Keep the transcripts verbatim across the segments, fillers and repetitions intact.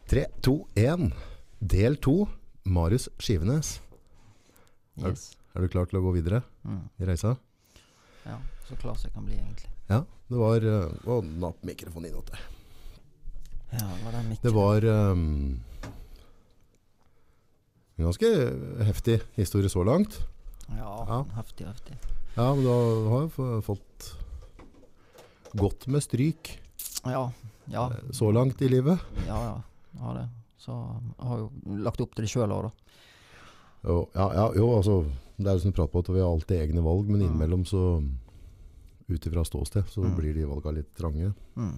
tre, to, en. Del to. Marius Skivenes. Yes. Er, er du klar til å gå videre Mm. i reisa? Ja, så klar som jeg kan bli egentlig. Ja, det var... Uh, å, napp mikrofonen inåt der. Ja, det var den mikken. Det var um, en ganske heftig historie så langt. Ja, Ja. heftig, heftig. Ja, men du har, har jo f- fått godt med stryk Ja, ja, eh, så langt i livet. ja, ja, ja det. Så jeg har jo lagt opp til det selv også da. Jo, ja, ja, jo, altså, det er jo som du prater på at vi har alltid egne valg, men Mm. innimellom så, utifra ståsted, så Mm. blir de valgene litt trange. Mm.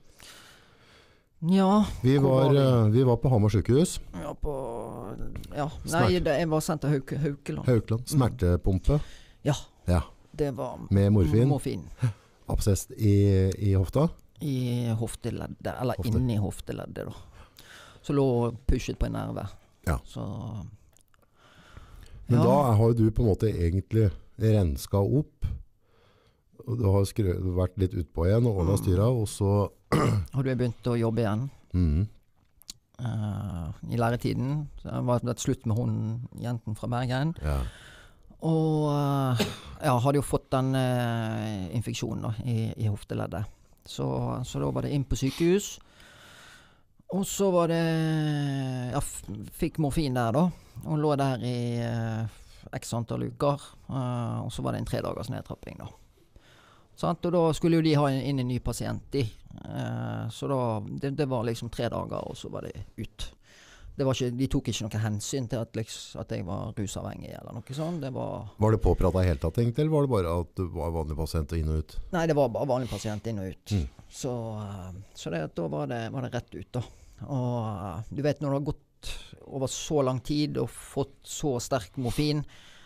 Ja, Vi hvor var, var vi? eh, vi var på Hamar sykehus, ja, på... Ja, Smert- nei, det, jeg var sendt til Hauke, Haukeland. Haukland, smertepumpe. Ja. Ja, Det var med morfin, morfin abscess i, i hofta. i hofteleddet, eller Hofte. inni hofteleddet da. Så lå pushet på en nerve. Ja. Så... Men Ja. da har jo du på en måte egentlig renska opp, og du har skrø, vært litt utpå igjen og ordnet Mm. styra, og så... Har du begynt å jobbe igjen? Mhm. Uh, I læretiden. Så det var et slutt med hun jenten fra Bergen. Ja. Og uh, ja, hadde jo fått den uh, infeksjonen da, i, i hofteleddet. Så, så da var det inn på sykehus. Og så var det ja, f fikk morfin der da. Og lå der i uh, x antall uker. Uh, og så var det en tre dagers nedtrapping da. Sant? Og da skulle jo de ha inn en ny pasient i. Uh, så da, det, det var liksom tre dager, og så var det ut. Det var ikke, de tok ikke noe hensyn til at, liksom, at jeg var rusavhengig eller noe sånt. Det var... Var det påpratet helt tatt, egentlig, eller var det bare at du var vanlig pasient og inn og ut? Nei, det var bare vanlig pasient inn og ut. Mm. Så, uh, så det, da var det, var det rett ut da. Og uh, du vet når det har gått over så lang tid og fått så sterk morfin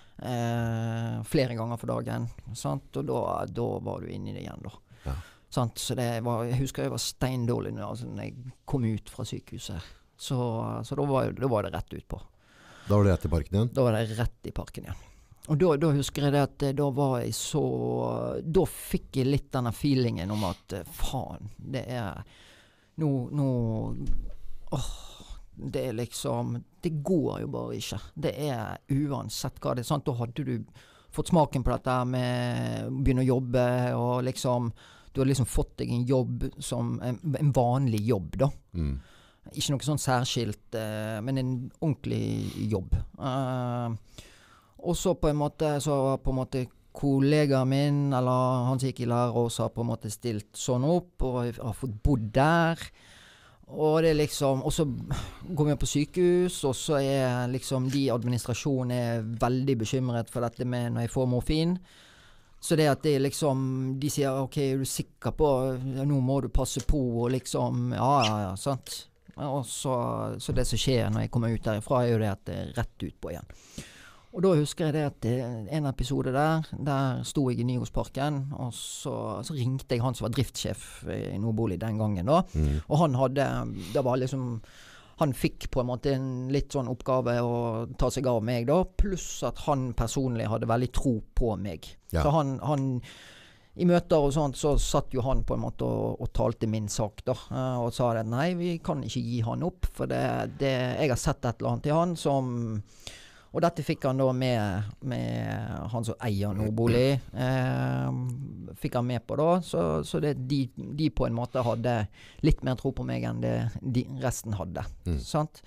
uh, flere ganger for dagen, sant? Og da, da var du inne i det igjen da. Ja. Sant? Så det var, jeg husker jeg var steindårlig når, altså, når jeg kom ut fra sykehuset. Så, så da, var, da var det rett ut på. Da var det rett i parken igjen? Da var det rett i parken igjen. Og da, da husker jeg det at eh, da var jeg så... Da fikk jeg litt denne feelingen om at eh, faen, det er... Nå... nå åh, det er liksom... Det går jo bare ikke. Det er uansett hva det er. Sant? Da hadde du fått smaken på dette med å begynne å jobbe, og liksom... Du har liksom fått deg en jobb som... En, en vanlig jobb, da. Mm. Ikke noe sånn særskilt, eh, men en ordentlig jobb. Uh, og så på en måte, så var på en måte kollegaen min, eller han som gikk i lære også, har på en måte stilt sånn opp, og jeg har fått bodd der. Og det er liksom, og så går vi på sykehus, og så er liksom de i administrasjonen er veldig bekymret for dette med når jeg får morfin. Så det at det liksom, de sier, ok, er du sikker på, nå må du passe på, og liksom, ja, ja, ja, sant? Og så, så det som skjer når jeg kommer ut derifra er jo det at det er rett ut på igjen. Og da husker jeg det at det, en episode der, der sto jeg i Nyhusparken, og så, så ringte jeg han som var driftssjef i Nordbolig den gangen da. Mm. Og han hadde, det var liksom, han fikk på en måte en litt sånn oppgave å ta seg av meg da, pluss at han personlig hadde veldig tro på meg. Ja. Så han... han I møter og sånt, så satt jo han på en måte og, og talte min sak da, uh, og sa det, nei, vi kan ikke gi han opp, for det, det, jeg har sett et eller annet til han som, og dette fikk han da med, med han som eier Nordbolig, uh, fikk han med på da, så, så det, de, de på en måte hadde litt mer tro på meg enn det de resten hadde, Mm. sant?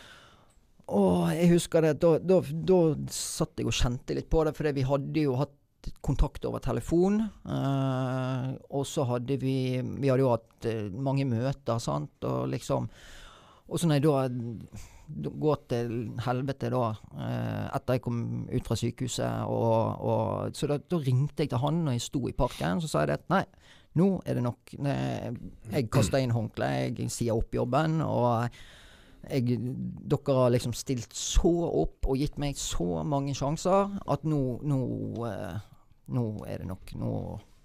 Og jeg husker det, da, da, da satt jeg og kjente litt på det, for vi hadde jo hatt kontakt over telefon, uh, og så hadde vi, vi hadde jo hatt uh, mange møter, sant, og liksom, og så når jeg da, da går til helvete da, uh, etter jeg kom ut fra sykehuset, og, og så da, da ringte jeg til han når jeg sto i parken, så sa jeg det at nei, nå er det nok, nei, jeg kastet inn håndkle, jeg sier opp jobben, og jeg, dere har liksom stilt så opp og gitt meg så mange sjanser at nå, nå, uh, nå er det nok, nå,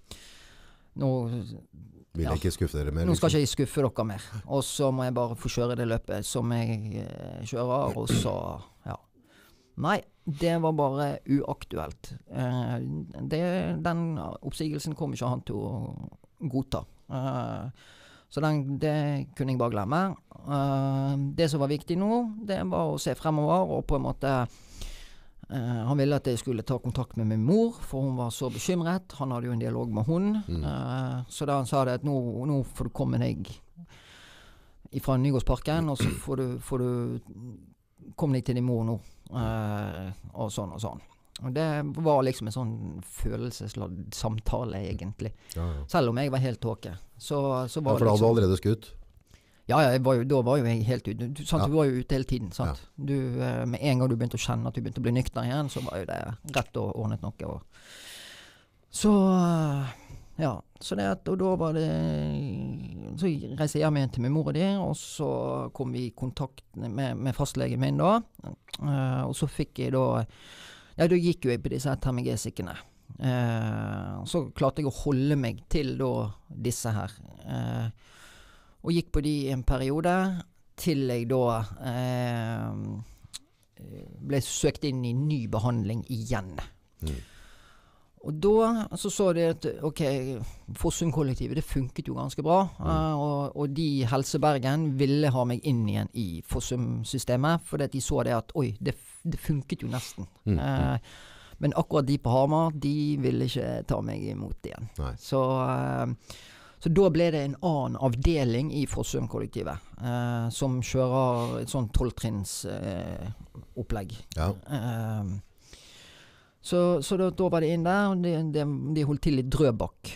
nå Vil jeg ja. ikke skuffe dere mer? Nå skal liksom? ikke jeg skuffe dere mer. Og så må jeg bare få kjøre det løpet som jeg uh, kjører, og så, ja. Nei, det var bare uaktuelt. Uh, det, den oppsigelsen kom ikke han til å godta. Uh, Så den, det kunne jeg bare glemme. Uh, det som var viktig nå, det var å se fremover, og på en måte uh, han ville at jeg skulle ta kontakt med min mor, for hun var så bekymret. Han hadde jo en dialog med hun. Mm. Uh, så da han sa det at nå, nå får du komme deg fra Nygårdsparken, og så får du, får du komme deg til din mor nå. Uh, og sånn og sånn. Og det var liksom en sånn følelsesladd samtale, egentlig. Ja, ja. Selv om jeg var helt tåke. Så, så var ja, for da hadde liksom, du allerede skutt? Ja, ja var jo, da var jo jeg helt ute. Du, sant, ja. du var jo ute hele tiden. Sant? Ja. Du, eh, med en gang du begynte å kjenne at du begynte å bli nykter igjen, så var jo det rett og ordnet noe. Og. Så, ja. Så det at, og da var det Så reiste jeg hjem igjen til min mor og de, og så kom vi i kontakt med, med fastlegen min da. Uh, og så fikk jeg da Ja, da gikk jo jeg på disse termigesikkene. Eh, så klarte jeg å holde meg til da disse her. Eh, og gikk på de i en periode, til jeg da eh, ble søkt inn i ny behandling igjen. Mm. Og da så så de at, ok, Fossum-kollektivet, det funket jo ganske bra. Mm. Uh, og, og de Helsebergen ville ha meg inn igjen i Fossum-systemet, fordi de så det at, oi, det, det funket jo nesten. Mm. Uh, men akkurat de på Hamar, de ville ikke ta meg imot igjen. Så, uh, så da ble det en annen avdeling i Fossum-kollektivet, uh, som kjører et sånn tolvtrinns uh, opplegg. Ja. Uh, Så, så da, da var det inn der, og de, de, de holdt til i Drøbak.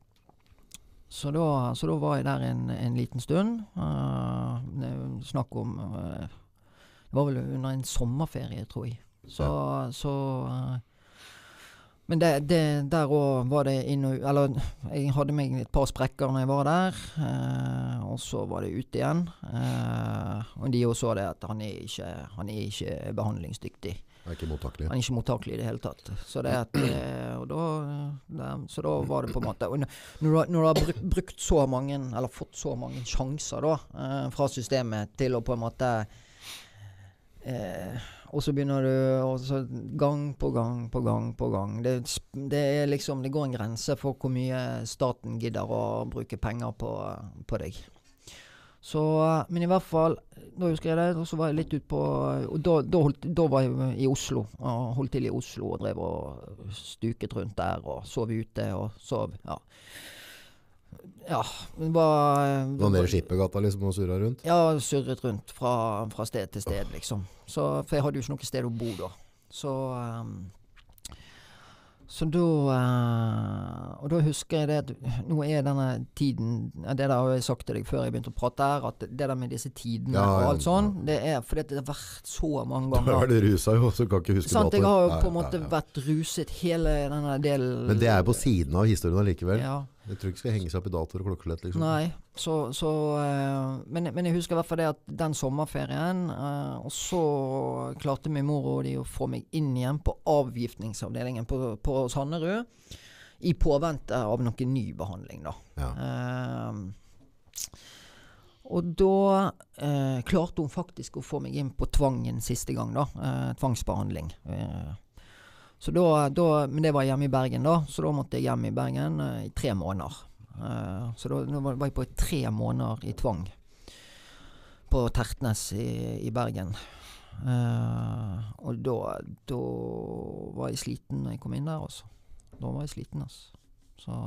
Så da, så da var jeg der en, en liten stund. Uh, det er snakk om uh, Det var vel under en sommerferie, tror jeg. Så, ja. så uh, Men det, det, der òg var det inn og Eller jeg hadde meg et par sprekker når jeg var der, uh, og så var det ute igjen. Uh, og de også så det at han er ikke, han er ikke behandlingsdyktig. Han er ikke mottakelig. Han er ikke mottakelig i det hele tatt. Så det at, og da, det, så da var det på en måte og når du, når du har brukt, brukt så mange, eller fått så mange sjanser da, eh, fra systemet til å på en måte eh, og så begynner du og så gang på gang på gang på gang. Det, det er liksom, det går en grense for hvor mye staten gidder å bruke penger på, på deg. Så, men i hvert fall, da husker jeg det, og så var jeg litt ut på, og da, da, holdt, da var jeg i Oslo, og holdt til i Oslo, og drev og stuket rundt der, og sov ute, og sov, ja. Ja, det var... Det var nede i Skippergata liksom, og surret rundt? Ja, surret rundt fra, fra sted til sted, liksom. Så, for jeg hadde jo ikke noe sted å bo da. Så... Um, Så da, uh, og da husker jeg det at nå er denne tiden, det der har jeg sagt til deg før jeg begynte å prate her, at det der med disse tidene ja, og alt sånn, det er fordi det har vært så mange ganger. Da er det ruset jo, så kan ikke huske sant, jeg har jo på en måte ja, ja, ja. vært ruset hele denne delen. Men det er på siden av historien allikevel. Ja. Jeg tror ikke skal henge seg opp i datoer og klokkelett, liksom. Nei, så, så uh, men, men jeg husker i hvert fall det at den sommerferien, uh, og så klarte min mor og de å få meg inn igjen på avgiftningsavdelingen på, på Sannerud, i påvente av noen ny behandling da. Ja. Uh, og da uh, klarte hun faktisk å få meg inn på tvangen siste gang da, uh, tvangsbehandling. Uh, Så da, da, men det var hjemme i Bergen da, så da måtte jeg hjem i Bergen uh, i tre måneder. Uh, så da, da var jeg på tre måneder i tvang på Tertnes i, i Bergen. Uh, og da, da var jeg sliten når jeg kom inn der, altså. Da var jeg sliten, altså. Så,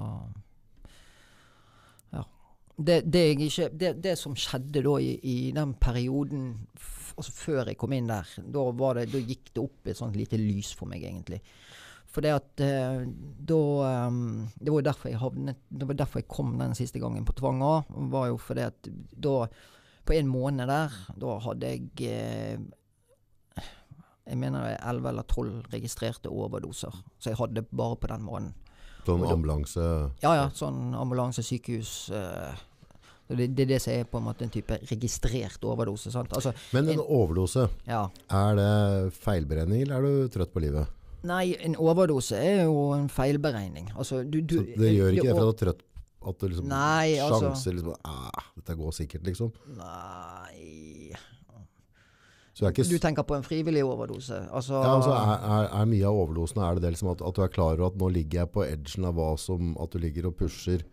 ja. Det, det, jeg ikke, det, det som skjedde da i, i den perioden altså før jeg kom inn der, da, var det, da gikk det opp et sånt lite lys for meg egentlig. For det at eh, da, um, det var derfor jeg havnet, det var derfor jeg kom den siste gangen på tvang også, var jo fordi at da, på en måned der, da hadde jeg, eh, jeg mener det er elleve eller tolv registrerte overdoser. Så jeg hadde bare på den måneden. Sånn ambulanse? Ja, ja, sånn ambulanse, sykehus, eh, Det, det er det som er på en måte en type registrert overdose. Sant? Altså, Men en, en overdose, ja. Er det feilberegning, eller er du trøtt på livet? Nei, en overdose er jo en feilberegning. Altså, du, du, Så det gjør ikke det, det for at du er trøtt? At du liksom nei, altså, sjanser liksom, ah, dette går sikkert liksom? Nei... Så er ikke, du tenker på en frivillig overdose? Altså, ja, altså er, er, er mye av overdosene, er det det liksom at, at du er klar over at nå ligger jeg på edgen av hva som, at du ligger og pusher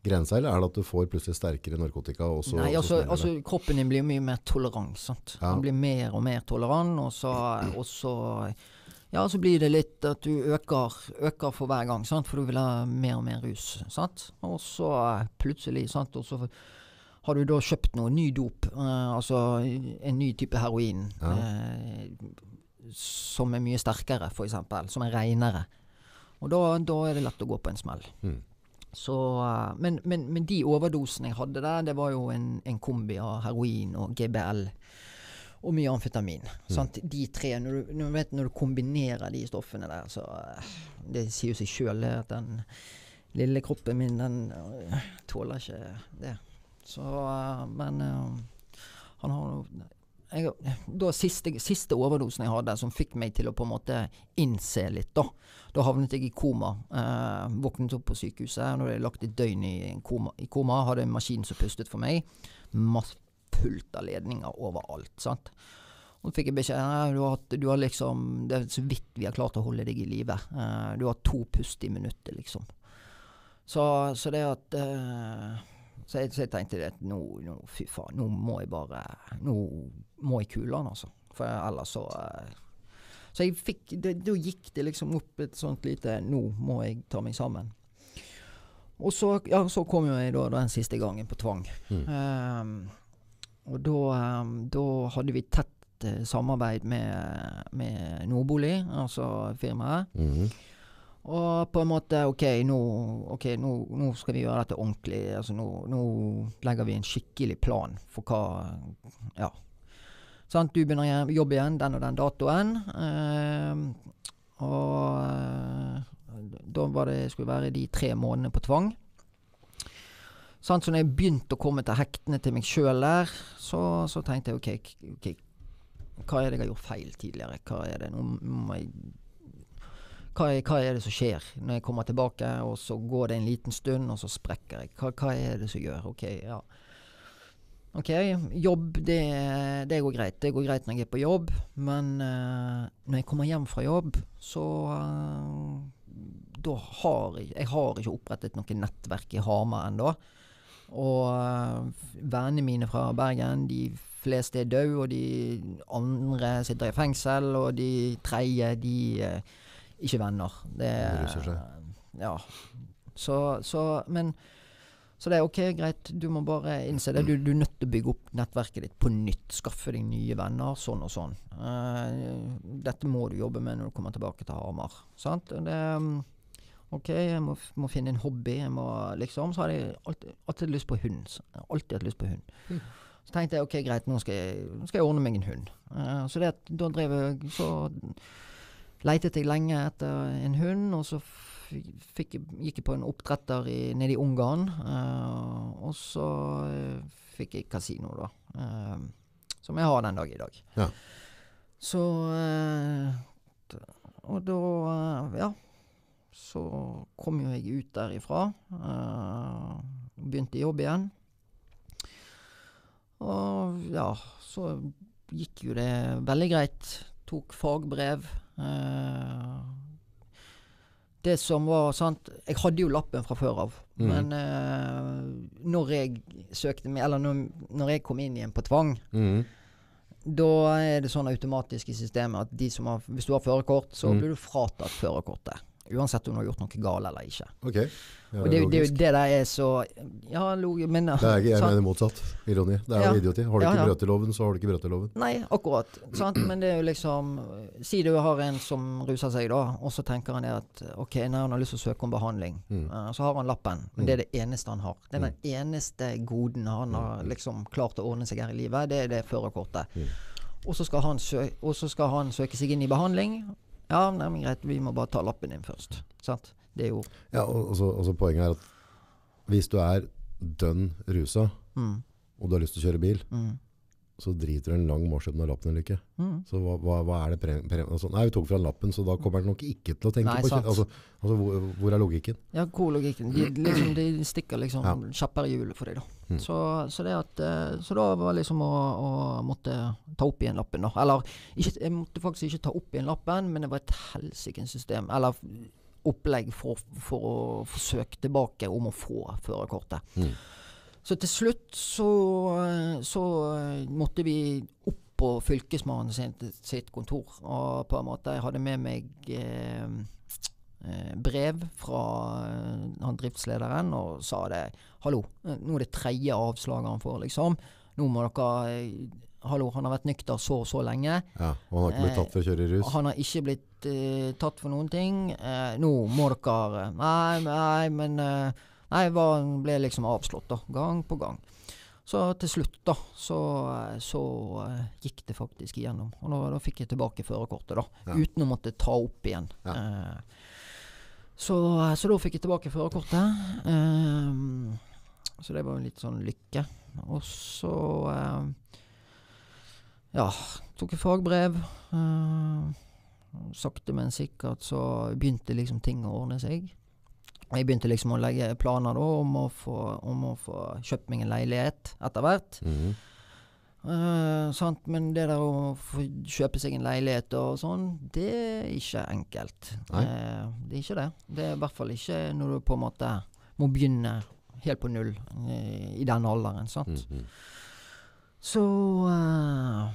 grensa, eller er det at du får plutselig sterkere narkotika? Og så, Nei, og altså, så altså kroppen din blir mye mer tolerant, sant? Ja. Den blir mer og mer tolerant, og så, og så, ja, så blir det litt at du øker, øker for hver gang, sant? For du vil ha mer og mer rus, sant? Og så plutselig, sant? Og så har du da kjøpt noe ny dop, eh, altså en ny type heroin, Ja. eh, som er mye sterkere, for eksempel, som er renere. Og da, da er det lett å gå på en smell. Mm. Så, uh, men, men, men de overdosene jeg hadde der, det var jo en, en kombi av heroin og G B L og mye amfetamin. Mm. Sant? De tre, når du, når, du vet, når du kombinerer de stoffene der, så uh, det sier jo seg selv at den lille kroppen min, den uh, tåler ikke det. Så, uh, men uh, han har jeg, da siste, siste overdosen jeg hadde, som fikk meg til å på en måte innse litt, da. Da havnet jeg i koma. Eh, våknet opp på sykehuset. Når jeg lagt et døgn i koma, i koma, hadde en maskin som pustet for meg. Masse fullt av ledninger overalt, sant. Og så fikk jeg beskjed, nei, du har, hatt, du har liksom, det er så vidt vi har klart å holde deg i live. Eh, du har to pust i minuttet, liksom. Så, så det at... Eh, Så jeg, så jeg tenkte det, nå, nå, fy faen, nå må jeg bare, nå må jeg kule han, altså. For ellers så, så jeg fikk, det, da gikk det liksom opp et sånt lite, nå må jeg ta meg sammen. Og så, ja, så kom jo jeg da, den siste gangen på tvang. Mm. Um, og da, um, da hadde vi tett uh, samarbeid med, med Nordbolig, altså firmaet. Mhm. Og på en måte, ok, nå, okay, nå, nå skal vi gjøre dette ordentlig. Altså, nå, nå legger vi en skikkelig plan for hva, ja. Sant? Du begynner å jobbe igjen den og den datoen. Eh, og da var det, skulle være de tre månedene på tvang. Sant? Så når jeg begynte å komme til hektene til meg selv der, så, så tenkte jeg, ok, ok, hva er det jeg har gjort feil tidligere? Hva er det? Nå må jeg... Hva er, hva er det som skjer når jeg kommer tilbake, og så går det en liten stund, og så sprekker jeg? Hva, hva er det som gjør? Ok, ja. Ok, jobb, det, det går greit. Det går greit når jeg er på jobb, men uh, når jeg kommer hjem fra jobb, så uh, da har jeg, jeg har ikke opprettet noe nettverk i Hamar enda. Og uh, vennene mine fra Bergen, de fleste er døde, og de andre sitter i fengsel, og de tredje, de... Uh, ikke venner. Det er, ja. Så, så, men, så det er ok, greit. Du må bare innse det. Du, du er nødt til å bygge opp nettverket ditt på nytt. Skaffe deg nye venner, sånn og sånn. Uh, dette må du jobbe med når du kommer tilbake til Hamar. Sant? Det, ok, jeg må, må finne en hobby. Jeg må, liksom, så har jeg alltid, alltid lyst på hund. Jeg har alltid hatt lyst på hund. Mm. Så tenkte jeg, ok, greit, nå skal jeg, nå skal jeg ordne meg en hund. Uh, så det, da drev jeg så... Leitet jeg lenge etter en hund, og så fikk jeg, gikk jeg på en oppdretter i, nede i Ungarn, uh, og så uh, fikk jeg kasino da, uh, som jeg har den dag i dag. Ja. Så, uh, og da, uh, ja, så kom jo jeg ut derifra, uh, begynte i jobb igjen, og ja, så gikk jo det veldig greit, tok fagbrev. Uh, det som var sant, jeg hadde jo lappen fra før av, mm. men uh, når jeg søkte meg, eller når, når jeg kom inn igjen på tvang, mm. da er det sånn automatisk i systemet at de som har, hvis du har førerkort, så mm. blir du fratatt førerkortet. Uansett om du har gjort noe galt eller ikke. Ok. Ja, og det, det, det, det der er så... Ja, logisk, men... Det er ikke, jeg mener motsatt, ironi. Det er ja, jo idioti. Har du ja, ikke ja. brøteloven, så har du ikke brøteloven. Nei, akkurat. Sant? Men det er jo liksom... Si du har en som ruser seg da, og så tenker han at ok, når han har lyst til å søke om behandling, mm. uh, så har han lappen. Men mm. det er det eneste han har. Det er den eneste goden han har liksom klart å ordne seg her i livet. Det er det førerkortet. Mm. Og så skal han, sø og så skal han søke seg inn i behandling. Ja, nei, men greit, vi må bare ta lappen inn først. Sant? Det er jo... Ja, og, og, så, og så poenget er at hvis du er dønn rusa, mm. og du har lyst til å kjøre bil, mm. så driter du en lang marsj om du har lappen eller ikke. Mm. Så hva, hva, hva er det pre pre altså, nei, vi tok fra lappen, så da kommer den nok ikke til å tenke nei, på kjøre. Altså, altså hvor, hvor er logikken? Ja, hvor er logikken? De, liksom, de stikker liksom ja. kjapper i hjulet for deg da. Mm. Så, så, det at, så da var liksom å, å måtte ta opp igjen lappen da. Eller, ikke, jeg måtte faktisk ikke ta opp igjen lappen, men det var et helsikens system. Eller opplegg for, for å forsøke tilbake om å få førerkortet. Mm. Så til slutt så, så måtte vi opp på fylkesmannen sitt, sitt kontor, og på en måte jeg hadde med meg eh, brev fra han driftslederen og sa det, hallo, nå er det tredje avslaget han får liksom, nå må dere, hallo, han har vært nykter så og så lenge. Ja, og han har ikke blitt tatt for å kjøre i rus. Han har ikke blitt eh, tatt for noen ting. Eh, nå må dere, nei, nei, men eh, nei, han ble liksom avslått da, gang på gang. Så til slutt da, så, så uh, gikk det faktisk igjennom. Og da, da fikk jeg tilbake førerkortet da, ja. Uten å måtte ta opp igjen. Ja. Uh, så, så da fikk jeg tilbake førerkortet. Uh, så det var litt sånn lykke. Og så, uh, ja, tok jeg fagbrev. Uh, sakte, men sikkert så begynte liksom ting å ordne seg. Jeg begynte liksom å legge planer da, om, å få, om å få kjøpt meg en leilighet etter hvert. Mm. Uh, sant? Men det der å få kjøpe seg en leilighet og sånn, det er ikke enkelt. Uh, det er ikke det. Det er i hvert fall ikke når du på en måte må begynne helt på null uh, i den alderen. Sant? Mm-hmm. Så uh,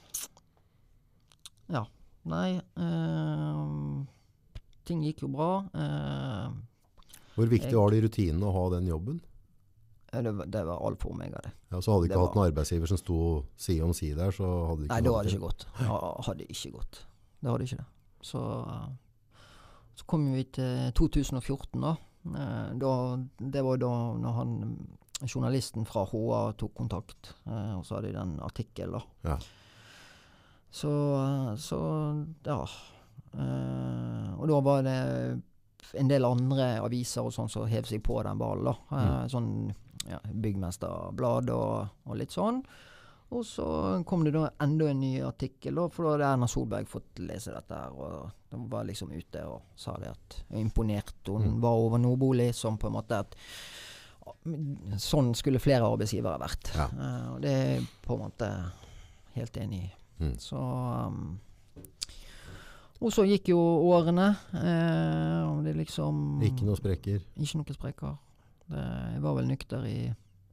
ja, nei uh, ting gikk jo bra. Uh, Hvor viktig var det i rutinen å ha den jobben? Det var, det var alt for meg av det. Ja, så hadde du ikke det hatt en arbeidsgiver som sto side om side der, så hadde du ikke... Nei, da hadde det ikke gått. Ja, hadde ikke gått. Det hadde ikke det. Så, så kom vi til to tusen og fjorten da. da. Det var da når han, journalisten fra H A tok kontakt, og så hadde de den artikkel da. Ja. Så, så, ja. Og da var det en del andre aviser og sånn som så hev seg på den ballen da. Mm. Sånn ja, byggmesterblad og, og litt sånn. Og så kom det da enda en ny artikkel da, for da hadde Erna Solberg fått lese dette her, og de var liksom ute og sa det at imponert. Hun mm. var over Nordbolig som på en måte at sånn skulle flere arbeidsgivere vært. Ja. Uh, og det er på en måte helt enig i. Mm. Så... Um, Og så gikk jo årene, eh, og det liksom... Ikke noe sprekker? Ikke noe sprekker. Det, jeg var vel nykter i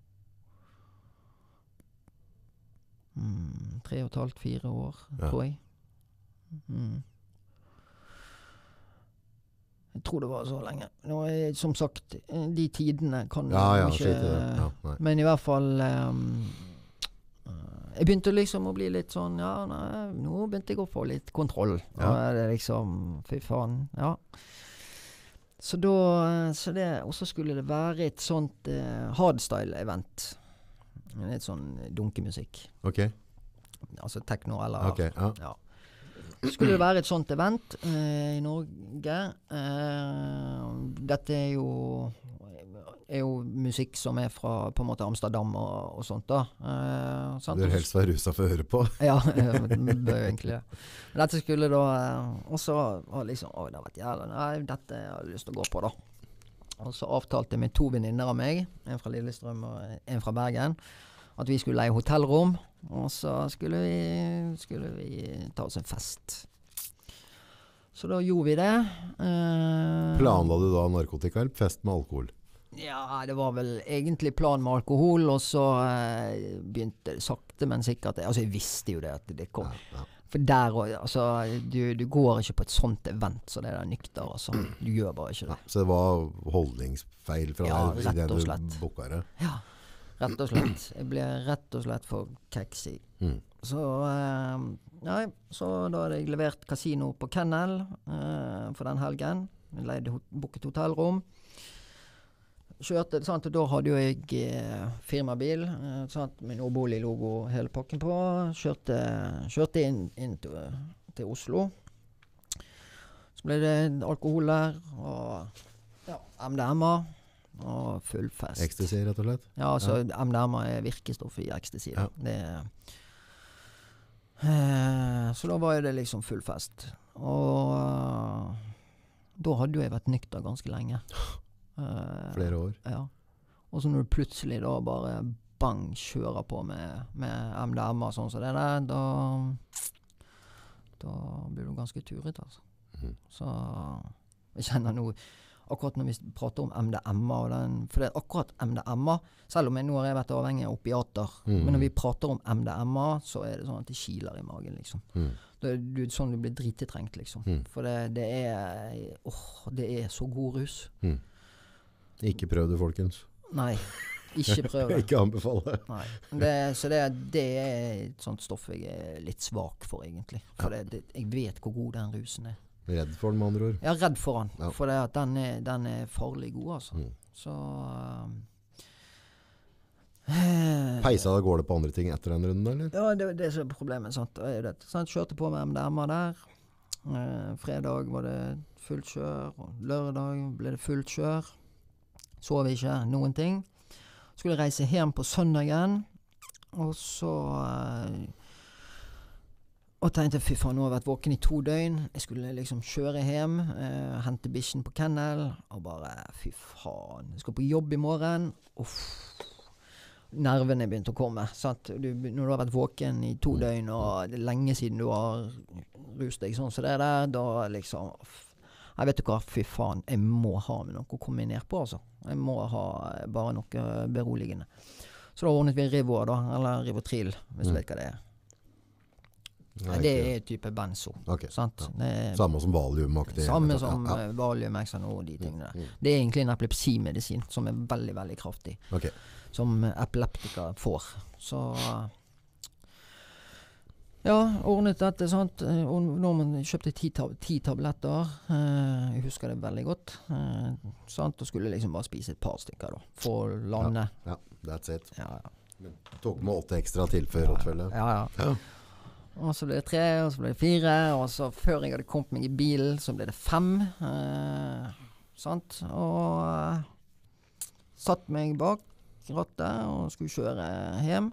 mm, tre og et halvt, fire år, ja. Tror jeg. Mm. Jeg tror det var så lenge. Nå er, som sagt, de tidene kan ja, ja, ikke... Ja, men i hvert fall... Um, Jeg begynte liksom å bli litt sånn, ja, nei, nå begynte jeg å få litt kontroll. Ja. Og det er liksom, fy faen, ja. Så da, så det, og så skulle det være et sånt uh, hardstyle-event. Et sånn dunkemusikk. Ok. Altså techno eller... Ok, ja. Ja. Så skulle det være et sånt event uh, i Norge. Uh, dette er jo... er jo musikk som er fra på en måte Amsterdam og, og sånt da. Uh, sant? Du er helst være rusa for å høre på. Ja, det bør egentlig det. Men dette skulle da, uh, og så var liksom, oi, det har vært jævlig, nei, dette har jeg lyst til å gå på da. Og så avtalte jeg med to venninner av meg, en fra Lillestrøm og en fra Bergen, at vi skulle leie hotellrom, og så skulle vi, skulle vi ta oss en fest. Så da gjorde vi det. Uh, Planla du da narkotika eller fest med alkohol? Ja, det var vel egentlig plan med alkohol, og så eh, begynte det sakte, men sikkert. Altså, jeg visste jo det at det kom. Ja, ja. For der, altså, du, du går ikke på et sånt event, så det er nykter, altså. Du gjør bare ikke det. Ja, så det var holdningsfeil fra ja, deg? Rett og slett. Bukkere. Ja, rett og slett. Jeg ble rett og slett for keksig. Mm. Så, eh, nei, så da hadde jeg levert kasino på Kennel eh, for den helgen. Jeg leide ho- booket hotellrom. Kjørte, sant, og da hadde jo jeg eh, firmabil, eh, sant, med Nordbolig-logo hele pakken på. Kjørte, kjørte inn, inn til, til Oslo. Så ble det alkohol der, og ja, M D M A, og full fest. Ecstasy, rett og slett? Ja, altså ja. M D M A er virkestoff i ecstasy. Ja. Det, eh, så da var det liksom full fest. Og uh, da hadde jo jeg vært nykter ganske lenge. Uh, Flere år. Ja. Og så når du plutselig da bare bang kjører på med, med M D M A sånn som det der, da, da blir du ganske turet, altså. Mm. Så Jeg kjenner noe akkurat når vi prater om M D M A, og den, for det er akkurat M D M A, selv om jeg nå har jeg vært avhengig av opiater, mm. men når vi prater om M D M A, så er det sånn at det kiler i magen, liksom. Mm. Det er du, sånn du blir dritetrengt, liksom. Mm. For det, det er, åh, det er så god rus. Mm. Ikke prøv det, folkens. Nei, ikke prøv det. Ikke anbefale. Nei. Det, så det, det er et sånt stoff jeg er litt svak for, egentlig. For det, det, jeg vet hvor god den rusen er. Redd for den, med andre ord? Ja, redd for den. Ja. For det at den er, den er farlig god, altså. Mm. Så... Uh, Peisa da går det på andre ting etter den runden, eller? Ja, det, det er så problemet, sant. Det, sant? Kjørte på med M D M A der. Uh, fredag var det fullt kjør, og lørdag ble det fullt kjør. Sov ikke, noen ting. Skulle reise hjem på søndagen, og så... Uh, Og tenkte, fy faen, nå har jeg vært våken i to døgn. Jeg skulle liksom kjøre hjem, eh, hente bikkjen på kennel, og bare, fy faen, jeg skal på jobb i morgen. Uff, nervene begynte å komme. Sant? Du, når du har vært våken i to døgn, og det er lenge siden du har rust deg sånn som det der, da liksom, jeg vet du hva, fy faen, jeg må ha med noe å komme ned på, altså. Jeg må ha bare noe beroligende. Så da ordnet vi Rivo da, eller Rivotril, hvis du vet hva det er. Nei, det er type benzo. Okay. Sant? Ja. Det er, samme som valium-aktig. Samme som ja, ja. Valium, Xanol og de tingene der. Mm, mm. Det er egentlig en epilepsimedisin som er veldig, veldig kraftig. Okay. Som epileptika får. Så ja, ordnet dette, sant. Når man kjøpte ti, tab ti tabletter, uh, jeg husker det veldig godt, uh, sant, og skulle liksom bare spise et par stykker da, for å lande. Ja, ja, that's it. Ja, ja. Tok med åtte ekstra til for råttfølge. Ja, ja. ja. Og så ble det tre, og så ble det fire, og så før jeg hadde kommet meg i bilen, så ble det fem. Eh, sant? Og eh, satt meg bak rattet og skulle kjøre hjem.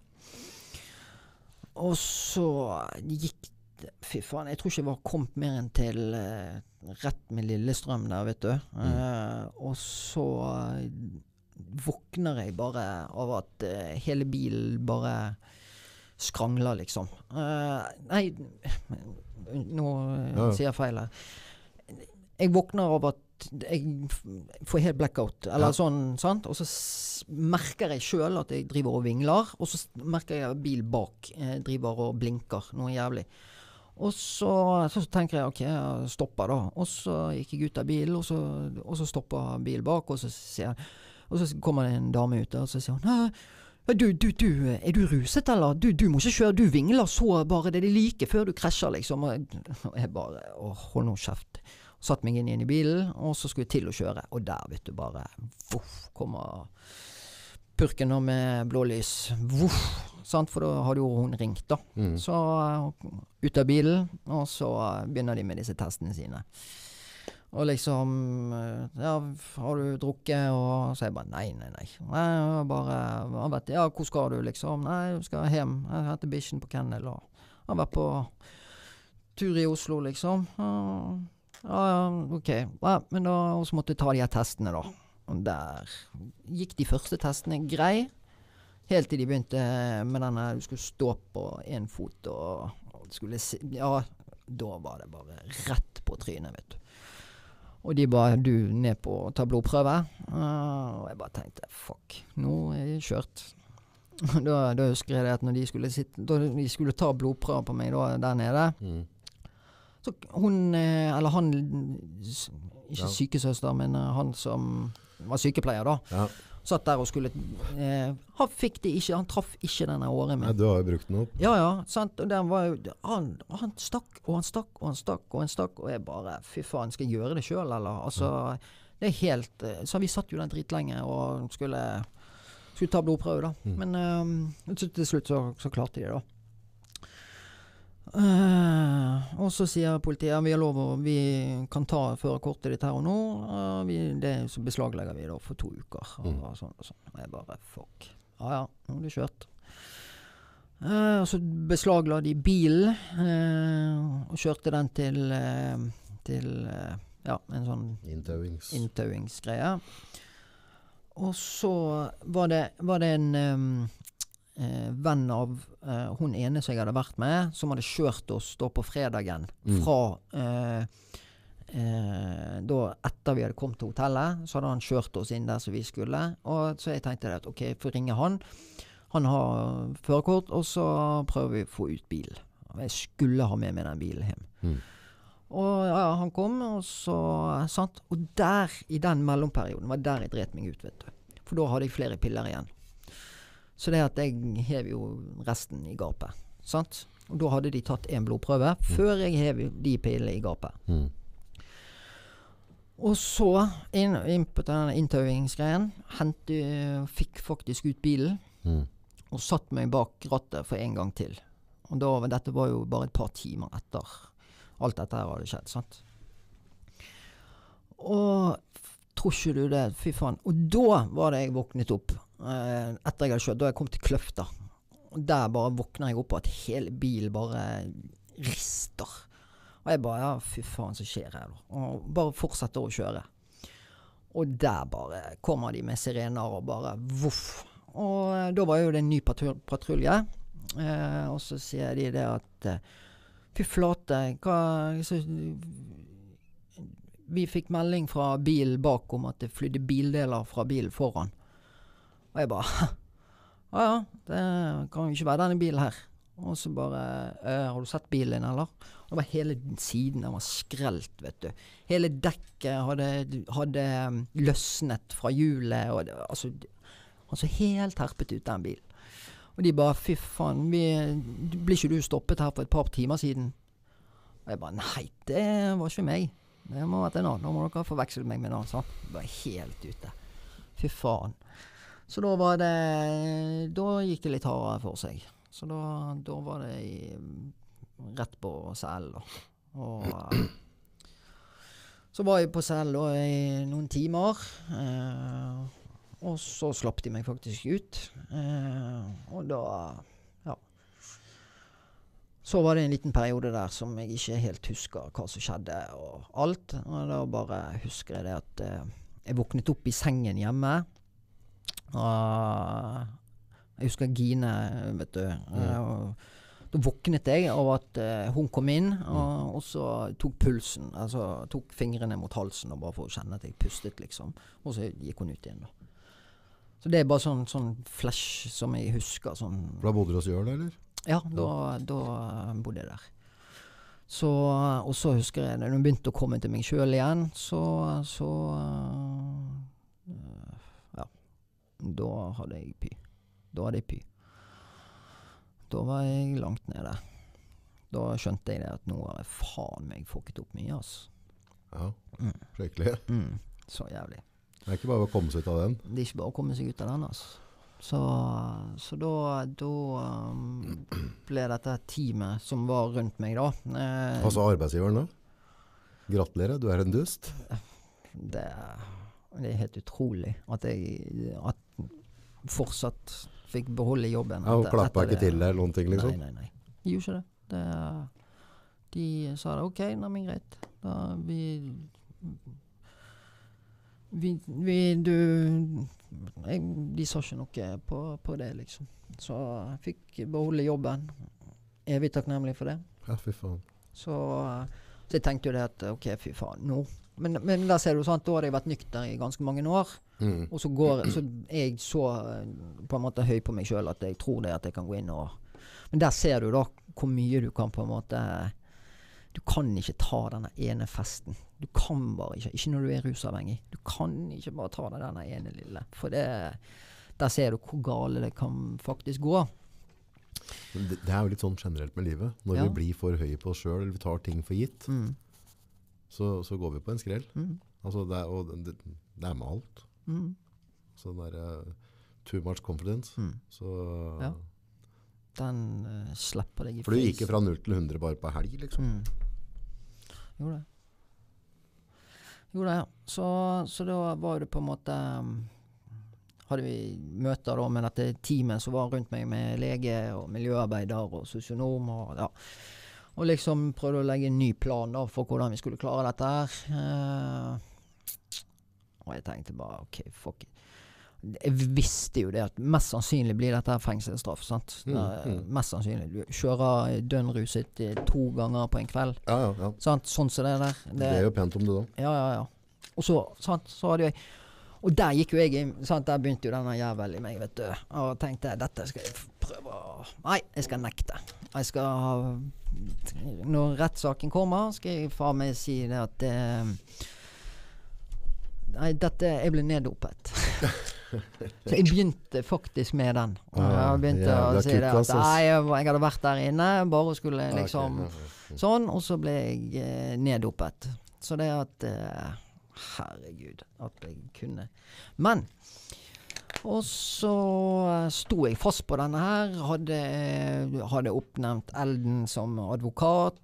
Og så gikk det, fy faen, jeg tror ikke jeg var kommet mer enn til eh, rett med Lillestrøm der, vet du. Mm. Eh, og så våkner jeg bare av at eh, hele bilen bare... skrangler liksom. Uh, nei, nå ja. sier jeg feil her. Jeg våkner av at jeg får helt blackout, eller ja. sånn, sant? Og så merker jeg selv at jeg driver og vingler, og så merker jeg at bil bak eh, driver og blinker, noe jævlig. Og så, så tenker jeg, ok, jeg stopper da. Og så gikk jeg ut av bilen, og så, og så stopper bil bak, og så, sier jeg, og så kommer det en dame ut, og så sier hun, «Hæ? Du, du, du, er du ruset, eller? Du, du må ikke kjøre, du vingler så bare det er like før du krasjer, liksom. Og jeg bare, å, hold nå kjeft. Satt meg inn, inn i bilen, og så skulle jeg til å kjøre. Og der, vet du, bare, voff, kommer purken med blålys. Voff, sant? For da hadde jo hun ringt, da. Mm. Så ut av bilen, og så begynner de med disse testene sine. Og liksom, ja, har du drukket? Og så jeg bare, nei, nei, nei. Nei, jeg bare, jeg vet, ja, hvor skal du liksom? Nei, jeg skal hjem. Jeg heter bikkjen på kennel, og jeg har vært på tur i Oslo, liksom. Ja, ja, ok. Ja, men da også måtte jeg ta de her testene, da. Og der gikk de første testene grei. Helt til de begynte med denne, du skulle stå på en fot, og skulle se, ja, da var det bare rett på trynet, vet du. Og de bare, du ned på å ta blodprøve. Uh, og jeg bare tenkte, fuck, nå er jeg kjørt. da, da husker jeg det at når de skulle, sitte, da de skulle ta blodprøve på meg da, der nede, mm. så hun, eller han, ikke ja. sykesøster, men han som var sykepleier da, ja. satt der og skulle, eh, han fikk det ikke, han traff ikke denne året med. Nei, du har jo brukt den opp. Ja, ja, sant, og den var jo, han, han stakk, og han stakk, og han stakk, og han stakk, og jeg bare, fy faen, skal jeg gjøre det selv, eller? Altså, det er helt, så vi satt jo der dritlenge, og skulle, skulle ta blodprøve da. Mm. Men um, til slutt så, så klarte de det da. Uh, og så sier politiet, ja, vi har lov å, vi kan ta førerkortet ditt her og nå, uh, vi, det så beslaglegger vi da for to uker, og, mm. og sånn og sånn. Og jeg bare, fuck. Ja, ja, nå er det kjørt. Uh, og så beslagla de bilen, uh, og kjørte den til, uh, til uh, ja, en sånn Inntauings. inntauingsgreie. Og så var det, var det en... Um, Eh, venn av eh, hun ene som jeg hadde vært med, som hadde kjørt oss da på fredagen mm. fra eh, eh, da etter vi hadde kommet til hotellet, så hadde han kjørt oss inn der som vi skulle. Og så jeg tenkte at ok, jeg får ringe han. Han har førerkort, og så prøver vi å få ut bilen. Jeg skulle ha med meg den bilen hjem. Mm. Og ja, han kom, og så sant? Og der, i den mellomperioden, var der jeg dret meg ut, vet du. For da hadde jeg flere piller igjen. Så det at jeg hev jo resten i gapet. Sant? Og da hadde de tatt en blodprøve mm. før jeg hev de pillene i gapet. Mm. Og så, inn, inn på denne inntauingsgreien, hente, fikk faktisk ut bilen, mm. og satt meg bak rattet for en gang til. Og da, dette var jo bare et par timer etter alt dette her hadde skjedd, sant? Og tror ikke du det, fy faen. Og da var det jeg våknet opp, eh, etter jeg hadde kjørt, da jeg kom til Kløfta. Og der bare våkner jeg opp på at hele bilen bare rister. Og jeg bare, ja, fy faen, så skjer her da. Og bare fortsetter å kjøre. Og der bare kommer de med sirener og bare voff. Og da var jo det en ny patrulje. Eh, og så sier de det at eh, fy flate, hva, så, vi fikk melding fra bilen bak om at det flydde bildeler fra bilen foran. Og jeg bare, ja ja, det kan jo ikke være denne bilen her. Og så bare, eh, har du sett bilen eller? Og det var hele siden, den var skrelt, vet du. Hele dekket hadde, hadde løsnet fra hjulet, og det, altså, altså helt terpet ut den bilen. Og de bare, fy faen, vi, blir ikke du stoppet her for et par timer siden? Og jeg bare, nei, det var ikke meg. Det må ha vært en annen. Nå må dere forveksle meg med en annen. Sånn. Jeg var helt ute. Fy faen. Så da var det, da gikk det litt hardere for seg. Så da, da var det i, rett på Sel da. Og så var jeg på Sel da i noen timer. Eh, Og så slapp de meg faktisk ut. Eh, og da, ja. Så var det en liten periode der som jeg ikke helt husker hva som skjedde og alt. Og da bare husker jeg det at eh, jeg våknet opp i sengen hjemme. Og jeg husker Gine, vet du. Eh, og da våknet jeg av at eh, hun kom inn, og, og så tok pulsen, altså tok fingrene mot halsen og bare for å kjenne at jeg pustet liksom. Og så gikk hun ut igjen da. Så det er bare sånn, sånn flash som jeg husker. Sånn. Da bodde du hos Jørn, eller? Ja, da, da bodde jeg der. Så, og så husker jeg, når jeg begynte å komme til meg selv igjen, så, så uh, ja, da hadde jeg py. Da hadde jeg py. Da var jeg langt nede. Da skjønte jeg det at nå har jeg faen meg fokket opp mye, ass. Ja, skikkelig. Mm, så jævlig. Det er ikke bare å komme seg ut av den. Det er ikke bare å komme seg ut av den, altså. Så, så da, da um, ble dette teamet som var rundt meg da. Eh, Hva sa arbeidsgiveren da? Gratulerer, du er en dust. Det, det er helt utrolig at jeg at fortsatt fikk beholde jobben. Ja, hun klappet ikke til deg eller noen ting liksom? Nei, nei, nei. Jeg gjorde ikke det. det. De sa det, ok, nei, men greit. Da vi... Vi, vi, du jeg, de sa ikke noe på, på det liksom. Så jeg fikk beholde jobben. Evig takknemlig for det. Ja, fy faen. Så, så jeg tenkte jo det at ok, fy faen, nå. Men, men der ser du sånn, da hadde jeg vært nykter i ganske mange år. Mm. Og så går så jeg så på en måte høy på meg selv at jeg tror det at jeg kan gå inn og... Men der ser du da hvor mye du kan på en måte... Du kan ikke ta denne ene festen. Du kan bare ikke, ikke når du er rusavhengig. Du kan ikke bare ta deg denne ene lille. For det, der ser du hvor gale det kan faktisk gå. Det, det er jo litt sånn generelt med livet. Når ja. vi blir for høye på oss selv, eller vi tar ting for gitt, mm. så, så går vi på en skrell. Mm. Altså det, er, og det, det er med alt. Mm. Så det er uh, too much confidence. Mm. Så... Ja. Den uh, slipper deg i For du gikk fra null til hundre bare på helg, liksom? Mm. Gjorde det. Gjorde det, ja. Så, så da var det på en måte um, hadde vi møter da med dette teamet som var rundt meg med lege og miljøarbeider og sosionom og ja. Og liksom prøvde å legge en ny plan da for hvordan vi skulle klare dette her. Uh, og jeg tenkte bare, ok, fuck it. jeg visste jo det at mest sannsynlig blir dette her fengselsstraff, sant? Mm, mm. Mest sannsynlig. Du kjører dønnruset eh, to ganger på en kveld. Ja, ja, ja. Sant? Sånn som det der. Det er jo pent om det da. Ja, ja, ja. Og så, sant, så hadde jeg og der gikk jo jeg inn, sant, der begynte jo denne jævel i meg, vet du. Og tenkte, dette skal jeg prøve å... Nei, jeg skal nekte. Jeg skal... Når rettssaken kommer, skal jeg faen meg si det at... Eh, nei, dette... Jeg ble neddopet. Så jeg begynte faktisk med den. Og jeg begynte ja, å si det at... Nei, jeg, jeg hadde vært der inne, bare skulle liksom... Okay, sånn, og så ble jeg eh, neddopet. Så det at... Eh, herregud, at jeg kunne. Men, og så sto jeg fast på denne her, hadde, hadde oppnevnt Elden som advokat,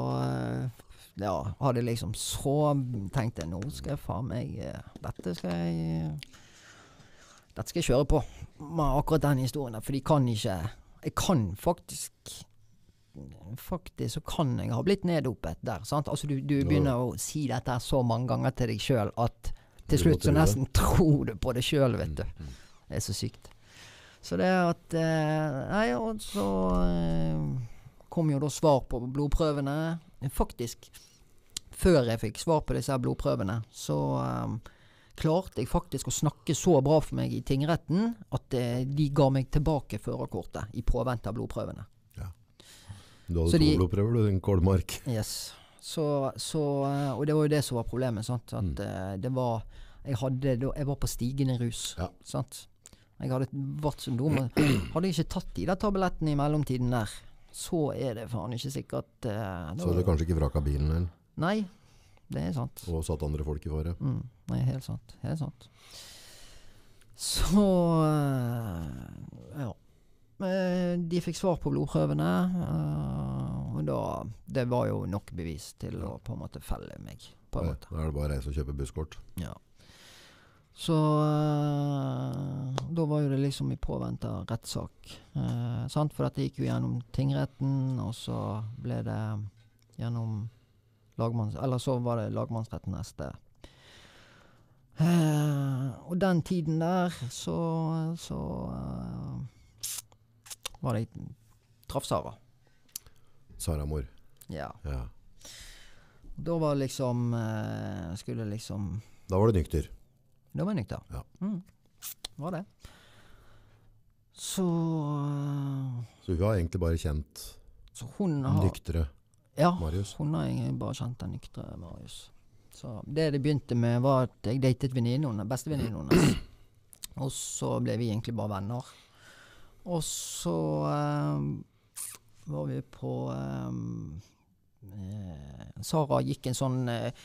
og ja, hadde liksom så, tenkte jeg, nå skal jeg faen meg, dette skal jeg, dette skal jeg kjøre på, med akkurat den historien, for de kan ikke, jeg kan faktisk, faktisk så kan jeg ha blitt neddopet der, sant? Altså du, du begynner å si dette så mange ganger til deg selv at til slutt så nesten tror du på det selv, vet du. Det er så sykt. Så det er at eh, nei, og så eh, kom jo da svar på blodprøvene. Faktisk, før jeg fikk svar på disse blodprøvene, så eh, klarte jeg faktisk å snakke så bra for meg i tingretten at eh, de ga meg tilbake førerkortet i påvente av blodprøvene. Du hadde så to de, blodprøver, du, en kolmark. Yes. Så, så, og det var jo det som var problemet, sant? At mm. det var, jeg hadde, jeg var på stigende rus, ja. Sant? Jeg hadde vært så dum, hadde jeg ikke tatt de der tablettene i mellomtiden der, så er det faen ikke sikkert... Uh, så hadde du kanskje ikke vraket bilen, eller? Nei, det er sant. Og satt andre folk i fare? Mm, nei, helt sant, helt sant. Så, uh, ja. De fikk svar på blodprøvene, uh, og da, det var jo nok bevis til ja. Å på en måte felle meg. På en ja, måte. Da er det bare å reise og kjøpe busskort. Ja. Så uh, da var jo det liksom i påvente av rettssak. Uh, sant? For dette gikk jo gjennom tingretten, og så ble det gjennom lagmanns... Eller så var det lagmannsretten neste. Uh, og den tiden der, så... så uh, var det traff Sara. Sara mor. Ja. ja. Da var liksom, eh, skulle liksom... Da var du nykter. Da var jeg nykter. Ja. Mm. Var det. Så... Så hun har egentlig bare kjent så hun har, nyktere ja, Marius? Ja, hun har egentlig bare kjent den nyktere Marius. Så det det begynte med var at jeg datet venninnen, beste venninnen hennes. Og så ble vi egentlig bare venner. Og så um, var vi på um, eh, Sara gikk en sånn eh,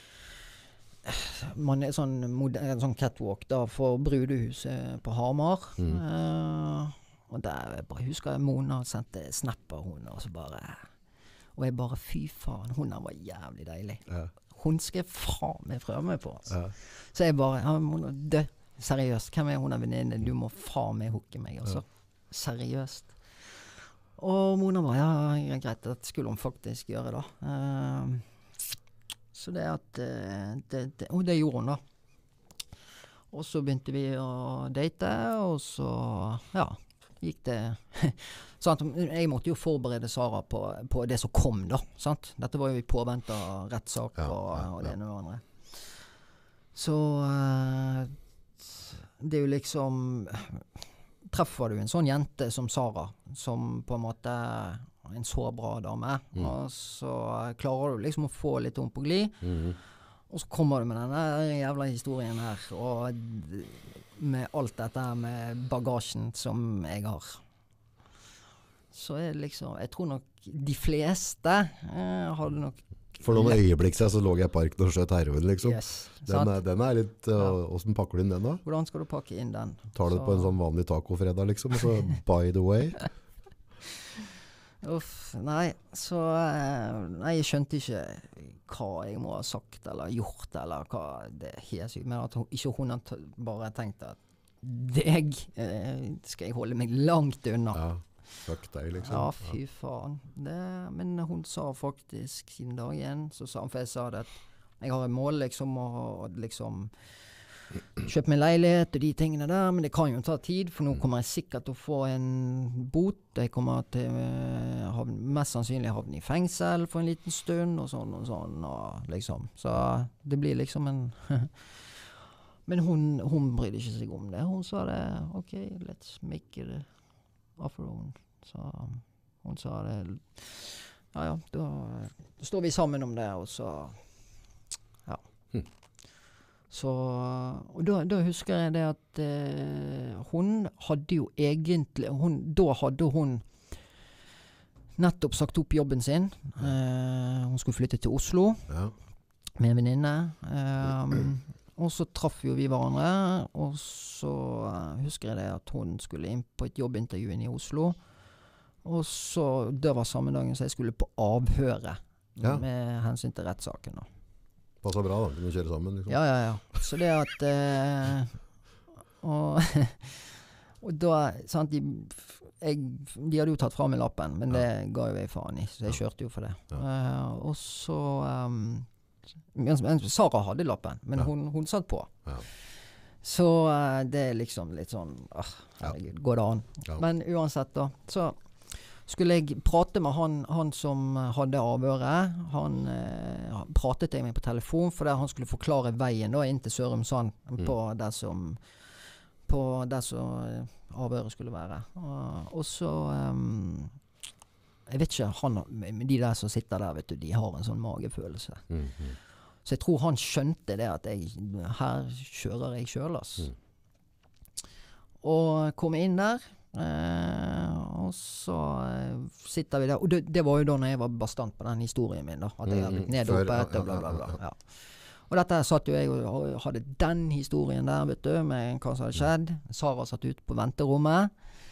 man er sånn, en sånn catwalk da for brudehuset på Hamar. Mm. Uh, og der jeg bare husker jeg Mona sendte snapper hun, og så bare og jeg bare, fy faen, hun var jævlig deilig. Ja. Hun skal jeg faen meg prøve meg på. Altså. Ja. Så jeg bare, ja, Mona, dø, seriøst, hvem er hun av venninne? Du må faen meg hooke meg, altså. Ja. Seriøst. Og Mona var, ja, greit, det skulle hun faktisk gjøre da. Uh, så det at, uh, det, det, og det gjorde hun da. Og så begynte vi å date, og så, ja, gikk det, sant? Jeg måtte jo forberede Sara på, på det som kom da, sant? Dette var jo i påvente av rettssak ja, og, ja, og det ene og andre. Så, uh, det er jo liksom... Treffer du en sånn jente som Sara, som på en måte er en så bra dame, mm. og så klarer du liksom å få litt om på glid, mm. og så kommer du med denne jævla historien her, og med alt dette her med bagasjen som jeg har. Så er det liksom, jeg tror nok de fleste eh, hadde nok for noen øyeblikk siden så lå jeg i parken og skjøt heroin, liksom. Yes, den, er, den er litt... Uh, ja. Hvordan pakker du inn den da? Hvordan skal du pakke inn den? Tar du det på en sånn vanlig tacofredag, liksom? Og så, by the way? Uff, nei. Så... Uh, nei, jeg skjønte ikke hva jeg må ha sagt, eller gjort, eller hva det er helt sykt. Men at hun, ikke hun har bare tenkt at deg uh, skal jeg holde meg langt unna. Ja. Fuck deg, liksom. Ja, fy faen. Det, men hun sa faktisk siden dag igjen, så sa han, for jeg sa det at jeg har et mål liksom, og liksom kjøpe meg leilighet og de tingene der, men det kan jo ta tid, for nå kommer jeg sikkert til å få en bot. Jeg kommer til uh, havne, mest sannsynlig havne i fengsel for en liten stund, og sånn og sånn, og liksom. Så det blir liksom en... Men hun, hun brydde ikke seg om det. Hun sa det, ok, let's make it offer on. Så hun sa det, ja ja, da, da står vi sammen om det, og så, ja. Hm. Så, og da, da husker jeg det at eh, hun hadde jo egentlig, hun, da hadde hun nettopp sagt opp jobben sin. Eh, hun skulle flytte til Oslo ja. med en venninne. Eh, og så traff jo vi hverandre, og så uh, husker jeg det at hun skulle inn på et jobbintervju inn i Oslo. Og så, det var samme dagen så jeg skulle på avhøre ja. med hensyn til rettssaken. Da. Passet bra da, kunne du kjøre sammen liksom. Ja, ja, ja. Så det at... Uh, og, og da, sant, de, jeg, de hadde jo tatt fra meg lappen, men ja. det ga jo jeg faen i, så jeg kjørte jo for det. Ja. Uh, og så... Um, Sara hadde lappen, men ja. hun, hun satt på. Ja. Så uh, det er liksom litt sånn, uh, herregud, går det an? Ja. Men uansett da, så skulle jeg prate med han, han som hadde avhøret. Han uh, pratet jeg med på telefon, for han skulle forklare veien da, inn til Sørumsand mm. på der som, på der som avhøret skulle være. Uh, og så... Um, jeg vet ikke, han, de der som sitter der, vet du, de har en sånn magefølelse. Mm, mm. Så jeg tror han skjønte det at jeg, her kjører jeg selv, ass. Mm. Og kom inn der, eh, og så eh, sitter vi der. Og det, det var jo da når jeg var bastant på den historien min, da. At jeg hadde blitt nedoppet, og bla bla bla. Ja. Og dette satt jo jeg og hadde den historien der, vet du, med hva som hadde skjedd. Sara satt ut på venterommet.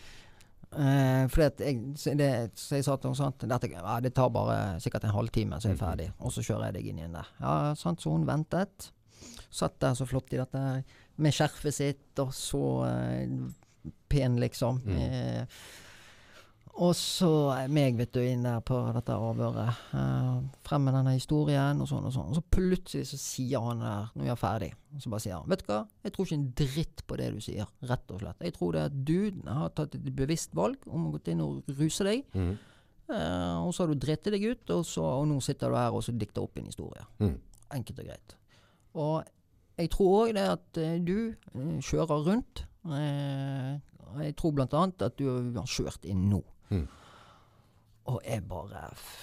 Uh, for at jeg, så, det, så jeg sa til henne sånn, dette, ja, det tar bare sikkert en halvtime så er jeg ferdig, og så kjører jeg deg inn igjen der. Ja, sant, så hun ventet, satt der så flott i dette med skjerfet sitt, og så uh, pen liksom. Mm. Uh, og så meg, vet du, inn der på dette avhøret, uh, frem med denne historien, og sånn og sånn. Og så plutselig så sier han der, når jeg er ferdig, og så bare sier han, vet du hva, jeg tror ikke en dritt på det du sier, rett og slett. Jeg tror det at du har tatt et bevisst valg om å gå inn og ruse deg, mm. uh, og så har du drettet deg ut, og, så, og nå sitter du her og så dikter opp en historie. Mm. Enkelt og greit. Og jeg tror også det at uh, du uh, kjører rundt. Uh, jeg tror blant annet at du har kjørt inn nå. Mm. Og jeg bare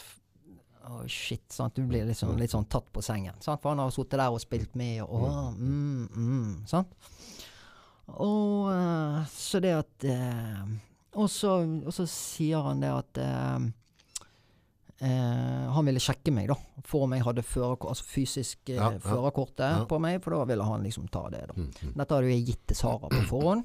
å oh shit, sant? Du blir liksom, litt sånn tatt på sengen, sant? For han har suttet der og spilt med og oh, mm, mm, sant? Og uh, så det at uh, og, så, og så sier han det at uh, uh, han ville sjekke meg da for om jeg hadde førerkort, altså fysisk uh, ja, ja, førerkortet ja. På meg, for da ville han liksom ta det da. Mm, mm. Dette hadde jeg gitt til Sara på forhånd.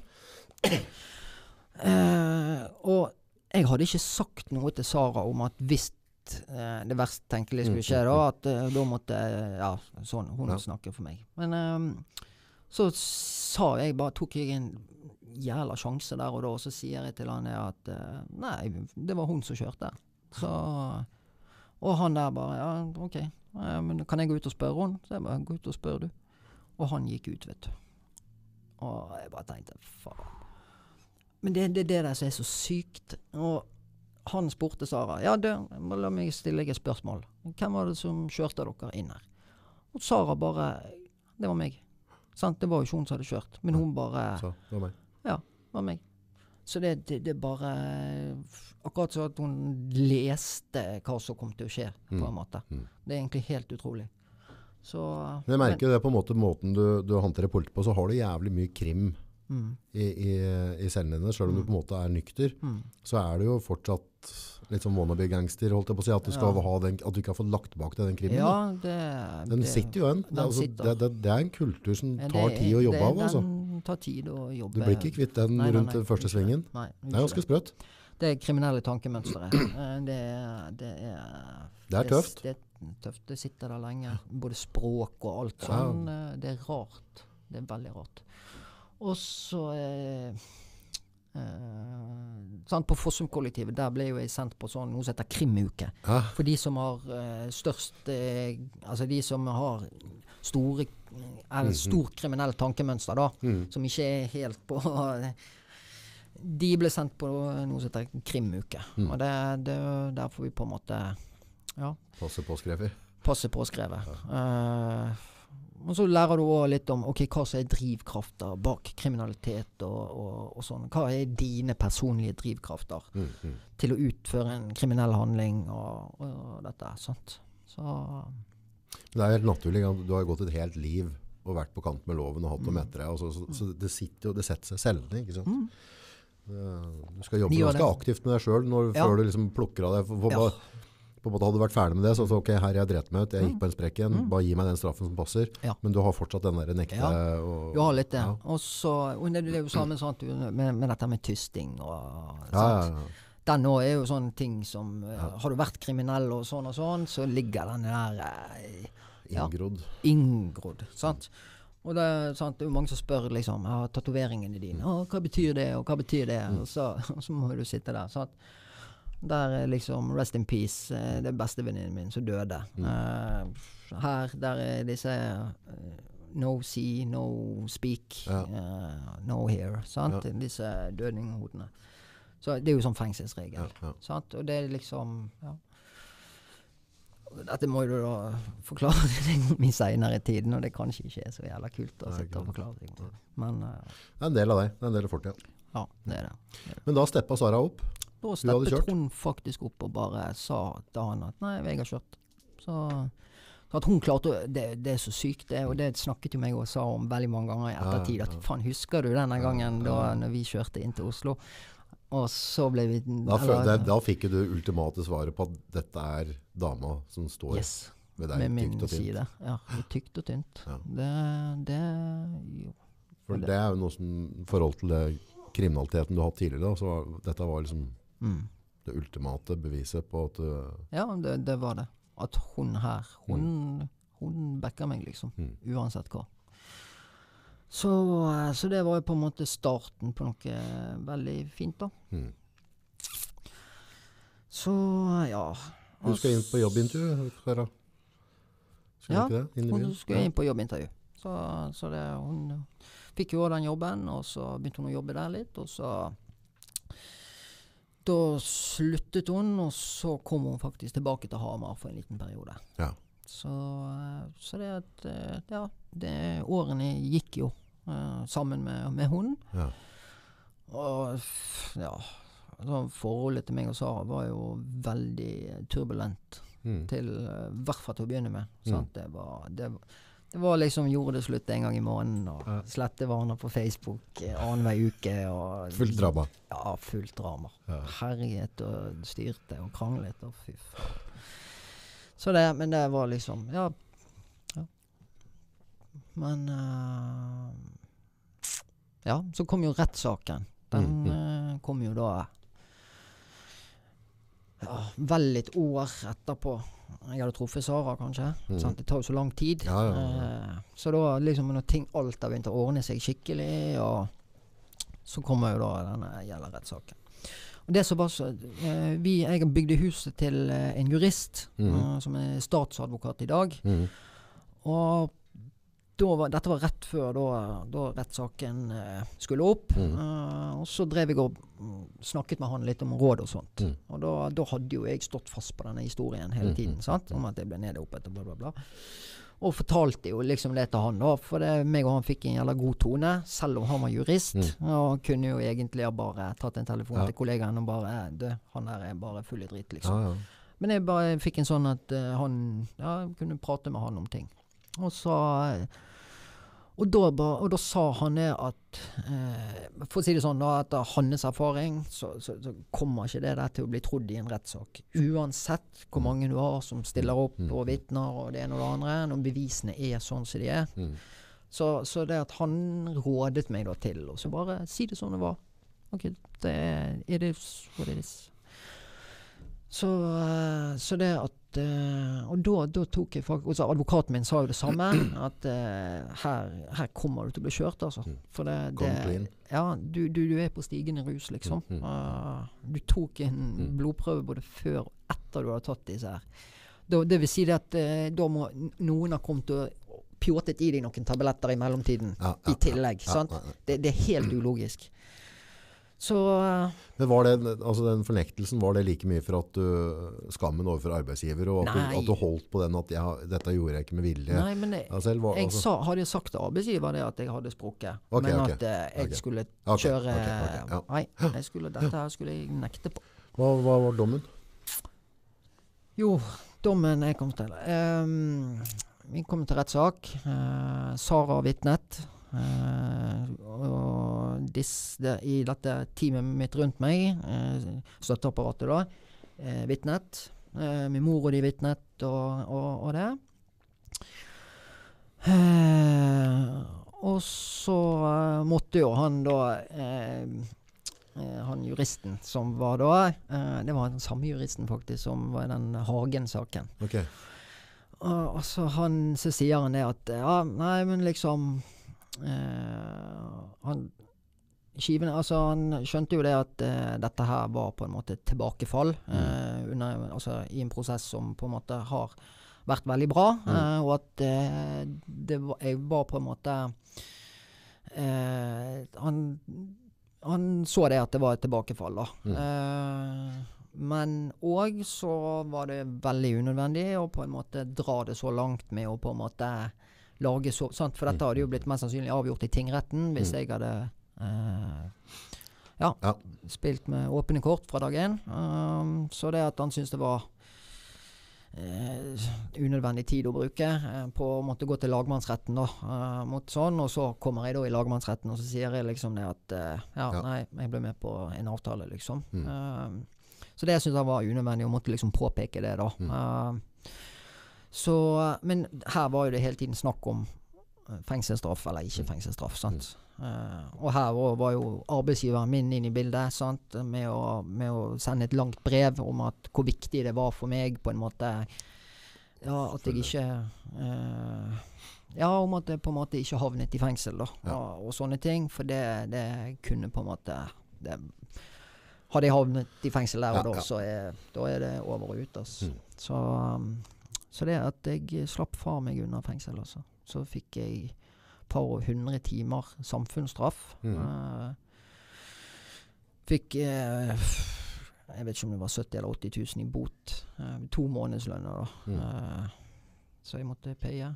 uh, og jeg hadde ikke sagt noe til Sara om at hvis eh, det verst tenkelige skulle skje, da, at eh, da måtte ja, sånn, hun ja. Snakke for meg. Men eh, så sa jeg bare, tok jeg en jævla sjanse der og da, og så sier jeg til han at eh, nei, det var hun som kjørte. Så, og han der bare, ja, ok, eh, men kan jeg gå ut og spørre hun? Så jeg bare, gå ut og spør du. Og han gikk ut, vet du. Og jeg bare tenkte, faen. Men det er det, det der som er så sykt. Og han spurte Sara, ja, det, la meg stille deg et spørsmål. Hvem var det som kjørte dere inn her? Og Sara bare, det var meg. Sant? Det var jo ikke hun som hadde kjørt. Men hun bare... Så, det var meg. Ja, det var meg. Så det, det, det bare... Akkurat så at hun leste hva som kom til å skje, på en måte. Mm. Det er egentlig helt utrolig. Så... Men jeg merker men, det på en måte, måten du, du håndterer politi på, så har du jævlig mye krim. Mm. I, i, i cellene dine, selv om mm. du på en måte er nykter, mm. så er du jo fortsatt litt som wannabe-gangster, holdt jeg på å si, at du, skal ja. Ha den, at du ikke har fått lagt bak deg den krimen. Ja, det, den det, sitter jo en. Det, altså, det, det, det er en kultur som tar det, tid å jobbe det, av. Altså. Den tar tid å jobbe. Du blir ikke kvitt den nei, rundt nei, nei, den første svingen. Nei, det er ganske sprøtt. Det er kriminelle tankemønstre. det, det, er, det er tøft. Det, det er tøft. Det sitter der lenge. Både språk og alt sånn. Ja. Det er rart. Det er veldig rart. Og så eh, eh, sant, på Fossum-kollektivet, der ble jo jeg sendt på sånn noe som heter krimuke. Ah. For de som har eh, størst eh, altså de som har store er et stort kriminelt tankemønster da, Mm. som ikke er helt på de ble sendt på noe som heter krimuke. Mm. Og det, det, der får vi på en måte ja, Passe påskrevet. passe påskrevet. Uh, og så lærer du også litt om ok, hva som er drivkrafter bak kriminalitet og, og, og sånn. Hva er dine personlige drivkrafter Mm. Mm. til å utføre en kriminell handling og, og dette, sant? Så Det er helt naturlig. Du har gått et helt liv og vært på kant med loven og hatt dem etter deg. og Så, så, så det sitter jo, det setter seg selv, ikke sant? Mm. Du skal jobbe De gjør ganske det. aktivt med deg selv når, Ja. før du liksom plukker av deg. For, for, Ja. bare, på en måte hadde du vært ferdig med det, så så ok, her er jeg drept meg ut, jeg gikk på en sprekk igjen, Mm. bare gi meg den straffen som passer. Ja. Men du har fortsatt den der nekte... Ja. Og, du har litt det. Ja. Og så, og det, det er jo samme sant, du, med, med dette med tysting og Ja, ja, sant? ja. Den nå er jo sånne ting som eh, har du vært kriminell og sånn og sånn, så ligger den der eh, ja, Inngrodd. inngrodd, sant? Og det, er sant, det er jo mange som spør liksom, ja, tatoveringene dine, å, hva betyr det, og hva betyr det? Og så, og så må du sitte der, sant? Der er liksom, rest in peace, eh, det er bestevenninnen min som døde. Eh, her, der er disse eh, no see, no speak, Ja. eh, no hear, sant? Ja. Disse dødninghodene. Så det er jo sånn fengselsregel, Ja, ja. sant? Og det er liksom, ja. Dette må jo du da forklare deg i senere i tiden, og det kanskje ikke er så jævla kult å Nei, sitte og ikke forklare ting. Men eh, Det er en del av deg. Det er en del av fortiden. ja, det er det. det, er det. Men da steppa Sara opp. Da Hun hadde steppet kjørt? hun faktisk opp og bare sa til han at nei, jeg har kjørt. Så, så at hun klarte å, det, det er så sykt det, og det snakket jo meg og sa om veldig mange ganger i ettertid, Ja, ja. at faen, husker du denne gangen Ja, ja. da når vi kjørte inn til Oslo? Og så ble vi... Da, fø- eller- det, da fikk du ultimate svaret på at dette er dama som står yes, ved deg med min tykt og tynt. side. Ja, i tykt og tynt. Ja. Det, det, jo. For det er jo noe som, i forhold til det kriminaliteten du har hatt tidligere, da, så var, dette var liksom Mm. det ultimate beviset på at du, Ja, det, det var det. At hun her, hun, hun backer meg liksom, Mm. uansett hva. Så, eh, så det var jo på en måte starten på noe veldig fint da. mm. Så, ja. Du skal inn på jobbintervju, Sara. Skal Ja, du ikke det? Inn i Hun byen? skulle inn på jobbintervju. Så, så det, hun fikk jo den jobben, og så begynte hun å jobbe der litt, og så da sluttet hun, og så kom hun faktisk tilbake til Hamar for en liten periode. Ja. Så, eh, så det at eh, ja, det, årene gikk jo eh, sammen med, med hun. Ja. Og f- ja, altså, forholdet til meg og Sara var jo veldig turbulent, Mm. til eh, hvert fall til å begynne med. Mm. Sant? Det, var, det, det var liksom gjorde det slutt en gang i måneden, og Ja. slette vaner på Facebook eh, annenhver uke. Og, Fullt drama. Ja, fullt drama. Ja. Herjet og styrte og kranglet og fy faen. Så det, men det var liksom, ja. ja. Men uh, ja, så kom jo rettssaken. Den Mm, eh, kom jo da ja, vel et år etterpå. Jeg hadde truffet Sara, kanskje. Mm. Sant? Det tar jo så lang tid. Ja, ja, ja. Eh, så da liksom når ting alt har begynt å ordne seg skikkelig, og så kommer jo da denne gjelder rettssaken. Og det som var så, eh, vi, jeg bygde huset til eh, en jurist, Mhm. eh, som er statsadvokat i dag. Mm. Og da var, dette var rett før da, da rettssaken eh, skulle opp. Mhm. Eh, og så drev jeg og mm, snakket med han litt om råd og sånt. Mm. Og da, da hadde jo jeg stått fast på denne historien hele Mhm. tiden, sant? Om at jeg ble nede og oppe etter bla bla bla. Og fortalte jo liksom det til han da, for det, meg og han fikk en jævla god tone, selv om han var jurist. Mm. Og kunne jo egentlig ha bare tatt en telefon Ja. til kollegaen og bare, du, han der er bare full i dritt, Ja, liksom. ja. Men jeg bare fikk en sånn at eh, han, ja, jeg kunne prate med han om ting. Og så, eh, og da, ba, og da sa han det at, eh, for å si det sånn da, etter hans erfaring, så, så, så kommer ikke det der til å bli trodd i en rettssak. Uansett hvor mange du har som stiller opp Mm. og vittner og det ene og det andre, når bevisene er sånn som de er. Mm. Så, så det at han rådet meg da til, og så bare si det sånn det var. Ok, det er, it is what it is. Så, eh, så det at eh, Og da, da tok jeg faktisk også advokaten min sa jo det samme. At eh, her, her kommer du til å bli kjørt, altså. Mm. For det, Come det clean. Ja, du, du, du er på stigende rus, liksom. Mm, mm. Eh, du tok en Mm. blodprøve både før og etter du hadde tatt disse her. Da, det vil si det at eh, da må n- noen ha kommet og pjåtet i deg noen tabletter i mellomtiden, Ja, ja, i tillegg, ja, sant? ja, ja. Det, det er helt ulogisk. Så Men var det, altså den fornektelsen, var det like mye for at du skammen overfor arbeidsgiver, og at, du, Nei. at du holdt på den at ja, dette gjorde jeg ikke med vilje? Nei, men det, Ja, selv var- jeg altså- sa, hadde sagt til arbeidsgiver det at jeg hadde sprukket, Ok, men ok. at eh, jeg Ok. skulle Ok, kjøre ok, ok, ja. Nei, jeg skulle, dette her skulle jeg nekte på. Hva, hva var dommen? Jo, dommen jeg kom til. Um, vi kom til rettssak. Uh, Sara vitnet. Uh, og dis, det, i dette teamet mitt rundt meg, uh, støtteapparatet da, uh, vitnet. Uh, min mor og de vitnet, og, og, og det. Uh, og så uh, måtte jo han da uh, uh, han juristen som var da, uh, det var den samme juristen faktisk som var i den Hagen-saken. Ok. Og, og så han, så sier han det at ja, nei, men liksom uh, han skivene, altså han skjønte jo det at uh, dette her var på en måte et tilbakefall uh, under, altså i en prosess som på en måte har vært veldig bra, Mm. uh, og at uh, det var, jeg var på en måte uh, han, han så det at det var et tilbakefall da. Mm. Uh, men og så var det veldig unødvendig å på en måte dra det så langt med å på en måte lage så, sant? For dette hadde jo blitt mest sannsynlig avgjort i tingretten hvis Mm. jeg hadde uh, ja, Ja. spilt med åpne kort fra dag en. Um, så det at han syntes det var eh, unødvendig tid å bruke eh, på å måtte gå til lagmannsretten da, eh, mot sånn, og så kommer jeg da i lagmannsretten, og så sier jeg liksom det at eh, ja, Ja. nei, jeg ble med på en avtale, liksom. Mm. Um, så det synes jeg var unødvendig, å måtte liksom påpeke det da. Mm. Um, så, men her var jo det hele tiden snakk om eh, fengselsstraff eller ikke fengselsstraff, sant? Uh, og her var, var jo arbeidsgiveren min inn i bildet, sant? Med å, med å sende et langt brev om at hvor viktig det var for meg på en måte, ja, at jeg ikke uh, ja, om at jeg på en måte ikke havnet i fengsel da, Ja. og, og sånne ting, for det, det kunne på en måte det, hadde jeg havnet i fengsel der og Ja, da, ja. så er, da er det over og ut, altså. Mm. Så, um, så det at jeg slapp fra meg under fengsel, altså. Så fikk jeg par og hundre timer samfunnsstraff. Mm. Uh, fikk uh, jeg vet ikke om det var sytti eller åtti tusen i bot. Uh, to månedslønner da. Mm. Uh, så jeg måtte paye.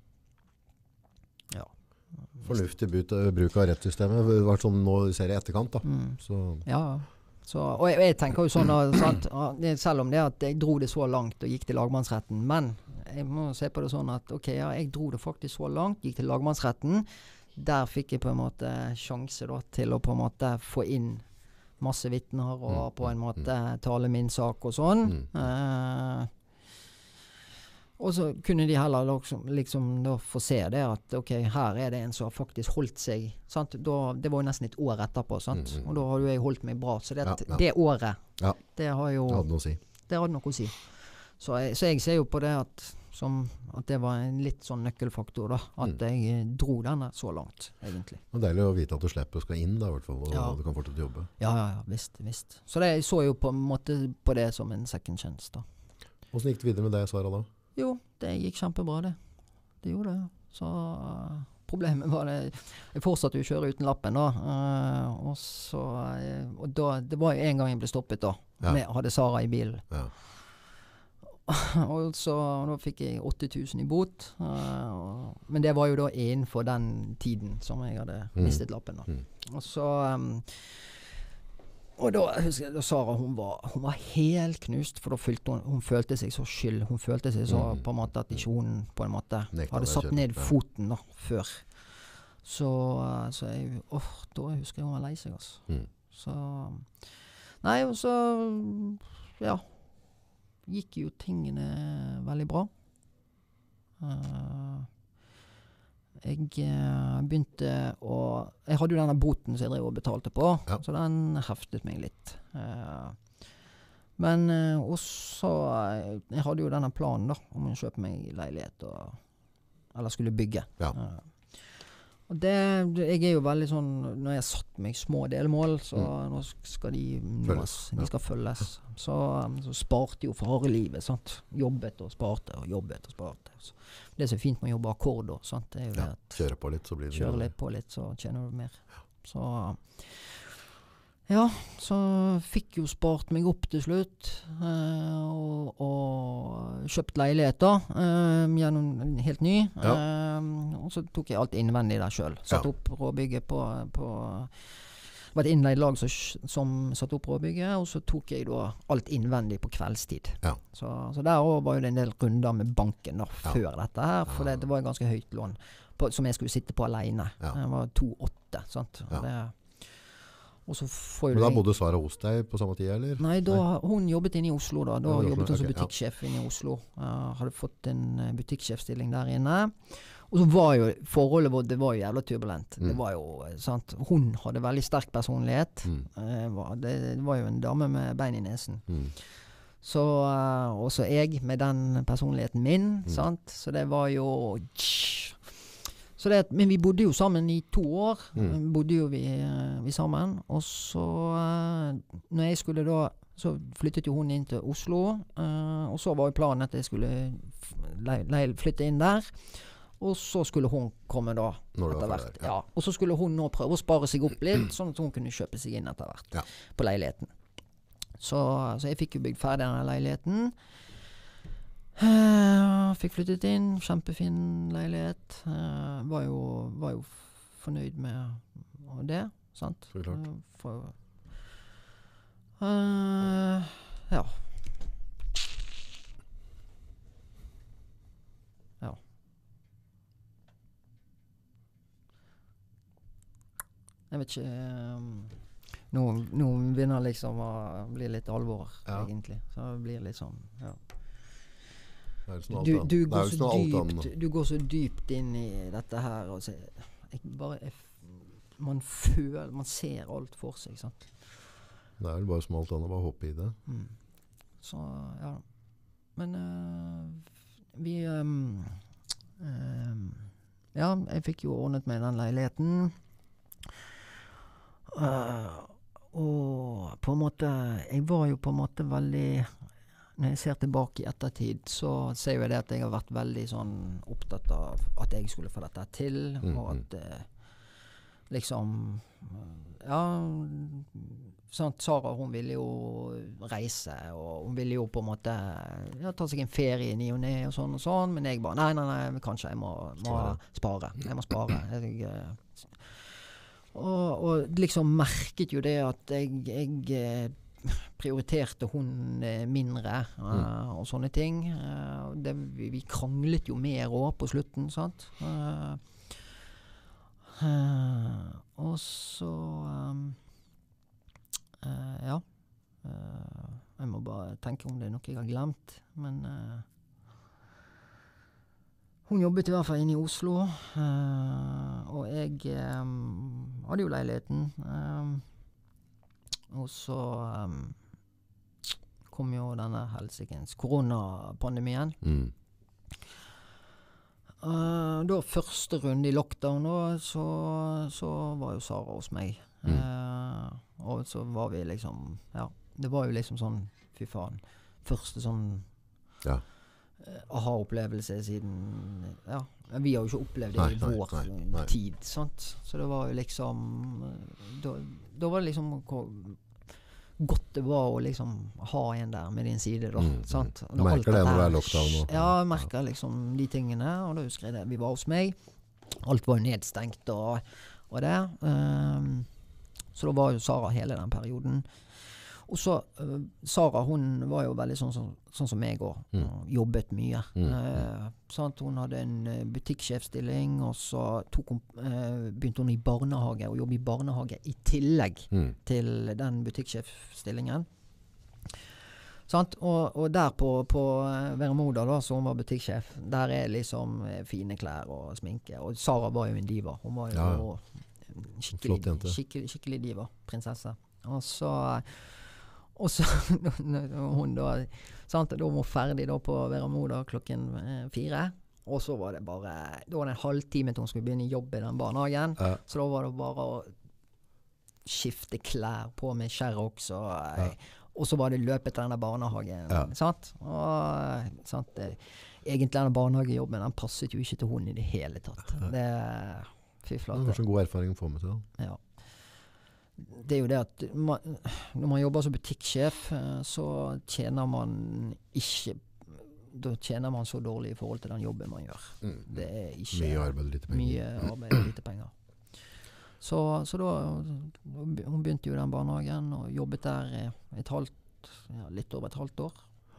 Ja. Fornuftig but, bruk av rettssystemet. Det har vært sånn nå ser jeg i etterkant da. Mm. Så, Ja, så, og jeg, jeg tenker jo sånn da, sant? Ja, det- selv om det at jeg dro det så langt og gikk til lagmannsretten, men jeg må se på det sånn at ok, ja, jeg dro det faktisk så langt, gikk til lagmannsretten, der fikk jeg på en måte sjanse da, til å på en måte få inn masse vittner og Mm, på en mm, måte tale min sak og sånn. Mm. Eh, og så kunne de heller liksom, liksom da få se det at ok, her er det en som har faktisk holdt seg, sant? Da, det var jo nesten et år etterpå, sant? Mm, mm. Og da har jo jeg holdt meg bra, så det, Ja, ja. det året, Ja. det har jo, det hadde noe å si. det hadde noe å si. Så jeg, så jeg ser jo på det at, som, at det var en litt sånn nøkkelfaktor da, at Mm. jeg eh, dro denne så langt, egentlig. Det er deilig å vite at du slipper å skal inn da, i hvert fall, og Ja. du kan fortsette å jobbe. Ja, ja, ja, visst, visst. Så det, jeg så jo på en måte på det som en second chance da. Hvordan gikk det videre med deg, Sara, da? Jo, det gikk kjempebra det. Det gjorde det. Så uh, problemet var det, jeg fortsatte jo å kjøre uten lappen da, uh, og så, uh, og da, det var jo en gang jeg ble stoppet da, Ja. med, hadde Sara i bilen. Ja. Og så da fikk jeg åtte tusen i bot, uh, og, men det var jo da innenfor den tiden som jeg hadde Mm. mistet lappen da. Mm. Og så, um, og da husker jeg, da Sara, hun var, hun var helt knust, for da følte hun, hun følte seg så skyld, hun følte seg så Mm. på en måte at ikke hun på en måte Nekta hadde deg satt selv, ned ja. foten da, før. Så, uh, så jeg, åh, da husker jeg hun var lei seg, altså. Mm. Så, nei, og så, ja, gikk jo tingene veldig bra. Uh, jeg uh, begynte å, jeg hadde jo denne boten som jeg drev og betalte på, Ja. så den heftet meg litt. Uh, men uh, også, uh, jeg hadde jo denne planen da, om å kjøpe meg leilighet, og, eller skulle bygge. Ja. Uh, Og det, jeg er jo veldig sånn, når jeg har satt meg små delmål, så Mm. nå skal de nås, Følges, de ja. skal følges. Så, så sparte jo for harde livet, sant? Jobbet og sparte, og jobbet og sparte. Så det er så fint med å jobbe akkord, da, sant? Det er jo Ja, det at kjøre på litt, så blir det kjøre litt på litt, så tjener du mer. Så, ja, så fikk jo spart meg opp til slutt, eh, og, og kjøpt leilighet da, eh, gjennom en helt ny, Ja. eh, og så tok jeg alt innvendig der selv. Satt Ja. opp råbygget på, på det var et innleid lag som, som satt opp råbygget, og så tok jeg da alt innvendig på kveldstid. Ja. Så, så der også var jo det en del runder med banken da, Ja. før dette her, for det, det var et ganske høyt lån på, som jeg skulle sitte på alene. Ja. Det var to komma åtte, sant? Og Ja. det, og så får jo Men da det- bodde Sara hos deg på samme tid, eller? Nei, da, hun jobbet inne i Oslo da. Da Ja, i Oslo, jobbet hun som ok, ja. butikksjef inne i Oslo. Uh, hadde fått en uh, butikksjefstilling der inne. Og så var jo forholdet vårt, det var jo jævla turbulent. Mm. Det var jo, eh, sant. Hun hadde veldig sterk personlighet. Mm. Eh, var, det, det var jo en dame med bein i nesen. Mm. Så, uh, også jeg med den personligheten min, Mm. sant. Så det var jo... Så det, men vi bodde jo sammen i to år. Mm. Bodde jo vi, eh, vi sammen. Og så, eh, når jeg skulle da, så flyttet jo hun inn til Oslo. eh, og så var jo planen at jeg skulle f- le, le, flytte inn der. Og så skulle hun komme da, Når du etter var hvert. ferdig, ja. Ja. Og så skulle hun nå prøve å spare seg opp litt, sånn at hun kunne kjøpe seg inn etter hvert Ja. på leiligheten. Så, så jeg fikk jo bygd ferdig denne leiligheten. Uh, fikk flyttet inn, kjempefin leilighet. Uh, var, jo, var jo fornøyd med det, sant? Så klart. Uh, for, uh, ja. Ja. Jeg vet ikke um, nå, nå begynner liksom å bli litt alvor, Ja. egentlig. Så det blir litt sånn, ja. Det er jo sånn alt Du, annet. du, Det er går jo så sånn alt dypt, annet. du går så dypt inn i dette her og så, jeg bare, jeg, f- man føler, man ser alt for seg, sant? Det er vel bare som alt annet, bare hoppe i det. Mm. Så, ja. Men øh, vi øhm, øhm, ja, jeg fikk jo ordnet med den leiligheten. Uh, og på en måte, jeg var jo på en måte veldig, når jeg ser tilbake i ettertid, så ser jeg det at jeg har vært veldig sånn opptatt av at jeg skulle få dette til, Mm, og at eh, liksom, ja, sant, Sara, hun ville jo reise, og hun ville jo på en måte ja, ta seg en ferie i ny og ne og sånn og sånn, men jeg bare, nei, nei, nei, kanskje jeg må, må spare. Jeg må spare. Jeg, eh, og, og liksom merket jo det at jeg, jeg eh, prioriterte hun eh, mindre uh, Mm. og sånne ting. Uh, det, vi, vi kranglet jo mer også på slutten, sant? Uh, uh, og så um, uh, ja. Uh, jeg må bare tenke om det er noe jeg har glemt, men uh, hun jobbet i hvert fall inne i Oslo, uh, og jeg um, hadde jo leiligheten. Um, og så um, kom jo denne helsikens koronapandemien. Mm. Uh, da første runde i lockdown da, så, så var jo Sara hos meg. Mm. Uh, og så var vi liksom, ja, det var jo liksom sånn, fy faen, første sånn Ja. uh, aha-opplevelse siden, ja, vi har jo ikke opplevd det Nei, i nei, vår nei, nei. tid, sant? Så det var jo liksom, uh, da, da var det liksom hvor godt det var å liksom ha en der med din side da, Mm, sant? mm. Når Du merker alt det når dette det er her- lockdown og- Ja, jeg merker liksom de tingene, og da husker jeg det. Vi var hos meg, alt var jo nedstengt og, og det. Um, så da var jo Sara hele den perioden. Og så, uh, Sara, hun var jo veldig sånn, sånn, sånn som meg også. Mm. Hun jobbet mye. Mm, Uh, sant? Hun hadde en uh, butikksjefstilling, og så tok hun, uh, begynte hun i barnehage, og jobbe i barnehage i tillegg Mm. til den butikksjefstillingen. Sant? Og, og der på, på eh, Veramoda da, så hun var butikksjef, der er liksom eh, fine klær og sminke. Og Sara var jo en diva. Hun var jo Ja. en skikkelig, Flott jente. skikkelig, skikkelig diva. Prinsesse. Og så, og så når hun da, sant? Da var hun ferdig da på Veramoda klokken eh, fire. Og så var det bare, da var det en halvtime til hun skulle begynne jobb i den barnehagen, Ja. så da var det bare å skifte klær på med Xerox, og, ja. og så var det løpet til denne barnehagen, ja. sant? Og, sant? Det, egentlig denne barnehagejobben, den passet jo ikke til hun i det hele tatt. Det, fy flate. Det var så god erfaring å få med seg da. Ja. Det er jo det at man, når man jobber som butikksjef, så tjener man ikke da tjener man så dårlig i forhold til den jobben man gjør. Mm. Det er ikke mye arbeid, lite penger. Mye arbeid, lite penger. Så, så da, hun begynte jo i den barnehagen og jobbet der et halvt, ja, litt over et halvt år.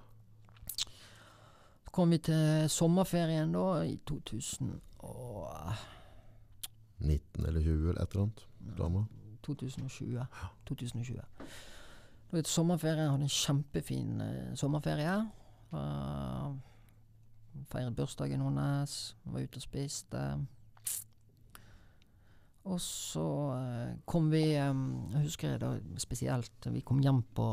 Så kom vi til sommerferien da, i to tusen og nitten eller tjue eller et eller annet. Dama. to tusen og tjue. to tusen og tjue. Da var det sommerferie, hadde en kjempefin uh, sommerferie. Uh, feiret bursdagen hennes, var ute og spiste. Og så uh, kom vi, um, jeg husker da spesielt, vi kom hjem på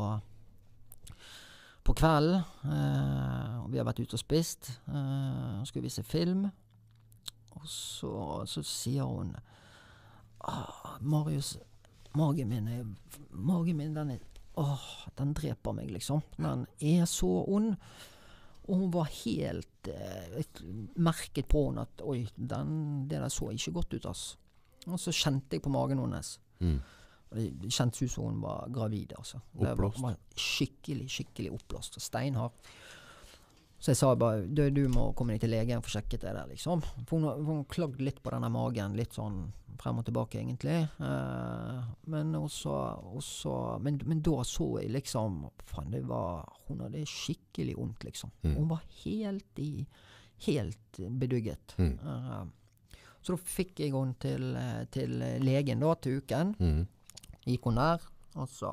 på kvelden, uh, og vi har vært ute og spist, uh, og skulle vi se film, og så, så sier hun, ah, Marius, magen min er, magen min, den er, åh, den dreper meg liksom, den er så ond. Og hun var helt eh, merket på henne at oi, den, det der så ikke godt ut, ass. Og så kjente jeg på magen hennes. Mm. Og det kjentes ut som hun var gravid, altså. Oppblåst. Det var, var skikkelig, skikkelig oppblåst. Steinhard. Så jeg sa bare, du, du må komme deg til legen og få sjekket det der, liksom. For hun, hun klagde litt på denne magen, litt sånn frem og tilbake, egentlig. Eh, men også, også men, men da så jeg liksom, faen, det var, hun hadde skikkelig ondt, liksom. Mm. Hun var helt i, helt bedugget. Mm. Eh, så da fikk jeg henne til, til legen da, til uken. Mm. Gikk hun der, og så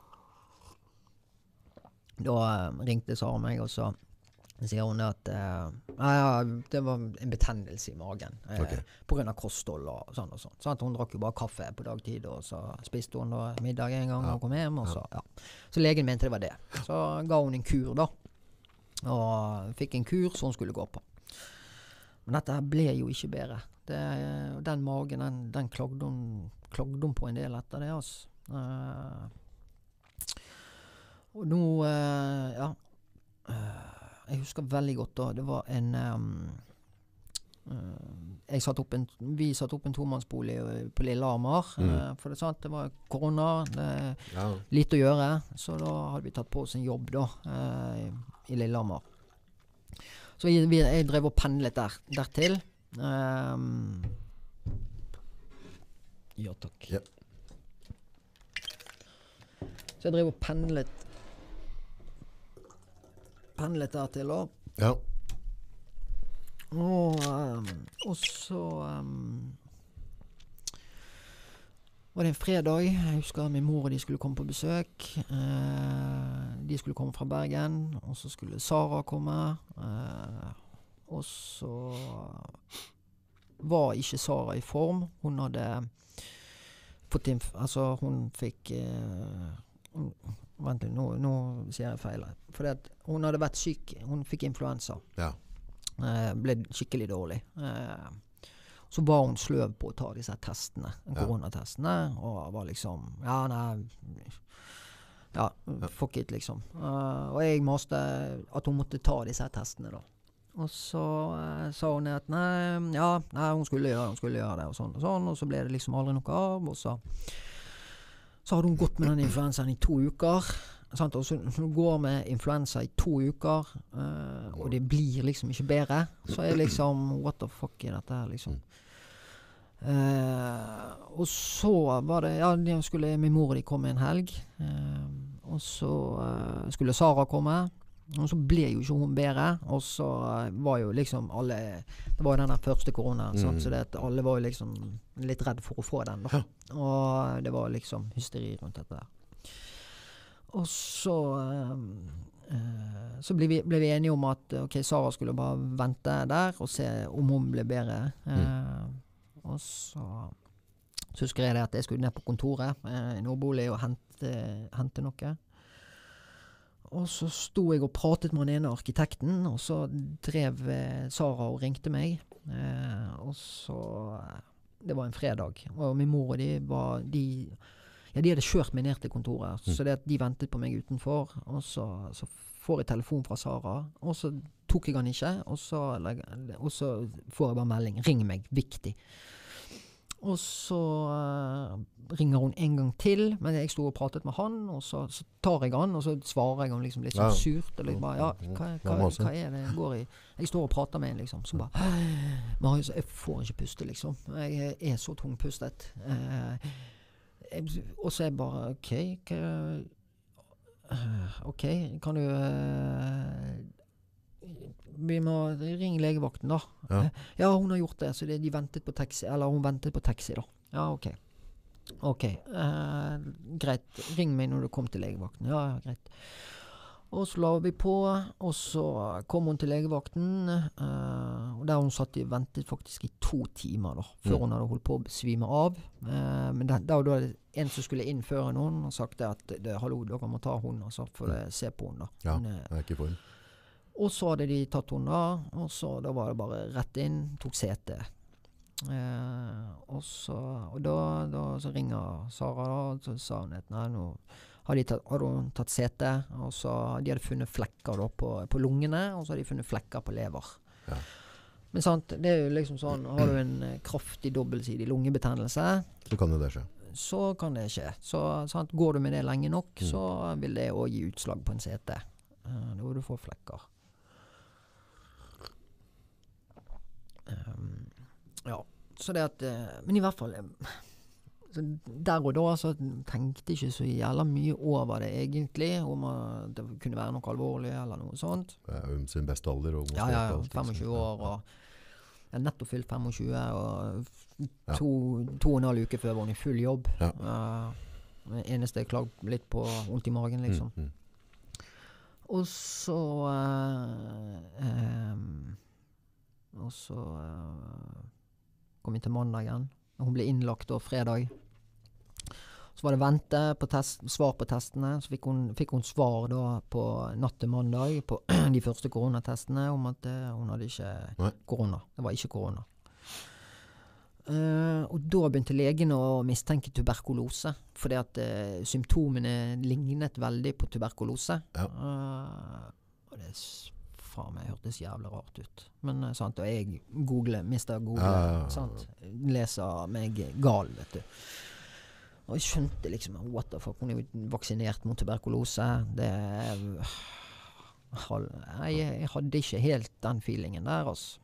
da eh, ringte Sara meg, og så sier hun at uh, ja, det var en betennelse i magen uh, okay. på grunn av kosthold og sånn og sånn. Så hun drakk jo bare kaffe på dagtid, og så spiste hun da middag en gang ja. og kom hjem, og så, ja. Så legen mente det var det. Så ga hun en kur da, og fikk en kur som hun skulle gå på. Men dette ble jo ikke bedre. Det, den magen, den, den klagde, hun, klagde hun på en del etter det, altså. Uh, og nå, uh, ja, uh, jeg husker veldig godt da, det var en um, uh, jeg satt opp en, vi satt opp en tomannsbolig på Lillehammer, mm. uh, for det, sant, det var korona, det ja. lite å gjøre, så da hadde vi tatt på oss en jobb da, uh, i, i Lillehammer. Så jeg, jeg drev og pendlet der, dertil. Um, ja, takk. Ja. Så jeg drev og pendlet pendlet der til da. Ja. Og, um, og så um, var det en fredag. Jeg husker min mor og de skulle komme på besøk. Uh, de skulle komme fra Bergen, og så skulle Sara komme. Uh, og så var ikke Sara i form. Hun hadde fått inn, altså hun fikk uh, hun, Vent litt, nå, nå sier jeg feil. For det, hun hadde vært syk, hun fikk influensa. Ja. Eh, ble skikkelig dårlig. Eh, så var hun sløv på å ta disse testene, ja. koronatestene, og var liksom, ja, nei, ja, fuck it, liksom. Uh, og jeg måtte at hun måtte ta disse testene, da. Og så uh, sa hun at nei, ja, nei, hun skulle gjøre, hun skulle gjøre det, og sånn og sånn, og så ble det liksom aldri noe av, og så Så hadde hun gått med den influensaen i to uker. Sant? Og så hun går med influensa i to uker, uh, og det blir liksom ikke bedre. Så er liksom, what the fuck er dette her, liksom. Uh, og så var det, ja, de skulle min mor og de komme en helg. Uh, og så uh, skulle Sara komme. Og så ble jo ikke hun bedre. Og så uh, var jo liksom alle, det var jo den første koronaen, mm. så det at alle var jo liksom litt redd for å få den da. Og det var liksom hysteri rundt dette der. Og så uh, uh, så ble vi, ble vi enige om at ok, Sara skulle bare vente der og se om hun ble bedre. Uh, mm. Og så så husker jeg det at jeg skulle ned på kontoret uh, i nordbolig og hente, hente noe. Og så sto jeg og pratet med den ene arkitekten, og så drev eh, Sara og ringte meg. Eh, og så Det var en fredag, og min mor og de var de, ja, de hadde kjørt meg ned til kontoret, mm. så det at de ventet på meg utenfor. Og så, så får jeg telefon fra Sara, og så tok jeg han ikke, og så, og så får jeg bare melding. Ring meg, viktig. Og så uh, ringer hun en gang til, men jeg stod og pratet med han, og så, så tar jeg han, og så svarer jeg han liksom litt sånn surt, og liksom bare, ja, hva, hva, hva er det jeg går i? Jeg står og prater med han liksom, så bare, Marius, jeg får ikke puste liksom. Jeg er så tungpustet. Uh, jeg, og så er jeg bare, ok, hva, uh, ok, kan du... Uh, vi må ringe legevakten da. Ja. Ja, hun har gjort det, så det, de ventet på taxi, eller hun ventet på taxi da. Ja, ok. Ok, eh, greit. Ring meg når du kom til legevakten. Ja, ja, greit. Og så la vi på, og så kom hun til legevakten, eh, og der hun satt og ventet faktisk i to timer da, før mm. hun hadde holdt på å svime av. Eh, men da, da var det en som skulle innføre noen, og sagt det at, det, hallo, dere må ta hun, altså, for å se på hun da. Ja, hun, det er ikke for hun. Og så hadde de tatt henne da, og så da var det bare rett inn, tok sete. Eh, og så, og da, da så ringer Sara da, og så sa hun at nei, nå hadde, de tatt, hadde hun tatt sete, og så de hadde funnet flekker da på, på lungene, og så hadde de funnet flekker på lever. Ja. Men sant, det er jo liksom sånn, har du en kraftig dobbeltsidig lungebetennelse, så kan jo det skje. Så kan det skje. Så sant, går du med det lenge nok, mm. så vil det også gi utslag på en sete. Eh, da vil du få flekker. Um, ja, så det at uh, men i hvert fall um, så der og da så tenkte jeg ikke så jævla mye over det egentlig, om uh, det kunne være noe alvorlig eller noe sånt. Ja, om sin beste alder og ja, ja, ja, femogtjue år og jeg er nettopp fylt femogtjue og to, to og en halv uke før var hun i full jobb. Ja. Uh, det eneste jeg klagde litt på vondt i magen liksom. Mm, mm. Og så uh, um, og så uh, kom vi til mandagen. Hun ble innlagt da fredag. Så var det vente på test, svar på testene. Så fikk hun, fikk hun svar da på natt til mandag på de første koronatestene om at uh, hun hadde ikke Nei. korona. Det var ikke korona. Uh, og da begynte legen å mistenke tuberkulose, fordi at uh, symptomene lignet veldig på tuberkulose. Ja. Uh, og det faen meg hørtes jævlig rart ut. Men uh, sant, og jeg googler, mister Google, ja, ja, ja. Sant? Leser meg gal, vet du. Og jeg skjønte liksom, what the fuck, hun er jo vaksinert mot tuberkulose. Det uh, jeg, jeg hadde ikke helt den feelingen der, altså.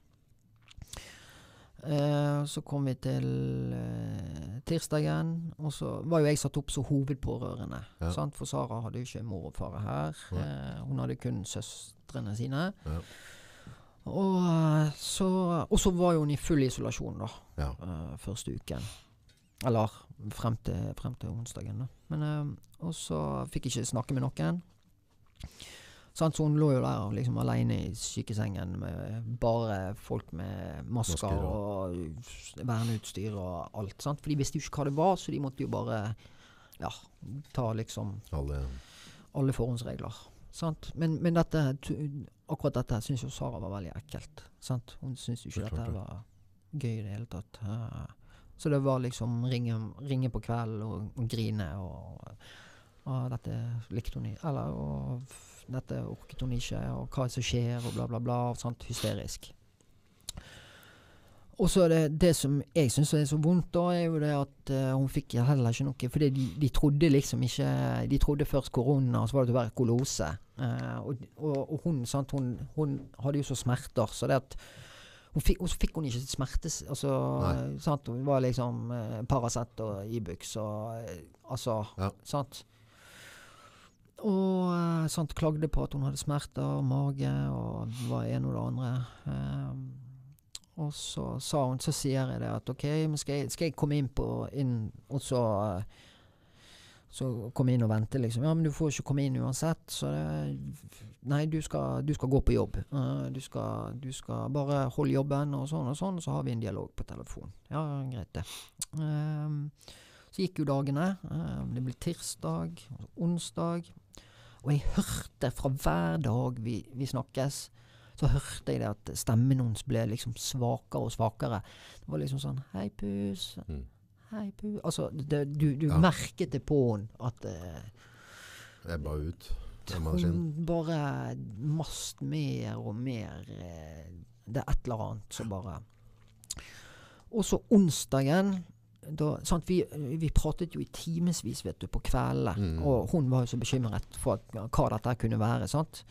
Uh, så kom vi til uh, tirsdagen, og så var jo jeg satt opp så hovedpårørende, ja. Sant? For Sara hadde jo ikke mor og far her. Ja. Uh, hun hadde kun søstrene sine. Ja. Og, uh, så, og så var jo hun i full isolasjon da, ja. uh, første uken. Eller frem til, frem til onsdagen da. Men, uh, og så fikk jeg ikke snakke med noen. Sant, så hun lå jo der liksom alene i sykesengen med bare folk med masker, masker og, og verneutstyr og alt, sant? For de visste jo ikke hva det var, så de måtte jo bare ja, ta liksom alle, alle forhåndsregler, sant? Men, men dette, akkurat dette synes jo Sara var veldig ekkelt, sant? Hun synes jo ikke dette var gøy i det hele tatt. Så det var liksom ringe, ringe på kvelden og, og grine og, og dette likte hun i, eller og dette orket hun ikke, og hva som skjer, og bla bla bla, og sånt, hysterisk. Og så det, det som jeg synes er så vondt da, er jo det at uh, hun fikk heller ikke noe, fordi de, de trodde liksom ikke, de trodde først korona, så var det tuberkulose. Uh, og, og, og hun, sant, hun, hun hadde jo så smerter, så det at hun fikk, og så fikk hun ikke smertes, altså, sant, hun var liksom uh, Paracet og Ibux, og uh, altså, ja. Sant, og uh, sant, klagde på at hun hadde smerter, mage, og det var en og det andre. Um, og så sa hun, så sier jeg det at ok, men skal jeg, skal jeg komme inn på inn, og så uh, så komme inn og vente liksom. Ja, men du får ikke komme inn uansett, så det, nei, du skal, du skal gå på jobb. Uh, du, skal, du skal bare holde jobben og sånn og sånn, og så har vi en dialog på telefon. Ja, greit det. Um, så gikk jo dagene. Um, det ble tirsdag, onsdag. Og jeg hørte fra hver dag vi, vi snakkes, så hørte jeg det at stemmen hennes ble liksom svakere og svakere. Det var liksom sånn, hei pus, mm. hei pus. Altså, det, du, du ja. merket det på henne at uh, jeg ba ut. Hun bare mast mer og mer. Uh, det er et eller annet så bare. Og så onsdagen, da, sant, vi, vi pratet jo i timesvis, vet du, på kvelden. Mm. Og hun var jo så bekymret for at, hva dette kunne være, sant?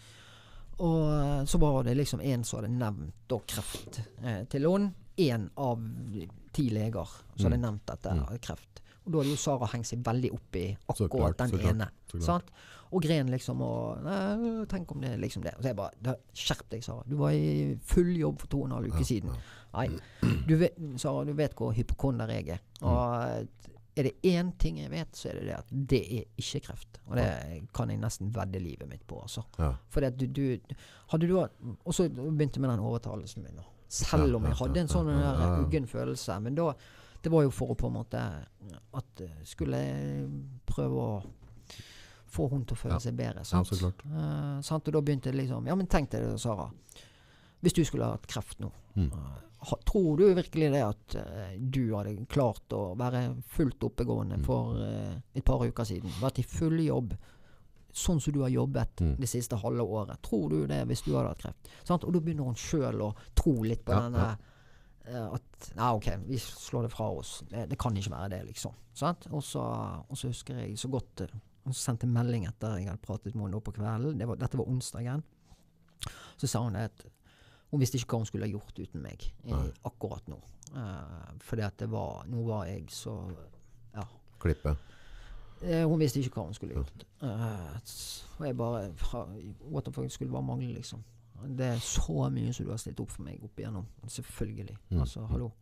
Og så var det liksom en som hadde nevnt da kreft eh, til henne. En av ti leger som hadde nevnt dette mm. kreft. Og da hadde jo Sara hengt seg veldig opp i akkurat klart, den ene. Sant? Og gren liksom, og tenk om det er liksom det. Og så jeg bare, skjerp deg, Sara. Du var i full jobb for to og en halv uke ja, siden. Ja. Nei, du vet, Sara, du vet hvor hypokonder jeg er. Og er det én ting jeg vet, så er det det at det er ikke kreft. Og det kan jeg nesten vedde livet mitt på, altså. Ja. For det at du, du, hadde du, og så begynte jeg med den overtalelsen min, selv om jeg hadde en sånn der uggen følelse, men da, det var jo for å på en måte, at skulle jeg prøve å få hun til å føle ja. seg bedre, sant? Ja, så klart. Uh, sant? Og da begynte det liksom, ja, men tenk deg det, Sara. Hvis du skulle ha hatt kreft nå, mm. uh, tror du virkelig det at uh, du hadde klart å være fullt oppegående mm. for uh, et par uker siden? Vært i full jobb, sånn som du har jobbet mm. det siste halve året. Tror du det hvis du hadde hatt kreft? Sant? Og da begynner hun selv å tro litt på ja, denne, ja. uh, at, nei, ok, vi slår det fra oss. Det, det kan ikke være det, liksom. Sant? Og så, og så husker jeg så godt, uh, hun sendte melding etter jeg hadde pratet med henne på kvelden. Det var, dette var onsdagen. Så sa hun at hun visste ikke hva hun skulle ha gjort uten meg i, akkurat nå. Uh, fordi at det var, nå var jeg så, ja. Klippe. Uh, hun visste ikke hva hun skulle ha gjort. Uh, og jeg bare, what the fuck skulle bare mangle, liksom. Det er så mye som du har stilt opp for meg opp igjennom. Selvfølgelig. Mm. Altså, hallo.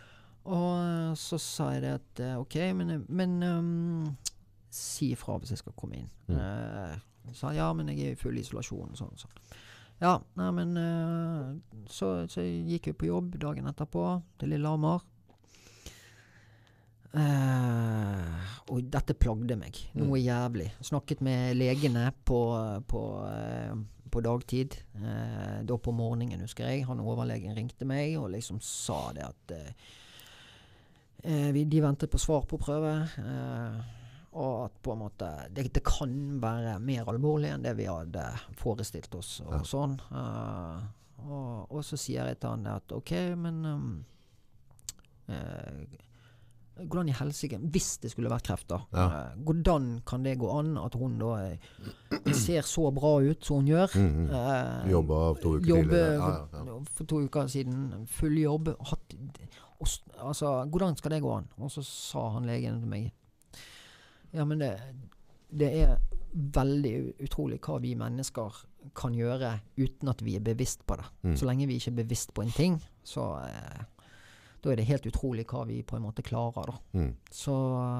Og så sa jeg det at, ok, men, men um, si ifra hvis jeg skal komme inn. Mm. Uh, sa, ja, men jeg er i full isolasjon, sånn, sånn. Ja, nei, men uh, så, så gikk jeg på jobb dagen etterpå til Lillehammer. Uh, og dette plagde meg. Noe mm. jævlig. Snakket med legene på, på, uh, på dagtid. Uh, da på morgenen, husker jeg. Han overlegen ringte meg og liksom sa det at uh, uh, vi, de ventet på svar på prøve. Uh, og at på en måte det, det kan være mer alvorlig enn det vi hadde forestilt oss og ja. sånn uh, og, og så sier jeg til han at ok, men um, uh, hvordan i helsike hvis det skulle vært kreft da ja. uh, hvordan kan det gå an at hun da uh, ser så bra ut som hun gjør mm, mm. Uh, jobba to uker jobbe, tidligere ja, ja, ja. For to uker siden full jobb hatt, og, altså, hvordan skal det gå an? Og så sa han legen til meg ja, men det, det er veldig utrolig hva vi mennesker kan gjøre uten at vi er bevisst på det. Mm. Så lenge vi ikke er bevisst på en ting, så eh, da er det helt utrolig hva vi på en måte klarer. Da. Mm. Så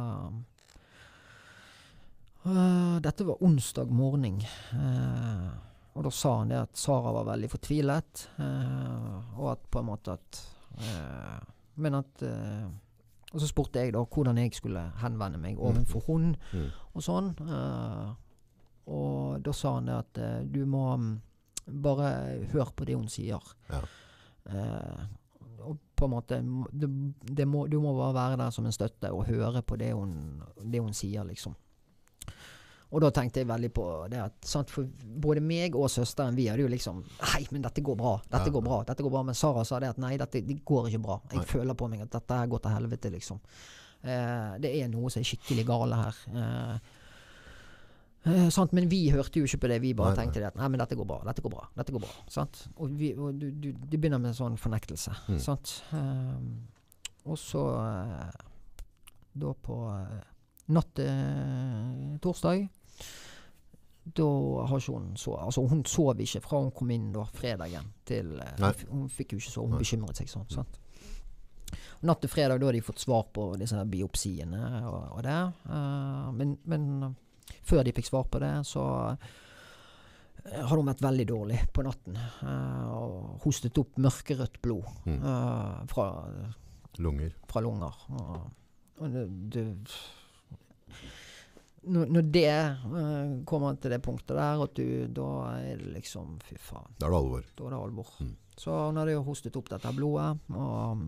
uh, dette var onsdag morgen. Uh, og da sa han det at Sara var veldig fortvilet, uh, og at på en måte at uh, men at uh, og så spurte jeg da hvordan jeg skulle henvende meg overfor hun mm. og sånn. Uh, og da sa han det at uh, du må um, bare høre på det hun sier. Ja. Uh, og på en måte, det, det må, du må bare være der som en støtte og høre på det hun, det hun sier, liksom. Og da tenkte jeg veldig på det at, sant, for både meg og søsteren, vi hadde jo liksom, nei, men dette går bra, dette ja. går bra, dette går bra. Men Sara sa det at nei, dette det går ikke bra. Jeg nei. føler på meg at dette her går til helvete, liksom. Eh, det er noe som er skikkelig gale her. Eh, eh, sant? Men vi hørte jo ikke på det, vi bare nei, tenkte nei. det at, nei, men dette går bra, dette går bra, dette går bra. Sant? Og, vi, og du, du, du begynner med en sånn fornektelse, mm. sant? Eh, og så, eh, da på eh, natt til torsdag, da har ikke hun så, altså hun sov ikke fra hun kom inn da fredagen til, hun, hun fikk jo ikke så, hun Nei. bekymret seg sånn, sant? Og natt til fredag, da har de fått svar på disse biopsiene og, og det, uh, men, men før de fikk svar på det, så har hun vært veldig dårlig på natten, uh, og hostet opp mørkerødt blod mm. uh, fra lunger. Fra lunger. Og, og det, det når, når det uh, kommer til det punktet der, at du, da er det liksom, fy faen. Da er det alvor. Da er det alvor. Mm. Så hun hadde jo hostet opp dette blodet, og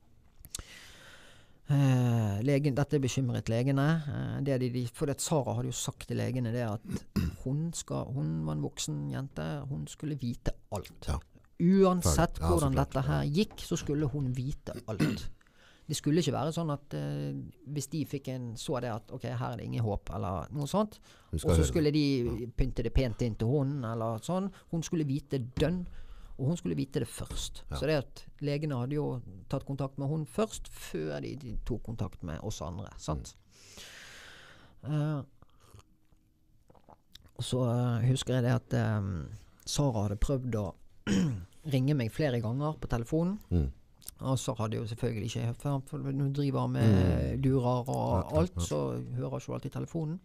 uh, legen, dette bekymret legene. Uh, det de, de, for det Sara hadde jo sagt til legene det at hun, skal, hun var en voksen jente, hun skulle vite alt. Ja. Uansett ja, hvordan klart, dette her gikk, så skulle hun vite alt. Det skulle ikke være sånn at uh, hvis de fikk en, så det at ok, her er det ingen håp, eller noe sånt, og så skulle de pynte det pent inn til hun, eller sånn. Hun skulle vite dønn, og hun skulle vite det først. Ja. Så det at legene hadde jo tatt kontakt med hun først, før de, de tok kontakt med oss andre, sant? Mm. Uh, så uh, husker jeg det at um, Sara hadde prøvd å ringe meg flere ganger på telefonen. Mm. Og så hadde jeg jo selvfølgelig ikke for, for når du driver med mm. durer og ja, alt, ja. Så hører ikke alltid telefonen.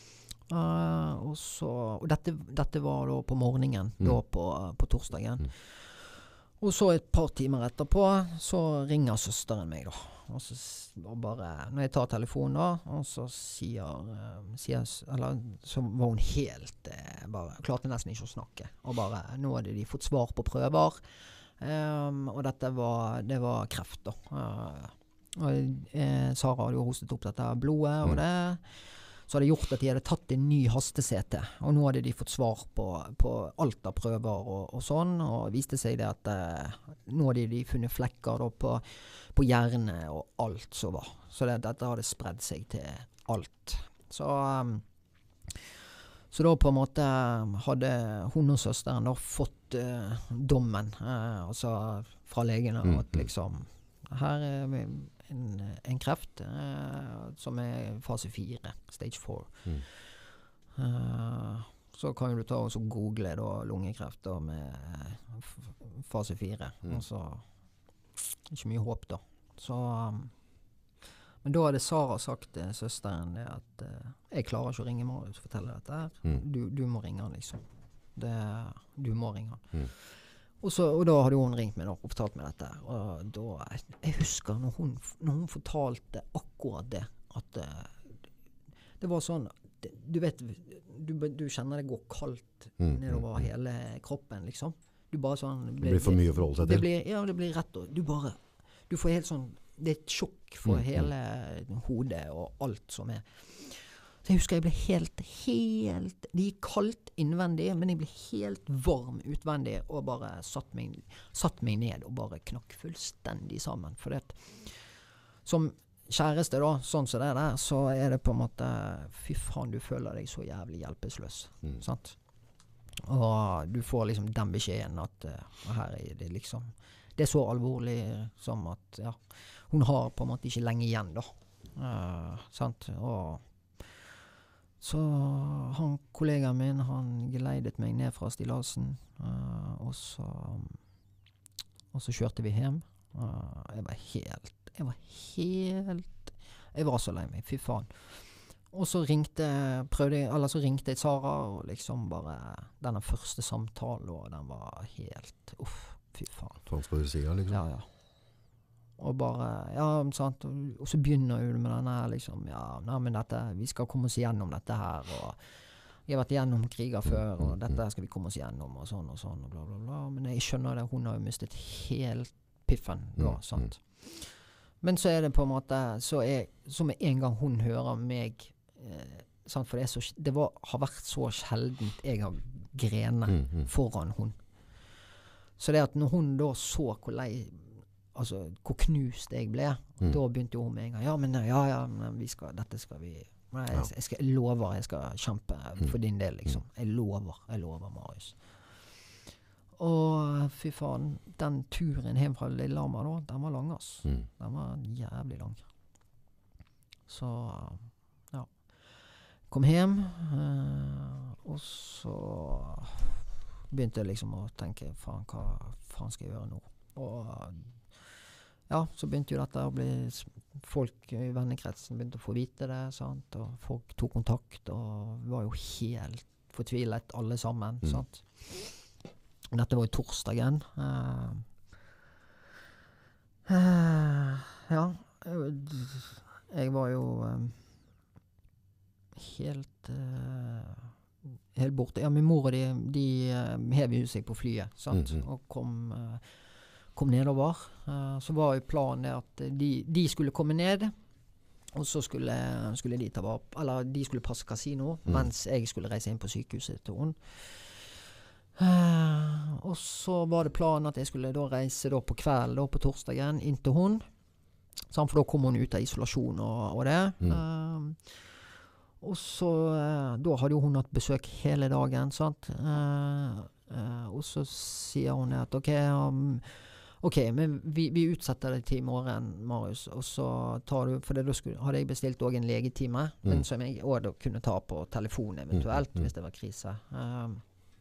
Uh, og så, og dette, dette var da på morgenen, mm. da på, på torsdagen. Mm. Og så et par timer etterpå, så ringer søsteren meg da. Og så og bare, når jeg tar telefonen da, og så sier, uh, sier eller så var hun helt, uh, bare, klarte nesten ikke å snakke. Og bare, nå hadde de fått svar på prøver. Um, og dette var, det var kreft da. Uh, og eh, Sara hadde jo hostet opp dette blodet, mm. og det så hadde gjort at de hadde tatt en ny hastesete. Og nå hadde de fått svar på, på alt av prøver og, og sånn, og viste seg det at eh, nå hadde de funnet flekker da, på, på hjernen og alt som var. Så det, dette hadde spredd seg til alt. Så um, Så da på en måte hadde hun og søsteren da fått uh, dommen, uh, altså fra legene, mm. at liksom, her er en, en kreft uh, som er fase fire, stage four. Mm. Uh, så kan du ta og så google da lungekreft da med fase fire, mm. og så ikke mye håp da. Så... Um, Men da hadde Sara sagt til søsteren det at uh, jeg klarer ikke å ringe Marius og fortelle dette her. Mm. Du, du må ringe han liksom. Det, du må ringe han. Mm. Og, så, og da hadde hun ringt meg da, og fortalt meg dette her. Og da, jeg husker når hun, når hun fortalte akkurat det, at uh, det var sånn, det, du vet, du, du kjenner det går kaldt mm. nedover hele kroppen liksom. Du bare sånn... Det blir for mye å forholde seg til. Det blir, ja, det blir rett og du bare, du får helt sånn, det er et sjokk for mm, hele mm. hodet og alt som er. Så jeg husker jeg ble helt, helt, det gikk kaldt innvendig, men jeg ble helt varm utvendig og bare satt meg, satt meg ned og bare knakk fullstendig sammen. For det, som kjæreste da, sånn som det der, så er det på en måte, fy faen, du føler deg så jævlig hjelpeløs, mm. sant? Og du får liksom den beskjeden at uh, her er det liksom, det er så alvorlig som at, ja, hun har på en måte ikke lenge igjen da. Uh, sant? Og så han, kollegaen min, han geleidet meg ned fra stillasen, uh, og så og så kjørte vi hjem. Uh, jeg var helt, jeg var helt, jeg var så lei meg, fy faen. Og så ringte, prøvde jeg, eller så ringte jeg Sara, og liksom bare, denne første samtalen, og den var helt, uff, fy faen. Sånn skal du si, ja, liksom? Ja, ja. Og bare, ja, sant, og, og så begynner jo med denne her, liksom, ja, nei, men dette, vi skal komme oss igjennom dette her, og vi har vært igjennom kriger før, og dette skal vi komme oss igjennom, og sånn og sånn, og bla bla bla, men jeg skjønner det, hun har jo mistet helt piffen da, sant. Men så er det på en måte, så er, så med en gang hun hører meg, eh, sant, for det, er så, det var, har vært så sjeldent jeg har grenet foran hun. Så det at når hun da så hvor lei, altså hvor knust jeg ble, mm. da begynte hun med en gang, ja, men ja, ja, men vi skal, dette skal vi, nei, jeg, jeg, skal, jeg lover, jeg skal kjempe for din del, liksom. Jeg lover, jeg lover, Marius. Og fy faen, den turen hjem fra Lillehammer da, den var lang, ass. Mm. Den var jævlig lang. Så, ja. Kom hjem, øh, og så begynte jeg liksom å tenke, faen, hva faen skal jeg gjøre nå? Og ja, så begynte jo dette å bli, folk i vennekretsen begynte å få vite det, sant? Og folk tok kontakt, og var jo helt fortvilet alle sammen, mm. sant? Dette var jo torsdagen. Uh, uh, ja, jeg, jeg var jo um, helt uh, helt borte. Ja, min mor og de, de uh, hev jo seg på flyet, sant? Mm-hmm. Og kom, uh, kom nedover. Uh, så var jo planen det at de, de skulle komme ned, og så skulle, skulle de ta vare på, eller de skulle passe kasino, mm. mens jeg skulle reise inn på sykehuset til hun. Uh, og så var det planen at jeg skulle da reise da på kvelden, da på torsdagen, inn til hun. Sånn, for da kom hun ut av isolasjon og, og det. Mm. Uh, og så, uh, da hadde jo hun hatt besøk hele dagen, sant? Uh, uh, og så sier hun at, ok, um, ok, men vi, vi utsetter det til i morgen, Marius, og så tar du, for det da skulle, hadde jeg bestilt også en legetime, mm. men som jeg også da kunne ta på telefon eventuelt, mm. hvis det var krise. Uh,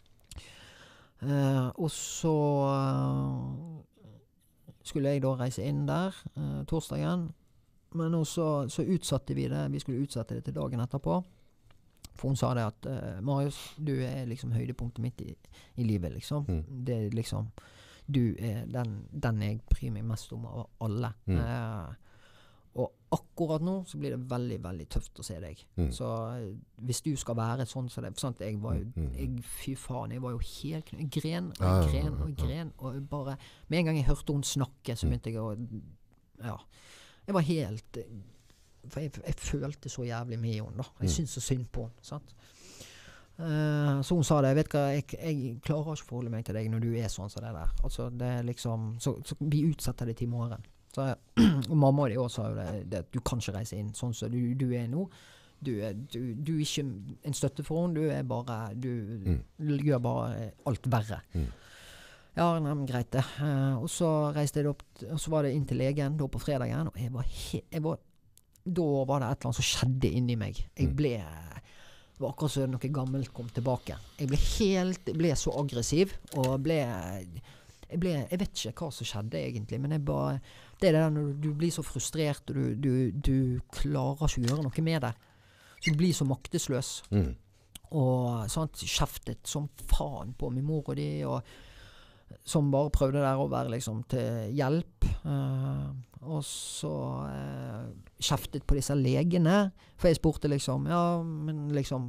uh, og så uh, skulle jeg da reise inn der uh, torsdagen, men også så utsatte vi det, vi skulle utsette det til dagen etterpå. For hun sa det at, uh, Marius, du er liksom høydepunktet mitt i, i livet, liksom. Mm. Det er liksom, du er den, den jeg bryr meg mest om av alle. Mm. Uh, og akkurat nå så blir det veldig, veldig tøft å se deg. Mm. Så uh, hvis du skal være sånn så det, sant, jeg var jo, mm. jeg, fy faen, jeg var jo helt, jeg gren, og jeg gren, og jeg gren, og jeg bare, med en gang jeg hørte hun snakke, så begynte jeg å, ja, jeg var helt, for jeg, jeg følte så jævlig med henne da. Jeg synes så synd på henne, sant? Uh, så hun sa det, jeg vet hva, jeg, jeg klarer ikke å forholde meg til deg når du er sånn som det der. Altså, det er liksom, så, så vi utsetter det til morgen. Så, og mamma og de også sa jo det, det, du kan ikke reise inn sånn som du, du er nå. Du er, du, du er ikke en støtte for henne, du er bare, du mm. gjør bare alt verre. Mm. Ja, nei, men greit det. Uh, og så reiste jeg opp, og så var det inn til legen da på fredagen, og jeg var, he, jeg var da var det et eller annet som skjedde inni meg. Jeg ble, det var akkurat så noe gammelt kom tilbake. Jeg ble helt, jeg ble så aggressiv, og ble, jeg ble, jeg vet ikke hva som skjedde egentlig, men jeg bare, det er det der når du blir så frustrert, og du, du, du klarer ikke å gjøre noe med det. Så du blir så maktesløs. Mm. Og sånt, kjeftet som faen på min mor og de, og som bare prøvde der å være liksom til hjelp. Uh, og så uh, kjeftet på disse legene, for jeg spurte liksom, ja, men liksom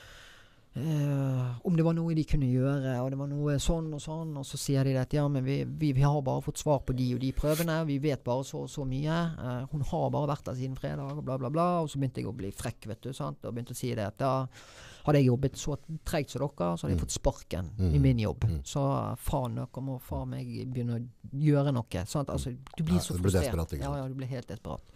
uh, om det var noe de kunne gjøre, og det var noe sånn og sånn, og så sier de at ja, men vi, vi, vi har bare fått svar på de og de prøvene, vi vet bare så så mye, uh, hun har bare vært der siden fredag, og bla bla bla, og så begynte jeg å bli frekk, vet du, sant, og begynte å si det at ja, hadde jeg jobbet så tregt som dere, så hadde jeg fått sparken mm. i min jobb. Mm. Så faen, dere må faen meg begynne å gjøre noe. Sant? Altså, du blir ja, så frustrert. Desperat, ja, ja, du blir helt desperat.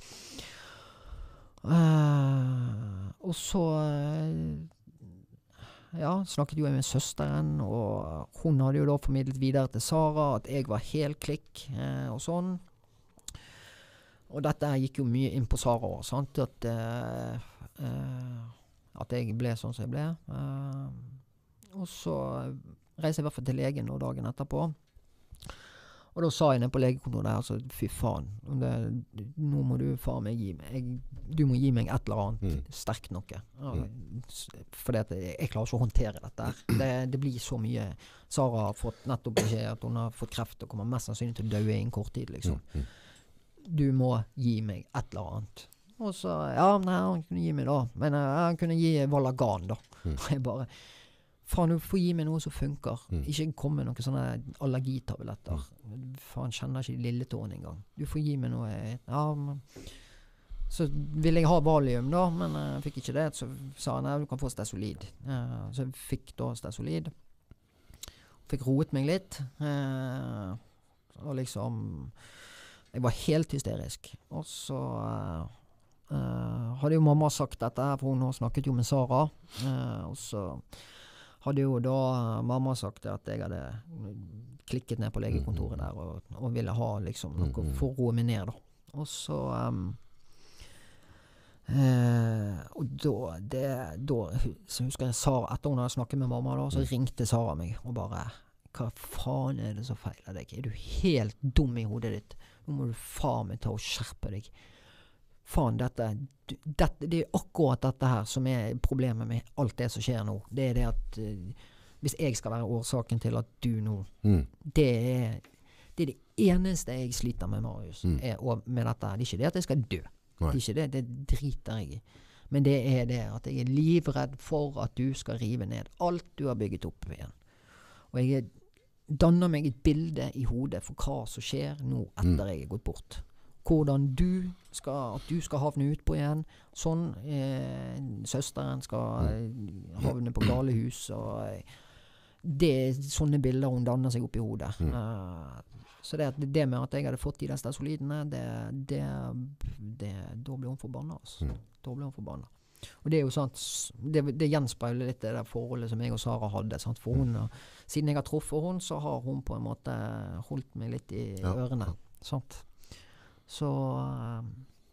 Uh, og så uh, ja, snakket jo jeg med søsteren, og hun hadde jo da formidlet videre til Sara at jeg var helt klikk uh, og sånn. Og dette gikk jo mye inn på Sara også, sant? At uh, uh, at jeg ble sånn som jeg ble. Uh, og så reiste jeg i hvert fall til legen og dagen etterpå. Og da sa jeg ned på legekontoret der, altså, fy faen, det, nå må du faen meg gi meg, jeg, du må gi meg et eller annet mm. sterkt noe. Ja, fordi at jeg, jeg klarer ikke å håndtere dette her. Det, det blir så mye. Sara har fått nettopp beskjed at hun har fått kreft og kommer mest sannsynlig til å dø i en kort tid, liksom. Mm. Du må gi meg et eller annet. Og så, ja, nei, han kunne gi meg da. Men uh, han kunne gi Valagan da. Mm. Og jeg bare, faen, du får gi meg noe som funker. Mm. Ikke komme med noen sånne allergitabletter. Mm. Faen, kjenner ikke lille tåen engang. Du får gi meg noe, ja, men så ville jeg ha valium da, men jeg uh, fikk ikke det. Så sa han, nei, du kan få Stesolid. Uh, så jeg fikk da Stesolid. Fikk roet meg litt. Uh, og liksom, jeg var helt hysterisk. Og så... Uh, Uh, hadde jo mamma sagt dette her, for hun snakket jo med Sara, uh, og så hadde jo da mamma sagt at jeg hadde klikket ned på legekontoret der og, og ville ha liksom noe for å roe meg ned da. Og så um, uh, og da, det, da så husker jeg Sara, etter hun hadde snakket med mamma da, så ringte Sara meg og bare, hva faen er det som feiler deg? Er du helt dum i hodet ditt? Nå må du faen meg ta og skjerpe deg. Faen, dette, dette, det er akkurat dette her som er problemet med alt det som skjer nå. Det er det at uh, hvis jeg skal være årsaken til at du nå, mm. det, er, det er det eneste jeg sliter med, Marius, mm. er, og med dette. Det er ikke det at jeg skal dø. Nei. Det er ikke det, det driter jeg i. Men det er det at jeg er livredd for at du skal rive ned alt du har bygget opp igjen. Og jeg danner meg et bilde i hodet for hva som skjer nå etter jeg er gått bort. Hvordan du skal, at du skal havne ut på igjen. Sånn eh, søsteren skal eh, havne på galehus. Og eh, det er sånne bilder hun danner seg opp i hodet. Mm. Uh, så det, det med at jeg hadde fått de der stesolidene, det, det, det, da ble hun forbannet. Altså. Mm. Da ble hun forbannet. Og det er jo sant, det, det gjenspeiler litt det der forholdet som jeg og Sara hadde. Sant? For hun, siden jeg har truffet hun, så har hun på en måte holdt meg litt i ja. ørene. Sant? Så um,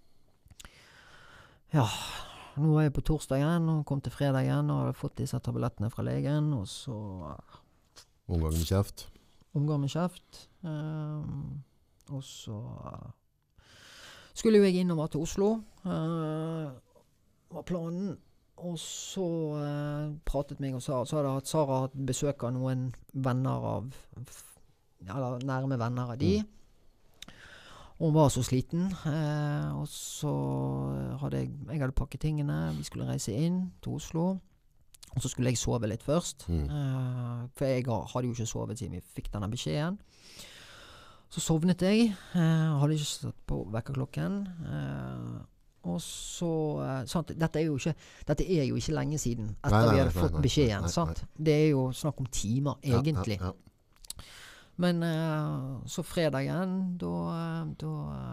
ja, nå er jeg på torsdag igjen, og kom til fredag igjen, og har fått disse tablettene fra legen, og så uh, omgang med kjeft. Omgang med kjeft. Um, og så uh, skulle jo jeg innover til Oslo. Uh, var planen. Og så uh, pratet meg og Sara. Så hadde Sara hatt besøk av noen venner av, eller nærme venner av de. Mm. Hun var så sliten, eh, og så hadde jeg, jeg hadde pakket tingene, vi skulle reise inn til Oslo, og så skulle jeg sove litt først, mm. eh, for jeg hadde jo ikke sovet siden vi fikk denne beskjeden. Så sovnet jeg, eh, hadde ikke satt på vekkerklokken, eh, og så, eh, sant, dette er, jo ikke, dette er jo ikke lenge siden, etter nei, nei, vi hadde nei, fått nei, beskjeden, nei, nei, nei. Det er jo snakk om timer, egentlig. Ja, ja, ja. Men uh, så fredagen, da, da,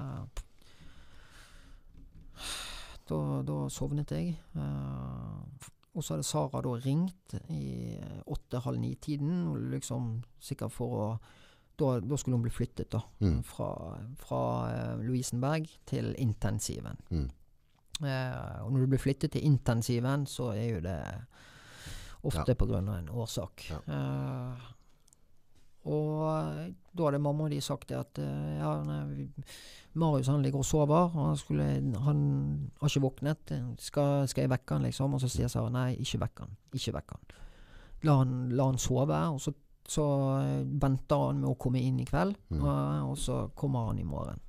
da, da sovnet jeg. Uh, og så hadde Sara da ringt i åtte, halv ni-tiden, og liksom sikkert for å, da, da skulle hun bli flyttet da, mm. fra, fra uh, Lovisenberg til intensiven. Mm. Uh, og når du blir flyttet til intensiven, så er jo det ofte ja. På grunn av en årsak. Ja. Uh, Og da hadde mamma og de sagt det at ja, nei, Marius han ligger og sover, og han, skulle, han har ikke våknet, skal, skal jeg vekke han liksom? Og så sier Sara, nei, ikke vekke han, ikke vekke han. La han, la han sove, og så, så venter han med å komme inn i kveld, mm. og, og så kommer han i morgen.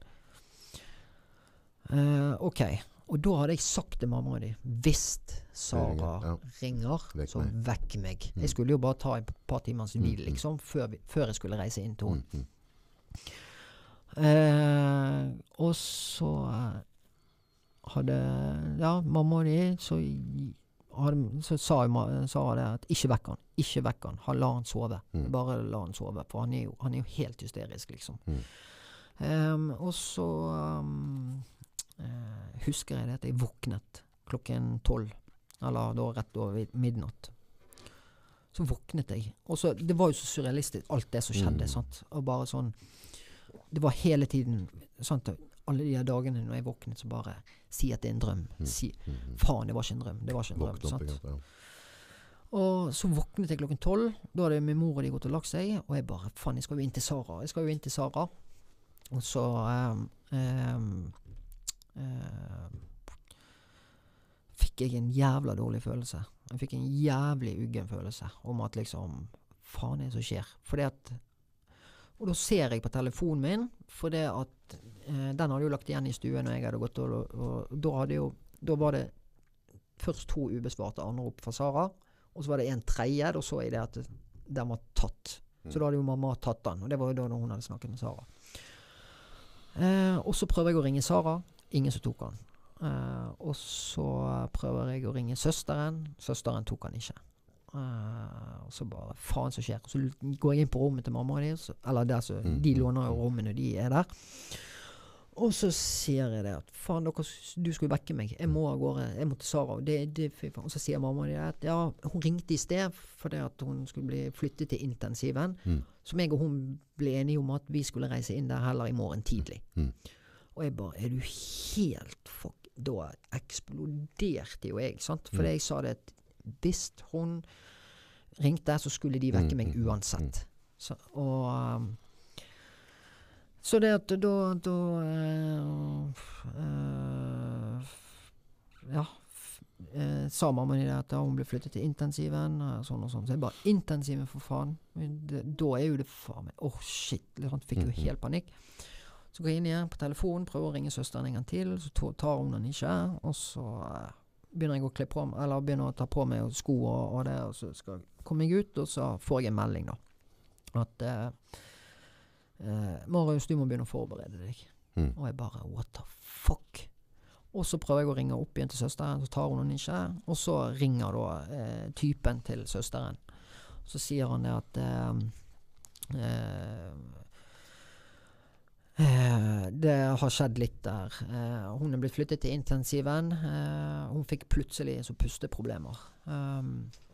Uh, ok, og da hadde jeg sagt til mamma og de, hvis Sara ja. ringer, vekk så meg. Vekk meg. Mm. Jeg skulle jo bare ta et par timers hvil, liksom, før, vi, før jeg skulle reise inn til henne. Mm. Uh, og så hadde, ja, mamma og de, så, hadde, så sa, sa det at ikke vekk han, ikke vekk han, han la han sove. Mm. Bare la han sove, for han er jo, han er jo helt hysterisk, liksom. Mm. Um, og så... Um, Uh, husker jeg det at jeg våknet klokken tolv, eller da rett over midnatt. Så våknet jeg, og så, det var jo så surrealistisk alt det som skjedde, mm. sant? Og bare sånn, det var hele tiden, sant? Alle de her dagene når jeg våknet, så bare si at det er en drøm, mm. si, faen, det var ikke en drøm, det var ikke en drøm, sant? Opp, ja. Og så våknet jeg klokken tolv, da hadde min mor og de gått og lagt seg, og jeg bare, faen, jeg skal jo inn til Sara, jeg skal jo inn til Sara, og så um, um, Uh, fikk jeg en jævla dårlig følelse. Jeg fikk en jævlig uggen følelse om at liksom, faen er det som skjer? For det at, og da ser jeg på telefonen min, for det at uh, den hadde jo lagt igjen i stuen når jeg hadde gått, og, og, og da hadde jo, da var det først to ubesvarte anrop fra Sara, og så var det en tredje, og så er det at den var tatt. Så da hadde jo mamma tatt den, og det var jo da når hun hadde snakket med Sara. Uh, og så prøver jeg å ringe Sara. Ingen som tok han. Uh, og så prøver jeg å ringe søsteren. Søsteren tok han ikke. Uh, og så bare, faen som skjer. Så går jeg inn på rommet til mamma og de, så, eller der så, mm. de låner jo rommet når de er der. Og så sier jeg det at, faen, dere, du skulle vekke meg. Jeg må av gårde, jeg må til Sara. Det, det, og så sier mamma og de at, ja, hun ringte i sted, for det at hun skulle bli flyttet til intensiven. Mm. Så meg og hun ble enige om at vi skulle reise inn der heller i morgen tidlig. Mm. Og jeg bare, er du helt fuck, da eksploderte jo jeg, sant? For mm. jeg sa det at hvis hun ringte, så skulle de vekke meg uansett. Så, og um, så det at da, da uh, uh, ja, uh, sa mamma det at hun ble flyttet til intensiven, uh, sånn og sånn. Så jeg bare, intensiven for faen. Det, da er jo det faen meg, åh oh, shit, liksom, fikk jo helt panikk. Så går jeg inn igjen på telefonen, prøver å ringe søsteren en gang til, så tar hun den ikke, og så begynner jeg å kle på meg, eller begynner å ta på meg sko og, og det, og så skal komme jeg ut, og så får jeg en melding da. At eh, eh, Marius, du må begynne å forberede deg. Mm. Og jeg bare, what the fuck? Og så prøver jeg å ringe opp igjen til søsteren, så tar hun den ikke, og så ringer da eh, typen til søsteren. Så sier han det at eh, eh, eh, det har skjedd litt der. Eh, hun er blitt flyttet til intensiven. Eh, hun fikk plutselig så pusteproblemer. Um,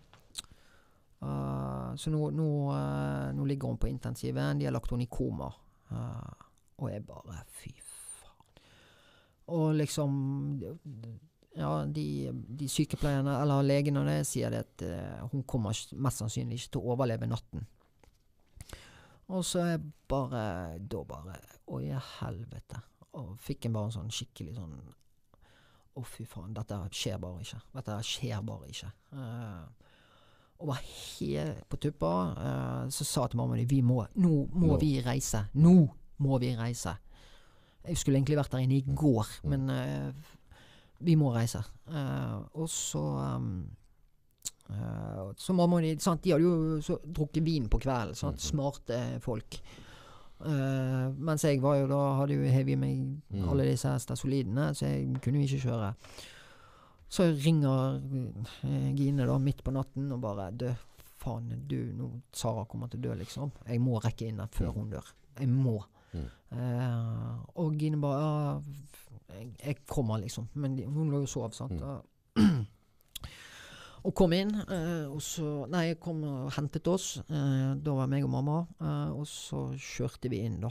uh, så nå, nå, uh, nå ligger hun på intensiven. De har lagt henne i koma. Uh, og jeg bare, fy faen. Og liksom, ja, de, de sykepleierne, eller legene, det sier det at uh, hun kommer mest sannsynlig ikke til å overleve natten. Og så er bare, da bare, oi helvete. Og fikk en bare en sånn skikkelig sånn, å oh, fy faen, dette skjer bare ikke. Dette skjer bare ikke. Uh, og var helt på tuppa, uh, så sa til mamma, vi må, nå må no. vi reise. Nå må vi reise. Jeg skulle egentlig vært der inne i går, men uh, vi må reise. Uh, og så... Um, Uh, så mamma, de, sant, de hadde jo så, drukket vin på kvelden, sant, smarte folk. Uh, mens jeg var jo da, hadde jo hevet meg mm. alle disse stasolidene, så jeg kunne jo ikke kjøre. Så ringer uh, Gine da midt på natten og bare, dø, faen, du, nå Sara kommer til å dø liksom. Jeg må rekke inn før hun dør. Jeg må. Mm. Uh, og Gine bare, ja, jeg, jeg kommer liksom. Men de, hun lå jo sov, sant. Mm. Og kom inn, eh, og så, nei, jeg kom og hentet oss, eh, da var meg og mamma, eh, og så kjørte vi inn da.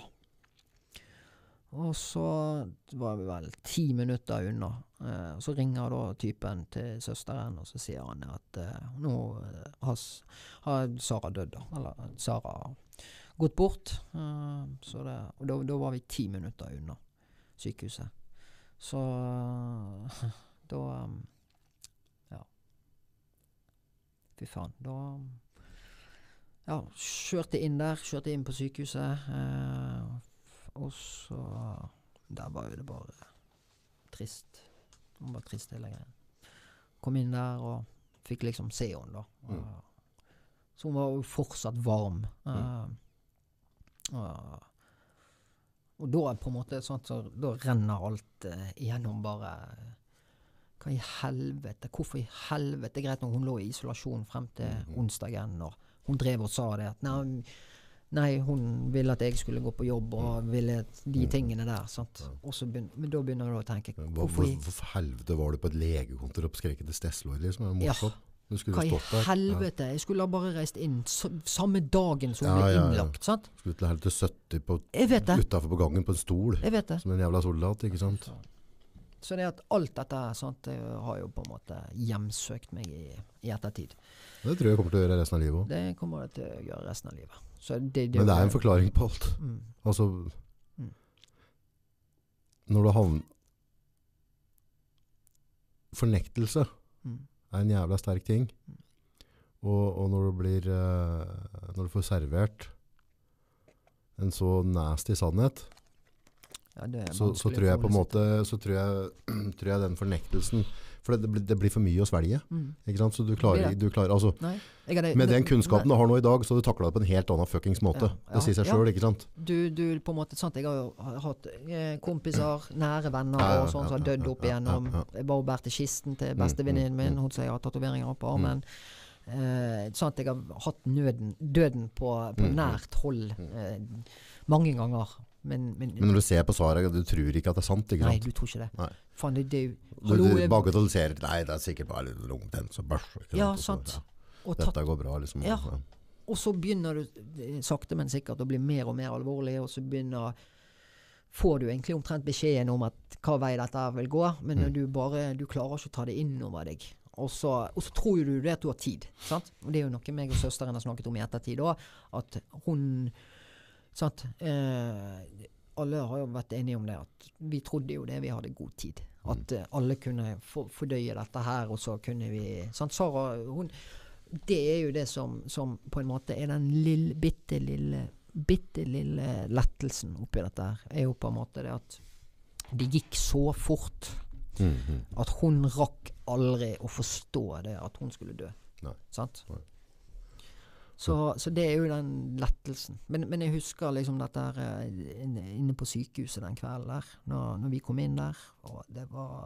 Og så var vi vel ti minutter unna, eh, så ringer da typen til søsteren, og så sier han at eh, nå har, har Sara dødd da, eller Sara gått bort, eh, så det, og da, da var vi ti minutter unna sykehuset. Så da... Fy faen, da ja, kjørte inn der, kjørte inn på sykehuset, eh, og så der var jo det bare trist. Det var bare trist hele greien. Kom inn der og fikk liksom se henne da. Mm. Så hun var jo fortsatt varm. Eh, mm. og, og da på en måte sånn, så da renner alt eh, igjennom bare... Hva i helvete? Hvorfor i helvete? Greit når hun lå i isolasjon frem til mm. onsdagen, og hun drev og sa det at nei, nei, hun ville at jeg skulle gå på jobb og ville de tingene der, sant? Og så begynner, men da begynner du å tenke hvorfor, hvorfor helvete var du på et legekontor og skreket til Steslår liksom? Er det morsomt? Ja. Hva i helvete? Jeg skulle ha bare reist inn så, samme dagen som hun ble ja, innlagt, ja, ja. Sant? Skulle til helvete sytti på, utenfor på gangen på en stol jeg vet det. Som en jævla soldat, ikke sant? Så det at alt dette sant, har jo på en måte hjemsøkt meg i, i ettertid. Det tror jeg kommer til å gjøre resten av livet også. Det kommer det til å gjøre resten av livet. Så det, det Men det er en forklaring på alt. Mm. Altså, mm. når du havner... Fornektelse mm. er en jævla sterk ting. Mm. Og, og når du blir... Uh, når du får servert en så nasty sannhet... Ja, så, så tror jeg på en måte så tror jeg, tror jeg den fornektelsen for det, det, blir, det blir for mye å svelge mm. ikke sant? Så du klarer, du klarer altså, nei, det, med den kunnskapen nei. Du har nå i dag så du takler det på en helt annen fuckings måte ja, ja, det sier seg ja. Selv, ikke sant? Du, du på en måte, sant, jeg har jo hatt eh, kompiser, nære venner ja, og sånn som har dødd opp igjennom ja, ja, ja. Jeg bare bært til kisten til bestevenninnen min, hun sier jeg har tatoveringer på armen mm. eh, sånn at jeg har hatt nøden, døden på, på mm. nært hold eh, mange ganger Men, men, men når du ser på svaret, du tror ikke at det er sant, ikke sant? Nei, du tror ikke det. Nei. Fan, det, det du, du bagatelliserer, nei, det er sikkert bare lungebetennelse og børs. Ja, sant. Så, ja. Dette tatt, går bra, liksom. Ja. Ja. Og så begynner du sakte, men sikkert å bli mer og mer alvorlig, og så begynner, får du egentlig omtrent beskjeden om at hva vei dette vil gå, men mm. du bare, du klarer ikke å ta det inn over deg. Og så, og så tror du det at du har tid, sant? Og det er jo noe meg og søsteren har snakket om i ettertid også, at hun... Sant? Eh, alle har jo vært enige om det at vi trodde jo det, vi hadde god tid at eh, alle kunne for, fordøye dette her og så kunne vi sant? Sara, hun det er jo det som, som på en måte er den lille, bitte lille bitte lille lettelsen oppi dette her er jo på en måte det at det gikk så fort Mm, mm. At hun rakk aldri å forstå det, at hun skulle dø. Nei. Sant? Nei. Så, så det er jo den lettelsen. Men, men jeg husker liksom dette her eh, inne, inne på sykehuset den kvelden der, når, når vi kom inn der, og det var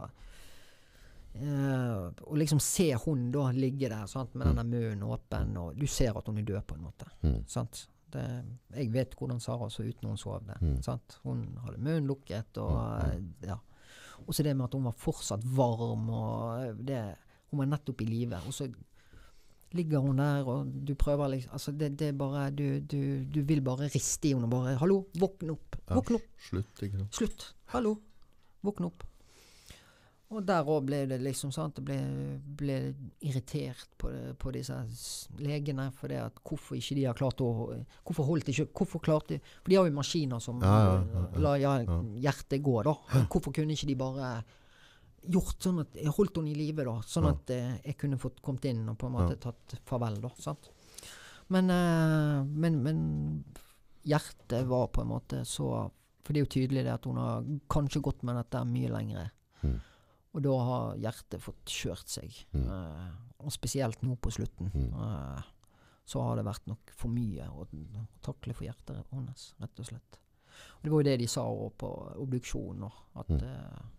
eh, å liksom se hun da ligge der, sant, med Mm. denne munnen åpen, og du ser at hun er død på en måte. Mm. Sant? Det, jeg vet hvordan Sara så ut når hun sov det. Mm. Sant? Hun hadde munnen lukket, og Mm. eh, ja. Og så det med at hun var fortsatt varm, og det, hun var nettopp i live. Og så ligger hun der, og du prøver liksom, altså det, det er bare, du, du, du vil bare riste i henne, og bare, hallo, våkne opp, Ja, våkne opp, Slutt, ikke sant? slutt, hallo, våkne opp. Og der også ble det liksom, sant, det ble, ble irritert på, det, på disse s- legene, for det at hvorfor ikke de har klart å, hvorfor holdt de ikke, hvorfor klarte de, for de har jo maskiner som Ja, ja, ja, ja. la ja, Ja. hjertet gå da. Hvorfor kunne ikke de bare gjort sånn at, jeg holdt henne i live da, sånn Ja. at eh, jeg kunne fått kommet inn og på en måte Ja. tatt farvel da, sant? Men, eh, men, men hjertet var på en måte så, for det er jo tydelig det at hun har kanskje gått med dette mye lengre. Mm. Og da har hjertet fått kjørt seg. Mm. Eh, og spesielt nå på slutten. Mm. Eh, så har det vært nok for mye å, å takle for hjertet hennes, rett og slett. Og det var jo det de sa også på obduksjonen, nå, at, Mm.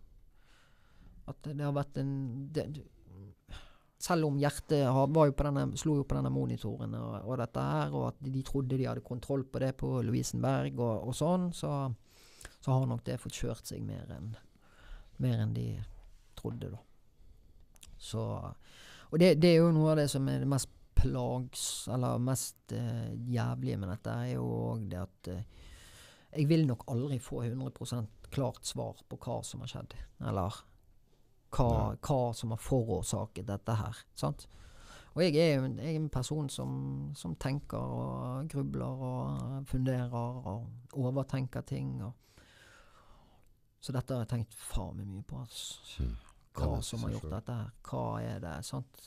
eh, at det har vært en det, selv om hjertet har, var jo på denne, slo jo på denne monitoren og, og dette her, og at de, de trodde de hadde kontroll på det på Lovisenberg og, og sånn, så, så har nok det fått kjørt seg mer enn mer enn de trodde da. Så, og det, det er jo noe av det som er det mest plags, eller mest eh, jævlige med dette, er jo også det at eh, jeg vil nok aldri få hundre prosent klart svar på hva som har skjedd, eller hva, hva som har forårsaket dette her, sant? Og jeg er jo en, jeg er en person som, som tenker og grubler og funderer og overtenker ting, og så dette har jeg tenkt faen meg mye på, altså. Mm. Hva Ja, som har gjort selvfølgelig. dette her. Hva er det, sant?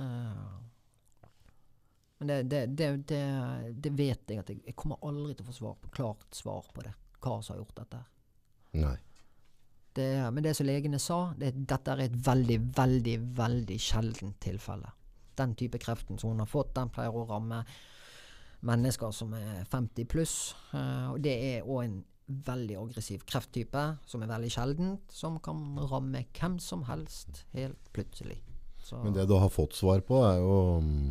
Eh, men det, det, det, det, det vet jeg at jeg, jeg kommer aldri til å få svar på, klart svar på det. Hva som har gjort dette her. Nei. Det, men det som legene sa, det, dette er et veldig, veldig, veldig sjeldent tilfelle. Den type kreften som hun har fått, den pleier å ramme mennesker som er femti pluss. Eh, og det er også en veldig aggressiv krefttype, som er veldig sjeldent, som kan ramme hvem som helst, helt plutselig. Så, Men det du har fått svar på er jo mm,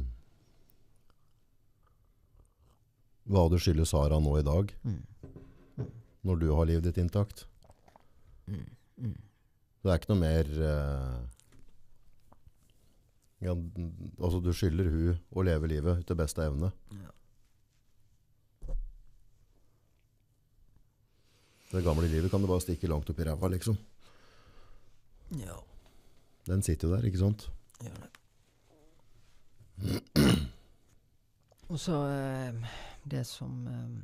hva du skylder Sara nå i dag, mm, når du har livet ditt intakt. mm, mm. Det er ikke noe mer eh, ja, n- altså du skylder hun å leve livet til beste evne. Ja. Det gamle livet kan du bare stikke langt opp i ræva, liksom. Ja, Den sitter jo der, ikke sant? gjør det. Og så eh, det som eh,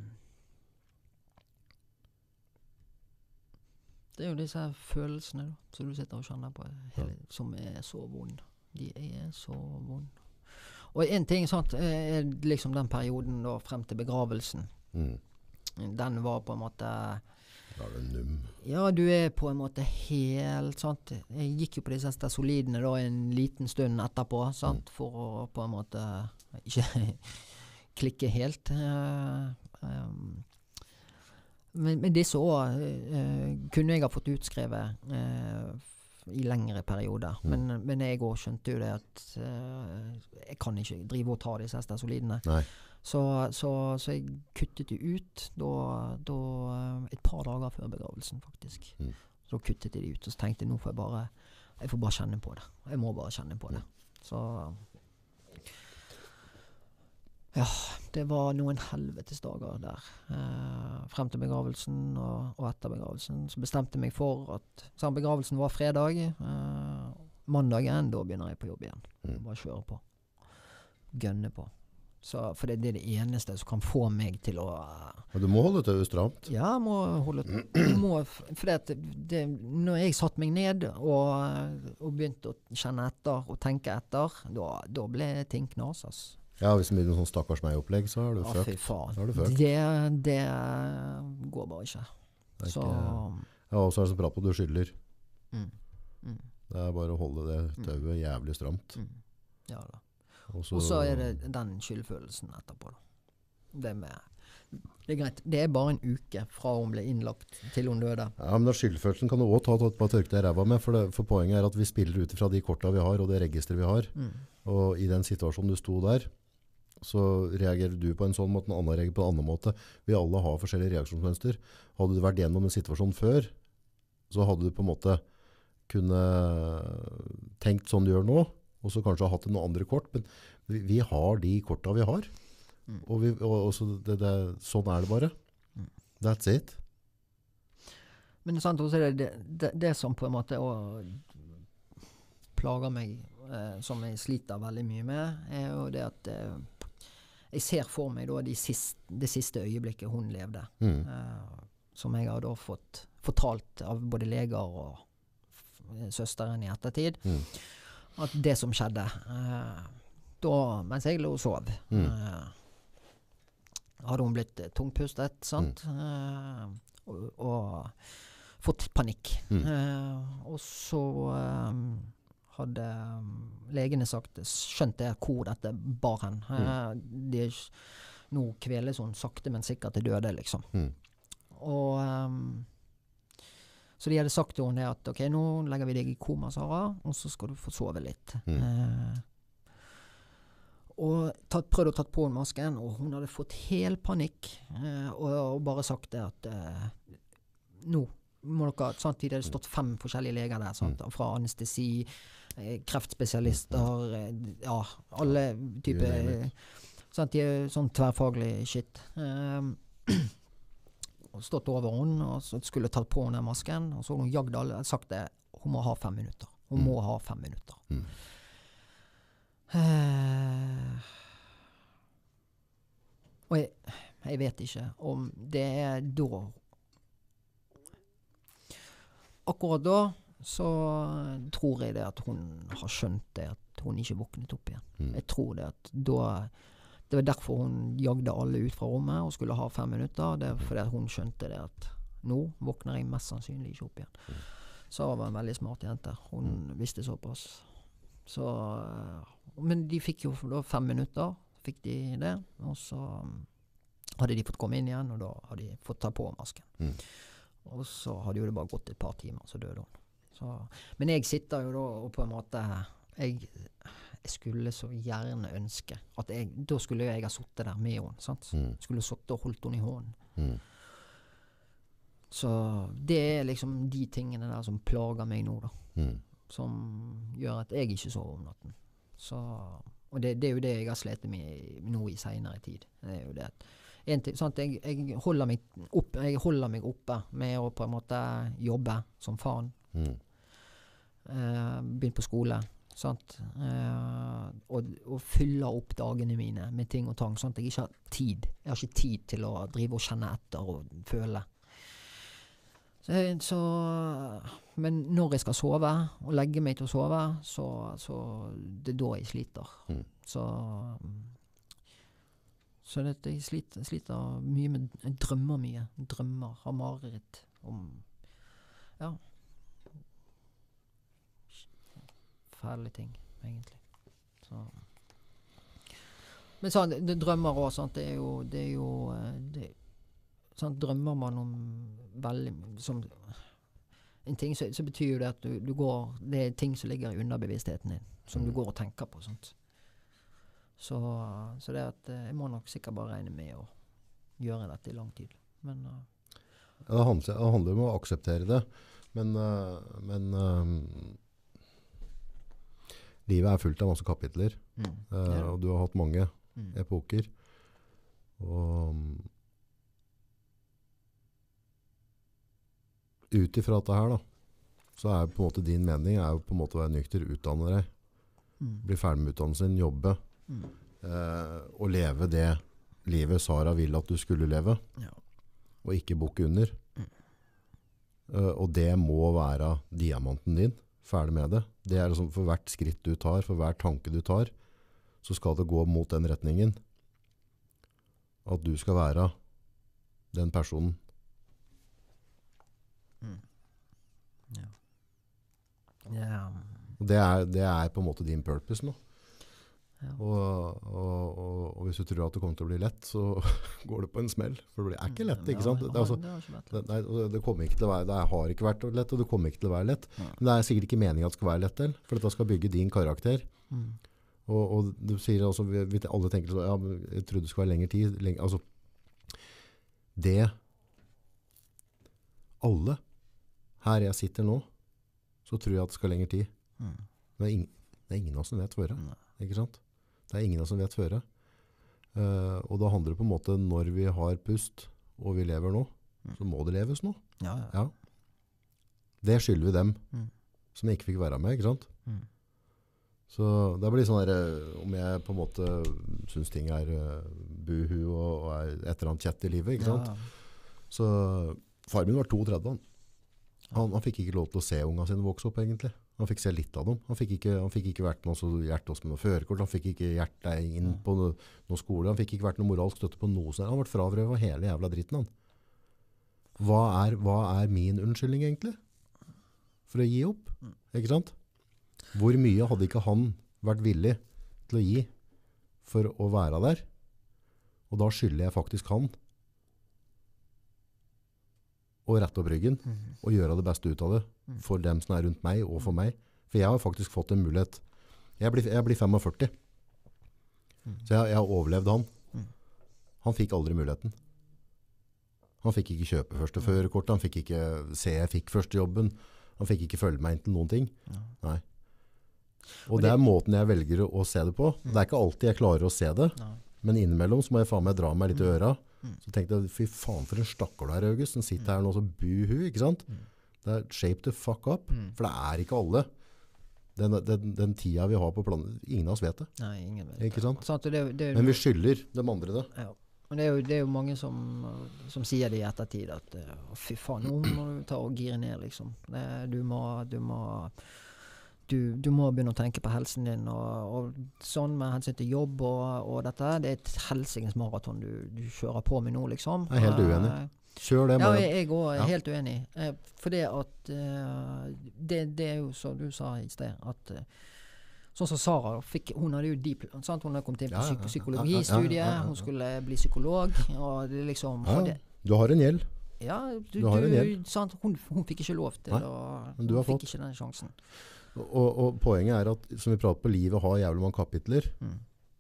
det er jo disse her følelsene da, som du sitter og kjenner på, hele, som er så vond. De er så vond. Og en ting sant, er liksom den perioden da, frem til begravelsen. Mm. Den var på en måte, Da er det num. ja, du er på en måte helt, sant. Jeg gikk jo på disse stesolidene da en liten stund etterpå, sant, for å på en måte ikke klikke helt. Eh, um, men, men disse år eh, kunne jeg ha fått utskrevet eh, i lengre perioder. Mm. Men, men jeg også skjønte jo det at eh, jeg kan ikke drive og ta disse stesolidene. Nei. Så, så, så jeg kuttet det ut da, da, eh, et par dager før begravelsen, faktisk. Mm. Så kuttet jeg det ut, og så tenkte jeg nå får jeg bare, jeg får bare kjenne på det. Jeg må bare kjenne på det. Så ja, det var noen helvetes dager der. Eh, frem til begravelsen og, og etter begravelsen. Så bestemte jeg meg for at så begravelsen var fredag. Eh, mandagen, da begynner jeg på jobb igjen. Mm. Bare kjøre på. Gønne på. Så, for det, det er det eneste som kan få meg til å uh, Og du må holde til stramt. ja, må holde må, for det, at det, når jeg satt meg ned og, og begynte å kjenne etter og tenke etter, da, da ble ting knas, ass. Ja, hvis det blir noen sånn stakkars meg-opplegg, så er du Ja, fucked. fy faen. Da er du fucked. Det, det går bare ikke. Det er Så ikke- Ja, og så er det så bra på at du skylder. mm. Mm. Det er bare å holde det tauet jævlig stramt. Mm. Ja da. Og så, Og så er det den skyldfølelsen etterpå da. Det med Det er greit. Det er bare en uke fra hun ble innlagt til hun døde. Ja, men da skyldfølelsen kan du også ta et par tørke deg i ræva med, for, det, for poenget er at vi spiller ut fra de korta vi har, og det registeret vi har. Mm. Og i den situasjonen du sto der, så reagerer du på en sånn måte, en annen reagerer på en annen måte. Vi alle har forskjellige reaksjonsmønster. Hadde du vært gjennom en situasjon før, så hadde du på en måte kunne tenkt sånn du gjør nå, og så kanskje ha hatt noen andre kort, men vi, vi har de korta vi har. Mm. Og, vi, og, og så det, det, sånn er det bare. Mm. That's it. Men sant, også er det, det, det, det som på en måte og, plager meg, eh, som jeg sliter veldig mye med, er jo det at eh, jeg ser for meg da de siste, det siste øyeblikket hun levde. Mm. Eh, som jeg har da fått fortalt av både leger og søsteren i ettertid. Mm. At det som skjedde eh, da, mens jeg lå og sov, mm. eh, hadde hun blitt tungpustet, sant? Mm. Eh, og, og fått panikk. Mm. Eh, og så eh, hadde legene sagt, skjønt det hvor dette bar hen. Eh, de, nå kveles hun sakte, men sikkert til døde, liksom. Mm. Og um, så de hadde sagt til henne at ok, nå legger vi deg i koma, Sara, og så skal du få sove litt. Mm. Eh, og tatt, prøvd å tatt på en masken, og hun hadde fått hel panikk, eh, og, og bare sagt det at eh, nå må dere, sant, de hadde stått fem forskjellige leger der, sant, mm. fra anestesi, eh, kreftspesialister, eh, ja, alle typer, sant, de er sånn tverrfaglig shit. Eh, og stått over henne, og så skulle tatt på henne masken, og så hadde hun jagd alle, sagt det, hun må ha fem minutter. Hun mm. må ha fem minutter. Mm. Uh, og jeg, jeg vet ikke om det er da, akkurat da, så tror jeg det at hun har skjønt det, at hun ikke våknet opp igjen. Mm. Jeg tror det at da, det var derfor hun jagde alle ut fra rommet og skulle ha fem minutter. Det er fordi at hun skjønte det at nå våkner jeg mest sannsynlig ikke opp igjen. Mm. Sara var en veldig smart jente. Hun mm. visste såpass. Så, men de fikk jo da fem minutter, fikk de det. Og så hadde de fått komme inn igjen, og da hadde de fått ta på masken. Mm. Og så hadde jo det bare gått et par timer, så døde hun. Så, men jeg sitter jo da og på en måte... Jeg, jeg skulle så gjerne ønske at jeg, da skulle jeg ha suttet der med henne, sant? Mm. Skulle suttet og holdt henne i hånden. Mm. Så det er liksom de tingene der som plager meg nå da. Mm. Som gjør at jeg ikke sover om natten. Så, og det, det er jo det jeg har slet med nå i senere tid. Det er jo det at en ting, sant? Jeg, jeg, holder meg opp, jeg holder meg oppe med å på en måte jobbe som faen. Mm. Eh, begynne på skole. Sant? Uh, og, og fylle opp dagene mine med ting og tang, sånn at jeg ikke har tid. Jeg har ikke tid til å drive og kjenne etter og føle. Så, så, men når jeg skal sove, og legge meg til å sove, så, så det er da jeg sliter. Mm. Så, så det, jeg sliter, sliter mye med, jeg drømmer mye. Drømmer, har mareritt om, ja, fæle ting, egentlig. Så. Men sånn, det drømmer også, sant? Det er jo, det er jo, det, sant? Drømmer man om veldig, som en ting, så, så betyr jo det at du, du går, det er ting som ligger i underbevisstheten din, som du går og tenker på, sant? Så, så det at, jeg må nok sikkert bare regne med å gjøre dette i lang tid. Men... Uh, ja, det handler, det handler om å akseptere det, men, uh, men uh, livet er fullt av masse kapitler, mm. uh, ja. Og du har hatt mange mm. epoker. Og um, ut ifra dette her da, så er på en måte din mening er jo på en måte å være nykter, utdanne deg, mm. bli ferdig med utdannelsen, jobbe, mm. uh, og leve det livet Sara vil at du skulle leve, ja. Og ikke bukke under. Mm. Uh, og det må være diamanten din. Ferdig med det. Det er liksom for hvert skritt du tar, for hver tanke du tar, så skal det gå mot den retningen. At du skal være den personen. Mm. Ja. Det Og det er, det er på en måte din purpose nå. Ja. Og, og, og, og hvis du tror at det kommer til å bli lett, så går det på en smell. For det er ikke lett, ikke sant? Det, er altså, det, har ikke vært det, lett. nei, det kommer ikke til å være, det har ikke vært lett, og det kommer ikke til å være lett. Ja. Men det er sikkert ikke meningen at det skal være lett til, for dette skal bygge din karakter. Mm. Og, og du sier altså, vi, vi, alle tenker så, ja, jeg trodde det skulle være lengre tid. Lenge, altså, det alle her jeg sitter nå, så tror jeg at det skal lengre tid. Mm. Men det er ingen, det er ingen av oss som vet føre. Nei. Ikke sant? Det er ingen av oss som vet føre. Uh, og da handler det på en måte, når vi har pust, og vi lever nå, mm. så må det leves nå. Ja, ja. Ja. Det skylder vi dem, Mm. som ikke fikk være med, ikke sant? Mm. Så det blir sånn der, om jeg på en måte synes ting er uh, buhu og, og er et eller annet kjett i livet, ikke sant? Ja. Så far min var trettito. Han, han fikk ikke lov til å se unga sine vokse opp, egentlig. Han fikk se litt av dem. Han fikk ikke, han fikk ikke vært med oss og hjerte oss med noe førerkort. Han fikk ikke hjerte inn på noe, noe skole. Han fikk ikke vært noe moralsk støtte på noe. Han har vært fravrøvet av hele jævla dritten, han. Hva er, hva er min unnskyldning, egentlig? For å gi opp, ikke sant? Hvor mye hadde ikke han vært villig til å gi for å være der? Og da skylder jeg faktisk han å rette opp ryggen og gjøre det beste ut av det for dem som er rundt meg og for meg. For jeg har faktisk fått en mulighet. Jeg blir, jeg blir femogførti. Så jeg, jeg har overlevd han. Han fikk aldri muligheten. Han fikk ikke kjøpe første førerkort. Han fikk ikke se jeg fikk første jobben. Han fikk ikke følge meg inn til noen ting. Nei. Og det er måten jeg velger å se det på. Det er ikke alltid jeg klarer å se det. Men innimellom så må jeg faen meg dra meg litt i øra. Så tenkte jeg, fy faen for en stakkar der, August. Den sitter her nå så buhu, ikke sant? Det er shape the fuck up. For det er ikke alle. Den, den, den tida vi har på planen, ingen av oss vet det. Nei, ingen vet ikke sant? Sant, det, det, Men vi skylder de andre det. Ja. Men det er, jo, det er jo mange som, som sier det i ettertid, at fy faen, nå må du ta og gire ned, liksom. Det, du må... Du må Du, du må begynne å tenke på helsen din, og, og sånn med hensyn til jobb og, og dette. Det er et helsingens maraton du, du kjører på med nå, liksom. Jeg er helt uenig. Kjør det. Ja, Bare. jeg, jeg også er Ja. helt uenig. Eh, for det at eh, det, det er jo som du sa i sted, at eh, sånn som Sara fikk, hun hadde jo diplom, sant? Hun hadde kommet inn på Ja, ja, ja. psyk psykologistudiet, Ja, ja, ja, ja. hun skulle bli psykolog, og det liksom... Ja, og det, du har en gjeld. ja, du, Du har en du, gjeld. sant? Hun, hun fikk ikke lov til Nei, å... men du har Hun fikk fått. ikke den sjansen. Og, og poenget er at, som vi prater på, livet har jævlig mange kapitler. Mm.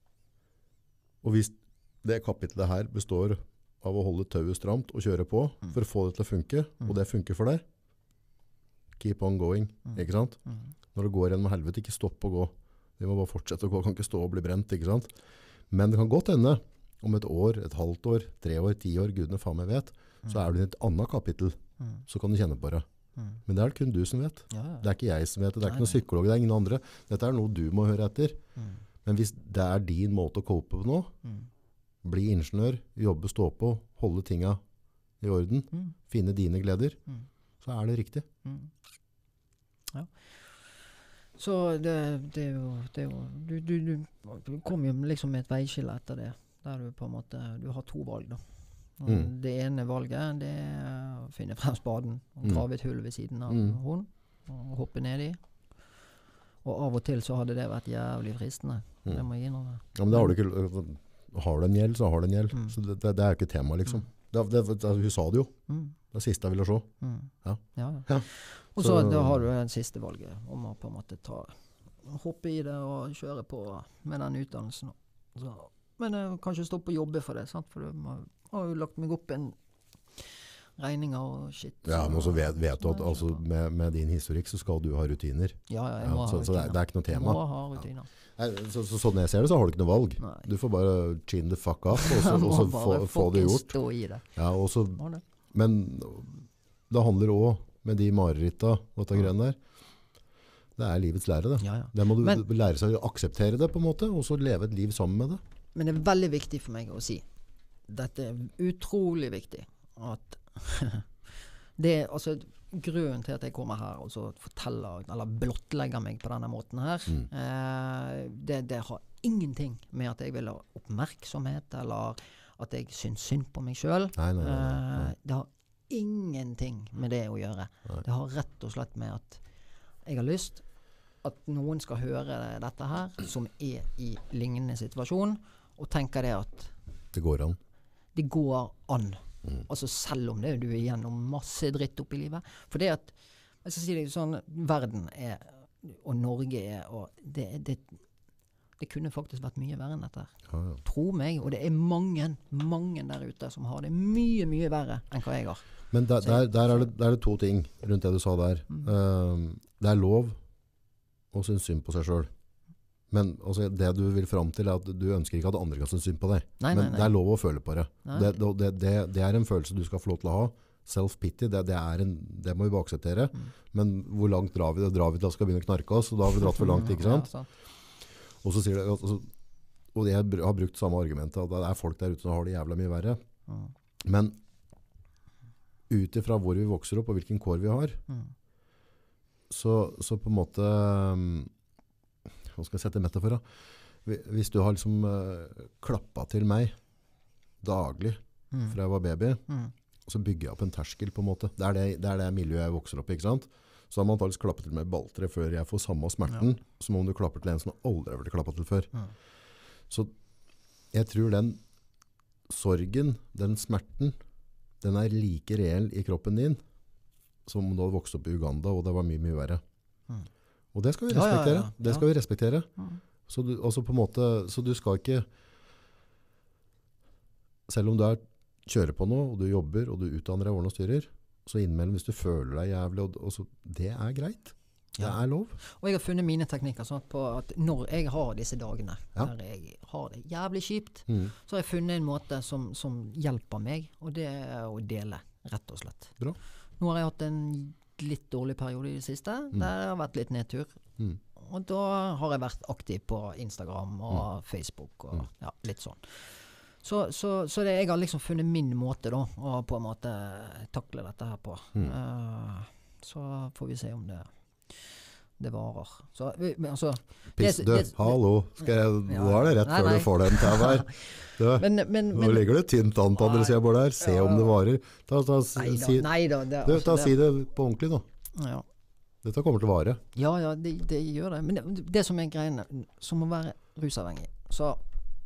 Og hvis det kapitlet her består av å holde tauet stramt og kjøre på Mm. for å få det til å funke, Mm. og det funker for deg, keep on going, Mm. ikke sant? Mm. Når det går gjennom helvete, ikke stopp å gå. Vi må bare fortsette å gå, kan ikke stå og bli brent, ikke sant? Men det kan godt hende, om et år, et halvt år, tre år, ti år, gudene faen meg vet, så er du i et annet kapittel, Mm. så kan du kjenne på det. Mm. Men det er det kun du som vet. Ja, ja. Det er ikke jeg som vet det, det er Nei, ikke noen nei. psykolog, det er ingen andre. Dette er noe du må høre etter. Mm. Men hvis det er din måte å cope på nå, Mm. bli ingeniør, jobbe, stå på, holde tinga i orden, Mm. finne dine gleder, Mm. så er det riktig. Mm. Ja. Så det, det er jo, det er jo du, du, du, du kommer jo liksom med et veiskille etter det, der du på en måte, du har to valg da. Og Mm. det ene valget, det er å finne frem spaden og Mm. grave et hull ved siden av Mm. hun, og hoppe ned i. Og av og til så hadde det vært jævlig fristende. Mm. Det må jeg innrømme. Ja, men det har du ikke, har du en gjeld, så har du en gjeld. Mm. Så det, det, det er jo ikke et tema, liksom. Mm. Det, det, det, hun sa det jo. Mm. Det er siste jeg ville se. Mm. Ja. Ja, ja. Ja. Og så Så- da har du det siste valget om å på en måte ta, hoppe i det og kjøre på med den utdannelsen. Så, men jeg kan ikke stoppe å jobbe for det, sant? For du må, har jo lagt meg opp en regninger og shit. Ja, men så vet, vet du at så- altså, med, med din historikk så skal du ha rutiner. Ja, ja, jeg Ja, må så, ha så det, er, rutiner. det er ikke noe Jeg tema. må ha rutiner. Nei, så, så, sånn jeg ser det, så har du ikke noe valg. Nei. Du får bare chin the fuck up, og så, Jeg må og så bare få, få det fucking gjort. stå i det. Ja, og så, Må det. men det handler også med de mareritta og dette Ja. greiene der. Det er livets lære, det. Ja, ja. Det må du Men- lære seg å akseptere det på en måte, og så leve et liv sammen med det. Men det er veldig viktig for meg å si. Dette er utrolig viktig. At det er altså grunnen til at jeg kommer her og så forteller, eller blottlegger meg på denne måten her, Mm. eh, det, det har ingenting med at jeg vil ha oppmerksomhet, eller at jeg syns synd på meg selv. Nei, nei, nei, nei, Eh, nei. det har ingenting med det å gjøre. Nei. Det har rett og slett med at jeg har lyst at noen skal høre dette her, som er i lignende situasjon, og tenker det at Det går an. det går an. Mm. Altså selv om det, du er gjennom masse dritt opp i livet. For det at, jeg skal si det sånn, verden er, og Norge er, og det, det, det kunne faktisk vært mye verre enn dette. Ja, ja. Tro meg, og det er mange, mange der ute som har det mye, mye verre enn hva jeg har. Men der, der, der, er det, der er det to ting rundt det du sa der. Mm. Um, det er lov å synes synd på seg selv. Men altså, det du vil frem til er at du ønsker ikke at andre kan synes synd på deg. Nei, Men nei, nei. det er lov å føle på det. Nei. Det, det, det. Det er en følelse du skal få lov til å ha. Self-pity, det, det, er en, det må vi bare akseptere. Mm. Men hvor langt drar vi det? Drar vi til at vi skal begynne å knarke oss, og da har vi dratt for langt, ikke sant? Ja, sant. Og så sier det, altså, og jeg br- har brukt samme argumentet, at det er folk der ute som har det jævla mye verre. Mm. Men utifra hvor vi vokser opp og hvilken kår vi har, Mm. så, så på en måte um, hva skal jeg sette metafor da? Hvi- Hvis du har liksom uh, klappet til meg daglig Mm. fra jeg var baby, Mm. så bygger jeg opp en terskel på en måte. Det er det, det, er det miljøet jeg vokser opp i, ikke sant? Så har man antageligvis klappet til meg balltre før jeg får samme smerten, som om du klapper til en som aldri har vært klappet til før. Mm. Så jeg tror den sorgen, den smerten, den er like reell i kroppen din som om du hadde vokst opp i Uganda, og det var mye, mye verre. Mm. Og det skal vi Ja, ja, ja. respektere. Det skal Ja. vi respektere. Mm. Så du, altså på en måte, så du skal ikke, selv om du er, kjører på noe, og du jobber, og du utdanner deg, ordner og styrer, så innimellom hvis du føler deg jævlig, og, og så, det er greit. Det Ja. er lov. Og jeg har funnet mine teknikker sånn at, på at når jeg har disse dagene Ja. der jeg har det jævlig kjipt, Mm. så har jeg funnet en måte som, som hjelper meg, og det er å dele, rett og slett. Bra. Nå har jeg hatt en litt dårlig periode i det siste, der det har vært litt nedtur. Mm. Og da har jeg vært aktiv på Instagram og Facebook og ja, litt sånn. Så, så, så det, jeg har liksom funnet min måte da, å på en måte takle dette her på. Mm. Eh, så får vi se om det, det varer. Så, vi- men altså... Piss, det- du, det- hallo, skal jeg, Ja. nå er det rett Nei, før nei. du får den til her. Du, Men, men, nå men ligger det tynt an på andre Nei. siden av bordet her. Se Ja. om det varer. Ta, ta, nei da, si, nei da. Det, du, altså, ta, det- si det på ordentlig nå. Ja. Dette kommer til å vare. Ja, ja, det, det gjør det. Men det, det som er greiene, som å være rusavhengig, så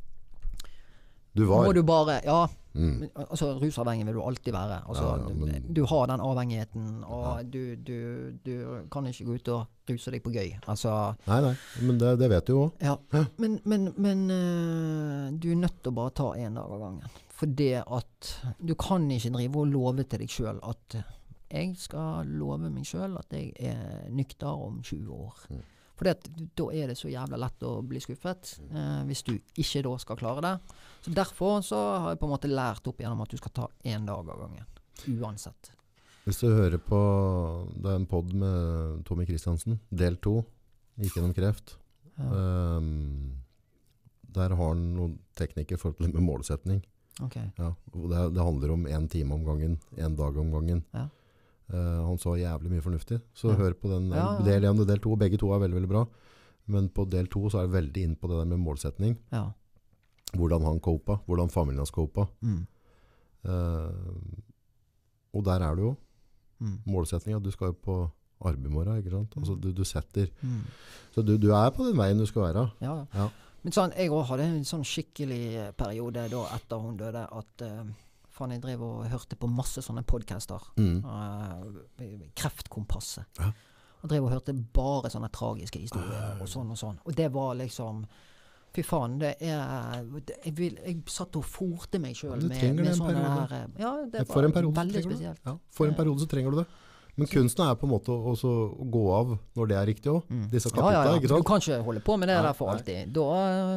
Du var. må du bare, ja, Mm. men, altså rusavhengig vil du alltid være. Altså, Ja, ja, men- du, du har den avhengigheten, og du, du, du kan ikke gå ut og ruse deg på gøy. Altså, Nei, nei, men det, det vet du jo også. ja. Men, men, men øh, du er nødt til å bare ta en dag av gangen. For det at du kan ikke drive og love til deg selv at jeg skal love meg selv at jeg er nykter om tjue år. Mm. For det at, da er det så jævla lett å bli skuffet eh, hvis du ikke da skal klare det. Så derfor så har jeg på en måte lært opp gjennom at du skal ta en dag av gangen. Uansett. Hvis du hører på, det er en podd med Tommy Kristiansen, del to, gikk gjennom kreft. Ja. Um, der har han noen teknikker for med målsetning. Ok. Ja, og det, det handler om en time om gangen, en dag om gangen. Ja. Uh, han sa jævlig mye fornuftig, så Ja. hør på den Ja, ja. del én og del to. Begge to er veldig, veldig bra. Men på del to så er det veldig inn på det der med målsetning. Ja. Hvordan han copa, hvordan familien hans copa. Mm. Uh, og der er du jo. Mm. Målsetningen, du skal jo på arbeid i morgen, ikke sant? Altså, du, du setter, Mm. så du, du er på den veien du skal være. Ja, ja. Ja. Men sånn, jeg også hadde en sånn skikkelig eh, periode da etter hun døde, at eh, faen, jeg drev og hørte på masse sånne podcaster. Mm. Eh, kreftkompasset. Ja. Og drev og hørte bare sånne tragiske historier og sånn og sånn. Og det var liksom, fy faen, det er, det, jeg, vil, jeg satt og forte meg selv Du med, trenger med det en sånne periode. der, eh, ja, det For en var periode så veldig trenger du det. spesielt. Ja, for en periode så trenger du det. Men kunsten er på en måte å også å gå av når det er riktig også. Mm. Disse Ja, kapitlene, ja, ja. ikke Du sant? kan ikke holde på med det Nei, der for nei. alltid. Da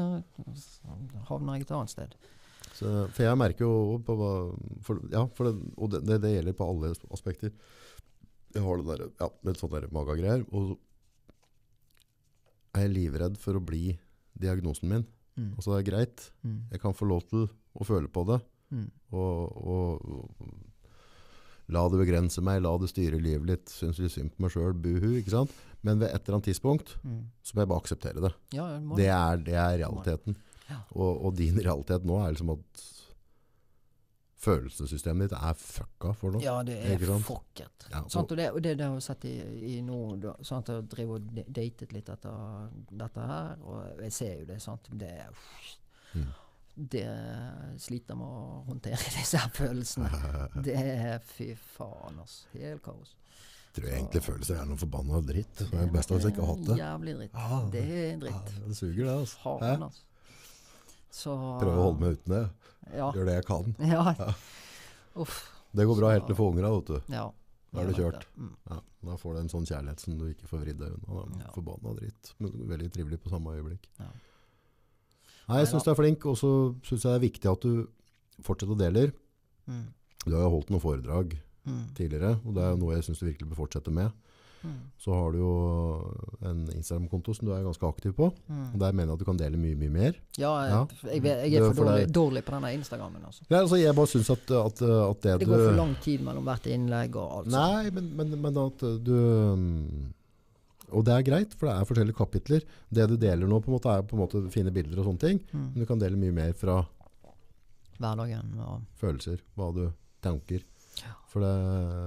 eh, havner jeg et annet sted. Så, for jeg merker jo på hva, for, ja, for det, og det, det, det gjelder på alle aspekter. Jeg har det der, ja, litt sånn der magagreier, og så er jeg livredd for å bli diagnosen min. Mm. Og så er det greit. Mm. Jeg kan få lov til å føle på det, Mm. og, og, og la det begrense meg, la det styre livet litt, synes litt synd på meg selv, buhu, ikke sant? Men ved et eller annet tidspunkt, Mm. så må jeg bare akseptere det. Ja, det må Det du. er, det er realiteten. Ja. Og, og din realitet nå er liksom at følelsessystemet ditt er fucka for noe. Ja, det er Ikke sant? fucket. Ja, og- Sant? Og, det, og det, det har jeg sett i, i nå, da, sant? Jeg driver og de- datet litt etter dette her, og jeg ser jo det, sant? Det er Mm. det sliter med å håndtere disse her følelsene. Det er fy faen, altså. Helt kaos. Jeg tror egentlig følelser er noe forbanna dritt. Det er best hvis jeg ikke har hatt det. Jævlig dritt. Ja, Det er dritt. Ja, det suger det, altså. Hæ? Faen, altså. Så Prøve å holde meg uten det. Ja. Gjør det jeg kan. Ja. Ja. Uff. Det går bra Så- helt til å få unger da, vet du. Ja. Da er det Jeg vet kjørt. det. Mm. Ja, da får du en sånn kjærlighet som du ikke får vridd deg unna. Det er Ja. Forbanna dritt. Men veldig trivelig på samme øyeblikk. Ja. Nei, jeg synes du er flink, og så synes jeg det er viktig at du fortsetter å dele. Mm. Du har jo holdt noen foredrag Mm. tidligere, og det er jo noe jeg synes du virkelig bør fortsette med. Mm. Så har du jo en Instagram-konto som du er ganske aktiv på. Mm. Og der mener jeg at du kan dele mye, mye mer. Ja, jeg, Ja. jeg, vet- jeg Det er er for for dårlig, deg- dårlig på denne Instagrammen, altså. Ja, altså, jeg bare synes at, at, at det, Det du... går for lang tid mellom hvert innlegg og alt. sånt. Nei, men, men, men at du... um, Og det er greit, for det er forskjellige kapitler. Det du deler nå på en måte er på en måte fine bilder og sånne ting. Mm. Men du kan dele mye mer fra Hverdagen og følelser, hva du tenker. Ja. For det,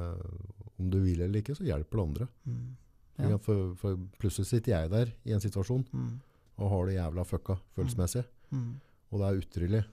om du vil eller ikke, så hjelper det andre. mm. Ikke Ja. sant? For, for plutselig sitter jeg der i en situasjon Mm. og har det jævla fucka følelsesmessig. Mm. Og det er utrolig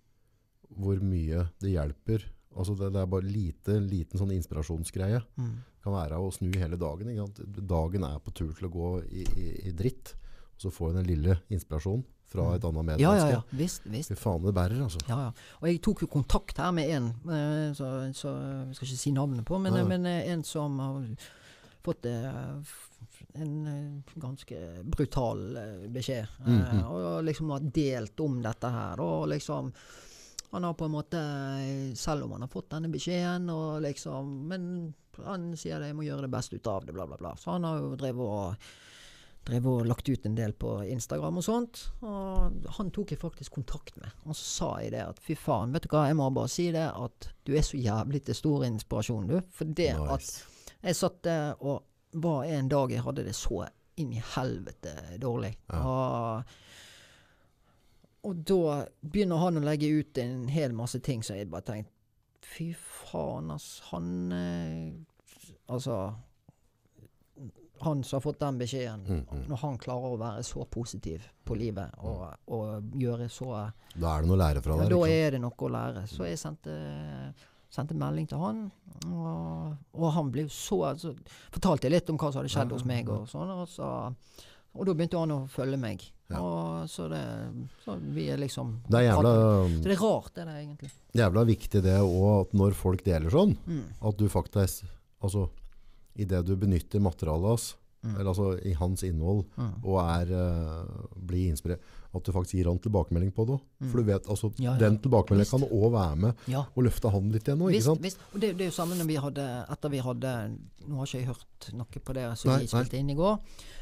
hvor mye det hjelper. Altså det, det er bare lite, liten sånn inspirasjonsgreie. Mm. Kan være å snu hele dagen. Ikke sant? Dagen er på tur til å gå i, i, i dritt. Og så får jeg den lille inspirasjon fra et annet medmenneske. Ja, ja, ja. Visst, visst. Fy faen, det bærer, altså. Ja, ja. Og jeg tok jo kontakt her med en, eh, så, så vi skal ikke si navnet på, men, Nei, nei. men eh, en som har fått eh, f- en eh, ganske brutal eh, beskjed. eh, Mhm. Og liksom har delt om dette her. Og liksom han har på en måte, selv om han har fått denne beskjeden, og liksom, men han sier det, jeg må gjøre det beste ut av det, bla bla bla. Så han har jo drevet og drev og lagt ut en del på Instagram og sånt, og han tok jeg faktisk kontakt med. Og så sa jeg det at, fy faen, vet du hva, jeg må bare si det at du er så jævlig til stor inspirasjon, du. For det Nice. at jeg satt der og var en dag jeg hadde det så inn i helvete dårlig. Ja. Og, og da begynner han å legge ut en hel masse ting, så jeg bare tenkte, fy faen, ass, han, eh, altså, han som har fått den beskjeden, Mm, mm. når han klarer å være så positiv på livet, og, og gjøre så, Da er det noe å lære fra ja, der. da ikke sant? er det noe å lære. Så jeg sendte, sendte melding til han, og, og han ble jo så, så fortalte jeg litt om hva som hadde skjedd Ja, hos meg, ja. og sånn, og, så, og da begynte han å følge meg. Ja. Og så det, så vi er liksom... Det er jævla, Så det er rart, det der, egentlig. jævla viktig det også, at når folk deler sånn, Mm. at du faktisk, altså, i det du benytter materialet hans, Mm. eller altså i hans innhold, Mm. og er, uh, blir inspirert, at du faktisk gir han tilbakemelding på det. Mm. For du vet, altså, Ja, ja. den tilbakemeldingen Visst. kan også være med Ja. og løfte han litt igjen nå, ikke Visst, sant? visst. Og det, det er jo samme når vi hadde, etter vi hadde, nå har ikke jeg hørt noe på det som Nei, vi spilte inn i går,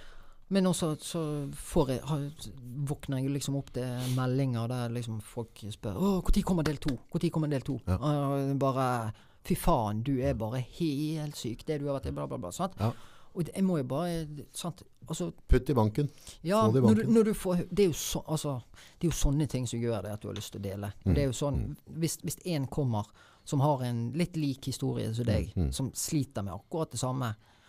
men også så får jeg, har, våkner jeg liksom opp til meldinger der liksom folk spør, åh, hvor tid kommer del to? Hvor tid kommer del to? Ja. Og bare, fy faen, du er bare helt syk, det du har vært i, bla bla bla, sant? Ja. Og det, jeg må jo bare, sant, altså, Putt i banken. ja, Få det i når du, banken. når du får, det er jo så, altså, det er jo sånne ting som gjør det at du har lyst til å dele. Og Mm. det er jo sånn, hvis, hvis en kommer som har en litt lik historie som deg, Mm. som sliter med akkurat det samme,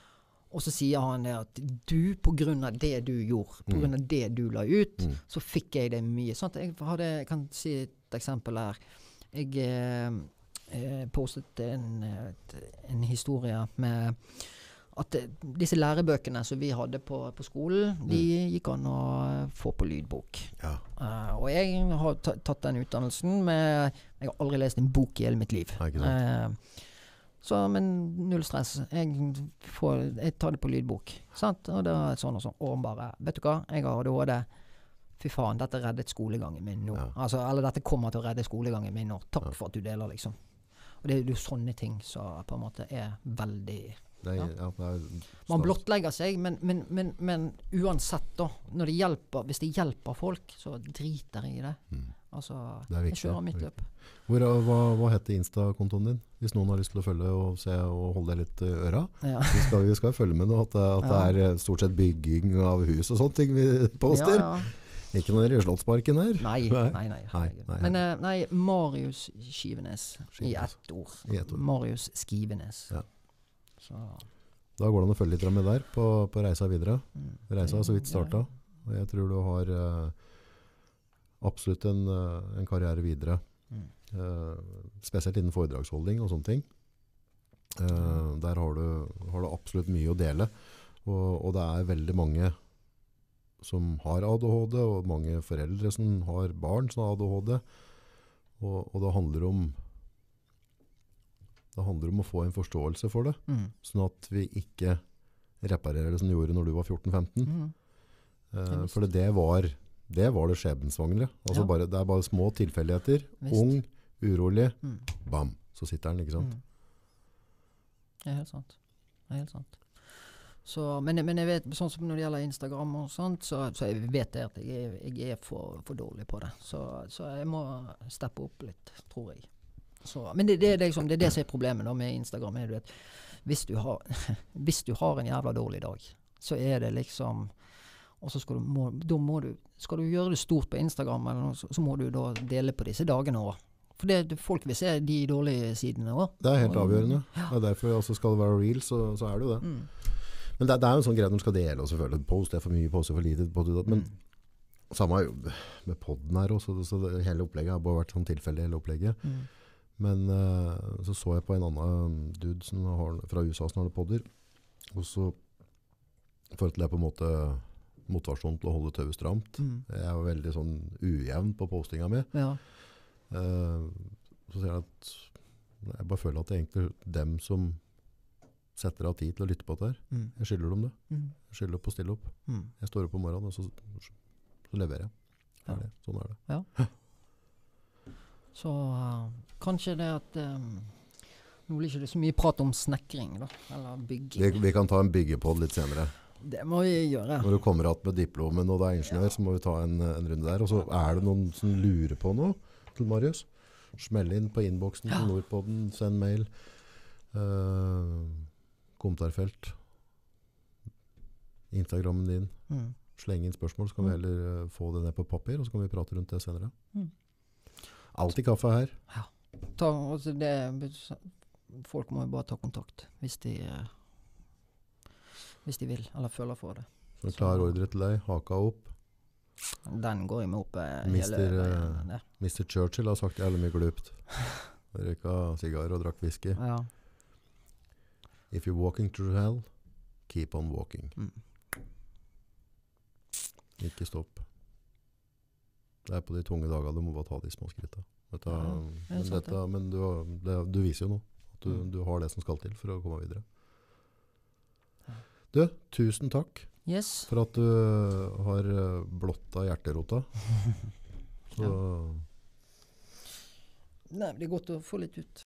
og så sier han det at du, på grunn av det du gjorde, på Mm. grunn av det du la ut, Mm. så fikk jeg det mye. Sånn at jeg, hadde, jeg kan si et eksempel her. Jeg eh, eh, postet en, et, en historie med at eh, disse lærebøkene som vi hadde på, på skolen, de gikk an å få på lydbok. Ja. Eh, og jeg har ta- tatt den utdannelsen med, jeg har aldri lest en bok i hele mitt liv. Ja, ikke sant. Eh, så, men null stress. Jeg, får, jeg tar det på lydbok. Sant? Og det er sånn og sånn. Og bare, vet du hva, jeg har A D H D. Fy faen, dette reddet skolegangen min nå. Ja. Altså, eller dette kommer til å redde skolegangen min nå. Takk Ja. for at du deler, liksom. Og det er jo sånne ting som på en måte er veldig... Det er, Ja. ja, det er Man stas. blottlegger seg, men, men, men, men uansett da, når det hjelper, hvis det hjelper folk, så driter jeg i det. Mm. Altså, Det er jeg viktig. kjører mitt Det er løp. Hvor, hva, hva heter Insta-kontoen din? Hvis noen har lyst til å følge og se og holde deg litt i øra. Ja. Vi skal, vi skal følge med nå at, det- at Ja. det er stort sett bygging av hus og sånne ting vi poster. Ja, ja. Ikke noe nede i Slottsparken her? Nei, nei, nei. Nei, herregud. nei, Men eh, nei, Marius Skivenes, i Skivenes. ett ord. I ett ord. Marius Skivenes. Ja. Så, Da går det an å følge litt med der på, på reisa videre. mm. Reisa har så vidt Ja, ja. starta, og jeg tror du har eh, absolutt en, eh, en karriere videre. Mm. Eh, spesielt innen foredragsholdning og sånne ting. Eh, der har du, har du absolutt mye å dele, og, og det er veldig mange som har A D H D, og mange foreldre som har barn som har A D H D, og, og det handler om det handler om å få en forståelse for det, Mm. sånn at vi ikke reparerer det som du gjorde når du var fjorten femten. Mm. Eh, for det var det var det skjebnesvangre. Altså Ja. bare, det er bare små tilfeldigheter. Visst. Ung, urolig, Mm. bam, så sitter den, ikke sant? Mm. Det er helt sant. Det er helt sant. Så, men, men jeg vet, sånn som når det gjelder Instagram og sånt, så, så jeg vet jeg at jeg er, jeg er for, for dårlig på det. Så, så jeg må steppe opp litt, tror jeg. Så, men det, det, er liksom, det er det som er problemet da med Instagram. Er, du vet, hvis, du har, hvis du har en jævla dårlig dag, så er det liksom... Og så skal du, må, da må du, skal du gjøre det stort på Instagram, eller noe, så, så må du da dele på disse dagene også. For det, folk vil se de dårlige sidene også. Det er helt Og- avgjørende. Det er derfor altså, skal det være real, så, så er det jo det. Mm. Men det, det er jo en sånn greie når du skal dele, og selvfølgelig, post er for mye, post er for lite, post er for men Mm. samme er jo med podden her også, så det, hele opplegget har bare vært sånn tilfeldig, hele opplegget. Mm. Men uh, så så jeg på en annen dude som har, fra U S A som har det podder, og så for at det er på en måte motivasjon til å holde tøvet stramt. Mm. Jeg er jo veldig sånn ujevn på postinga mi. Ja. Uh, så sier jeg at jeg bare føler at det er egentlig dem som setter av tid til å lytte på dette her. Mm. Jeg skylder dem det. Mm. Jeg skylder opp og stille opp. Mm. Jeg står opp om morgenen, og så, så leverer jeg. Ja. Ferdig. Sånn er det. Så uh, kanskje det at um, nå blir ikke det så mye prat om snekring da, eller bygging. Vi, vi kan ta en byggepodd litt senere. Det må vi gjøre. Når du kommer att med diplomen og det er ingeniør, så må vi ta en, en runde der. Og så er det noen som lurer på noe til Marius. Smell inn på innboksen Ja. til Nordpodden, send mail. Uh, kommentarfelt. Instagrammen din. Mm. Sleng inn spørsmål, så kan vi heller uh, få det ned på papir, og så kan vi prate rundt det senere. Mm. Alltid kaffe her. Ta, altså det, folk må jo bare ta kontakt hvis de, uh, hvis de vil, eller føler for det. Så en klar ordre til deg, haka opp. Den går jeg med opp uh, Mister, hele uh, veien. der. mister Churchill har sagt jævlig mye glupt. Røyka sigar og drakk whisky. Ja. If you're walking through hell, keep on walking. Mm. Ikke stopp. Det er på de tunge dagene du må bare ta de små skrittene. Dette, Ja, det er men, sant, dette, men du, har- det, du viser jo nå at du, Mm. du har det som skal til for å komme videre. Ja. Du, tusen takk Yes. for at du har eh, blotta hjerterota. Så Nei, det er godt å få litt ut.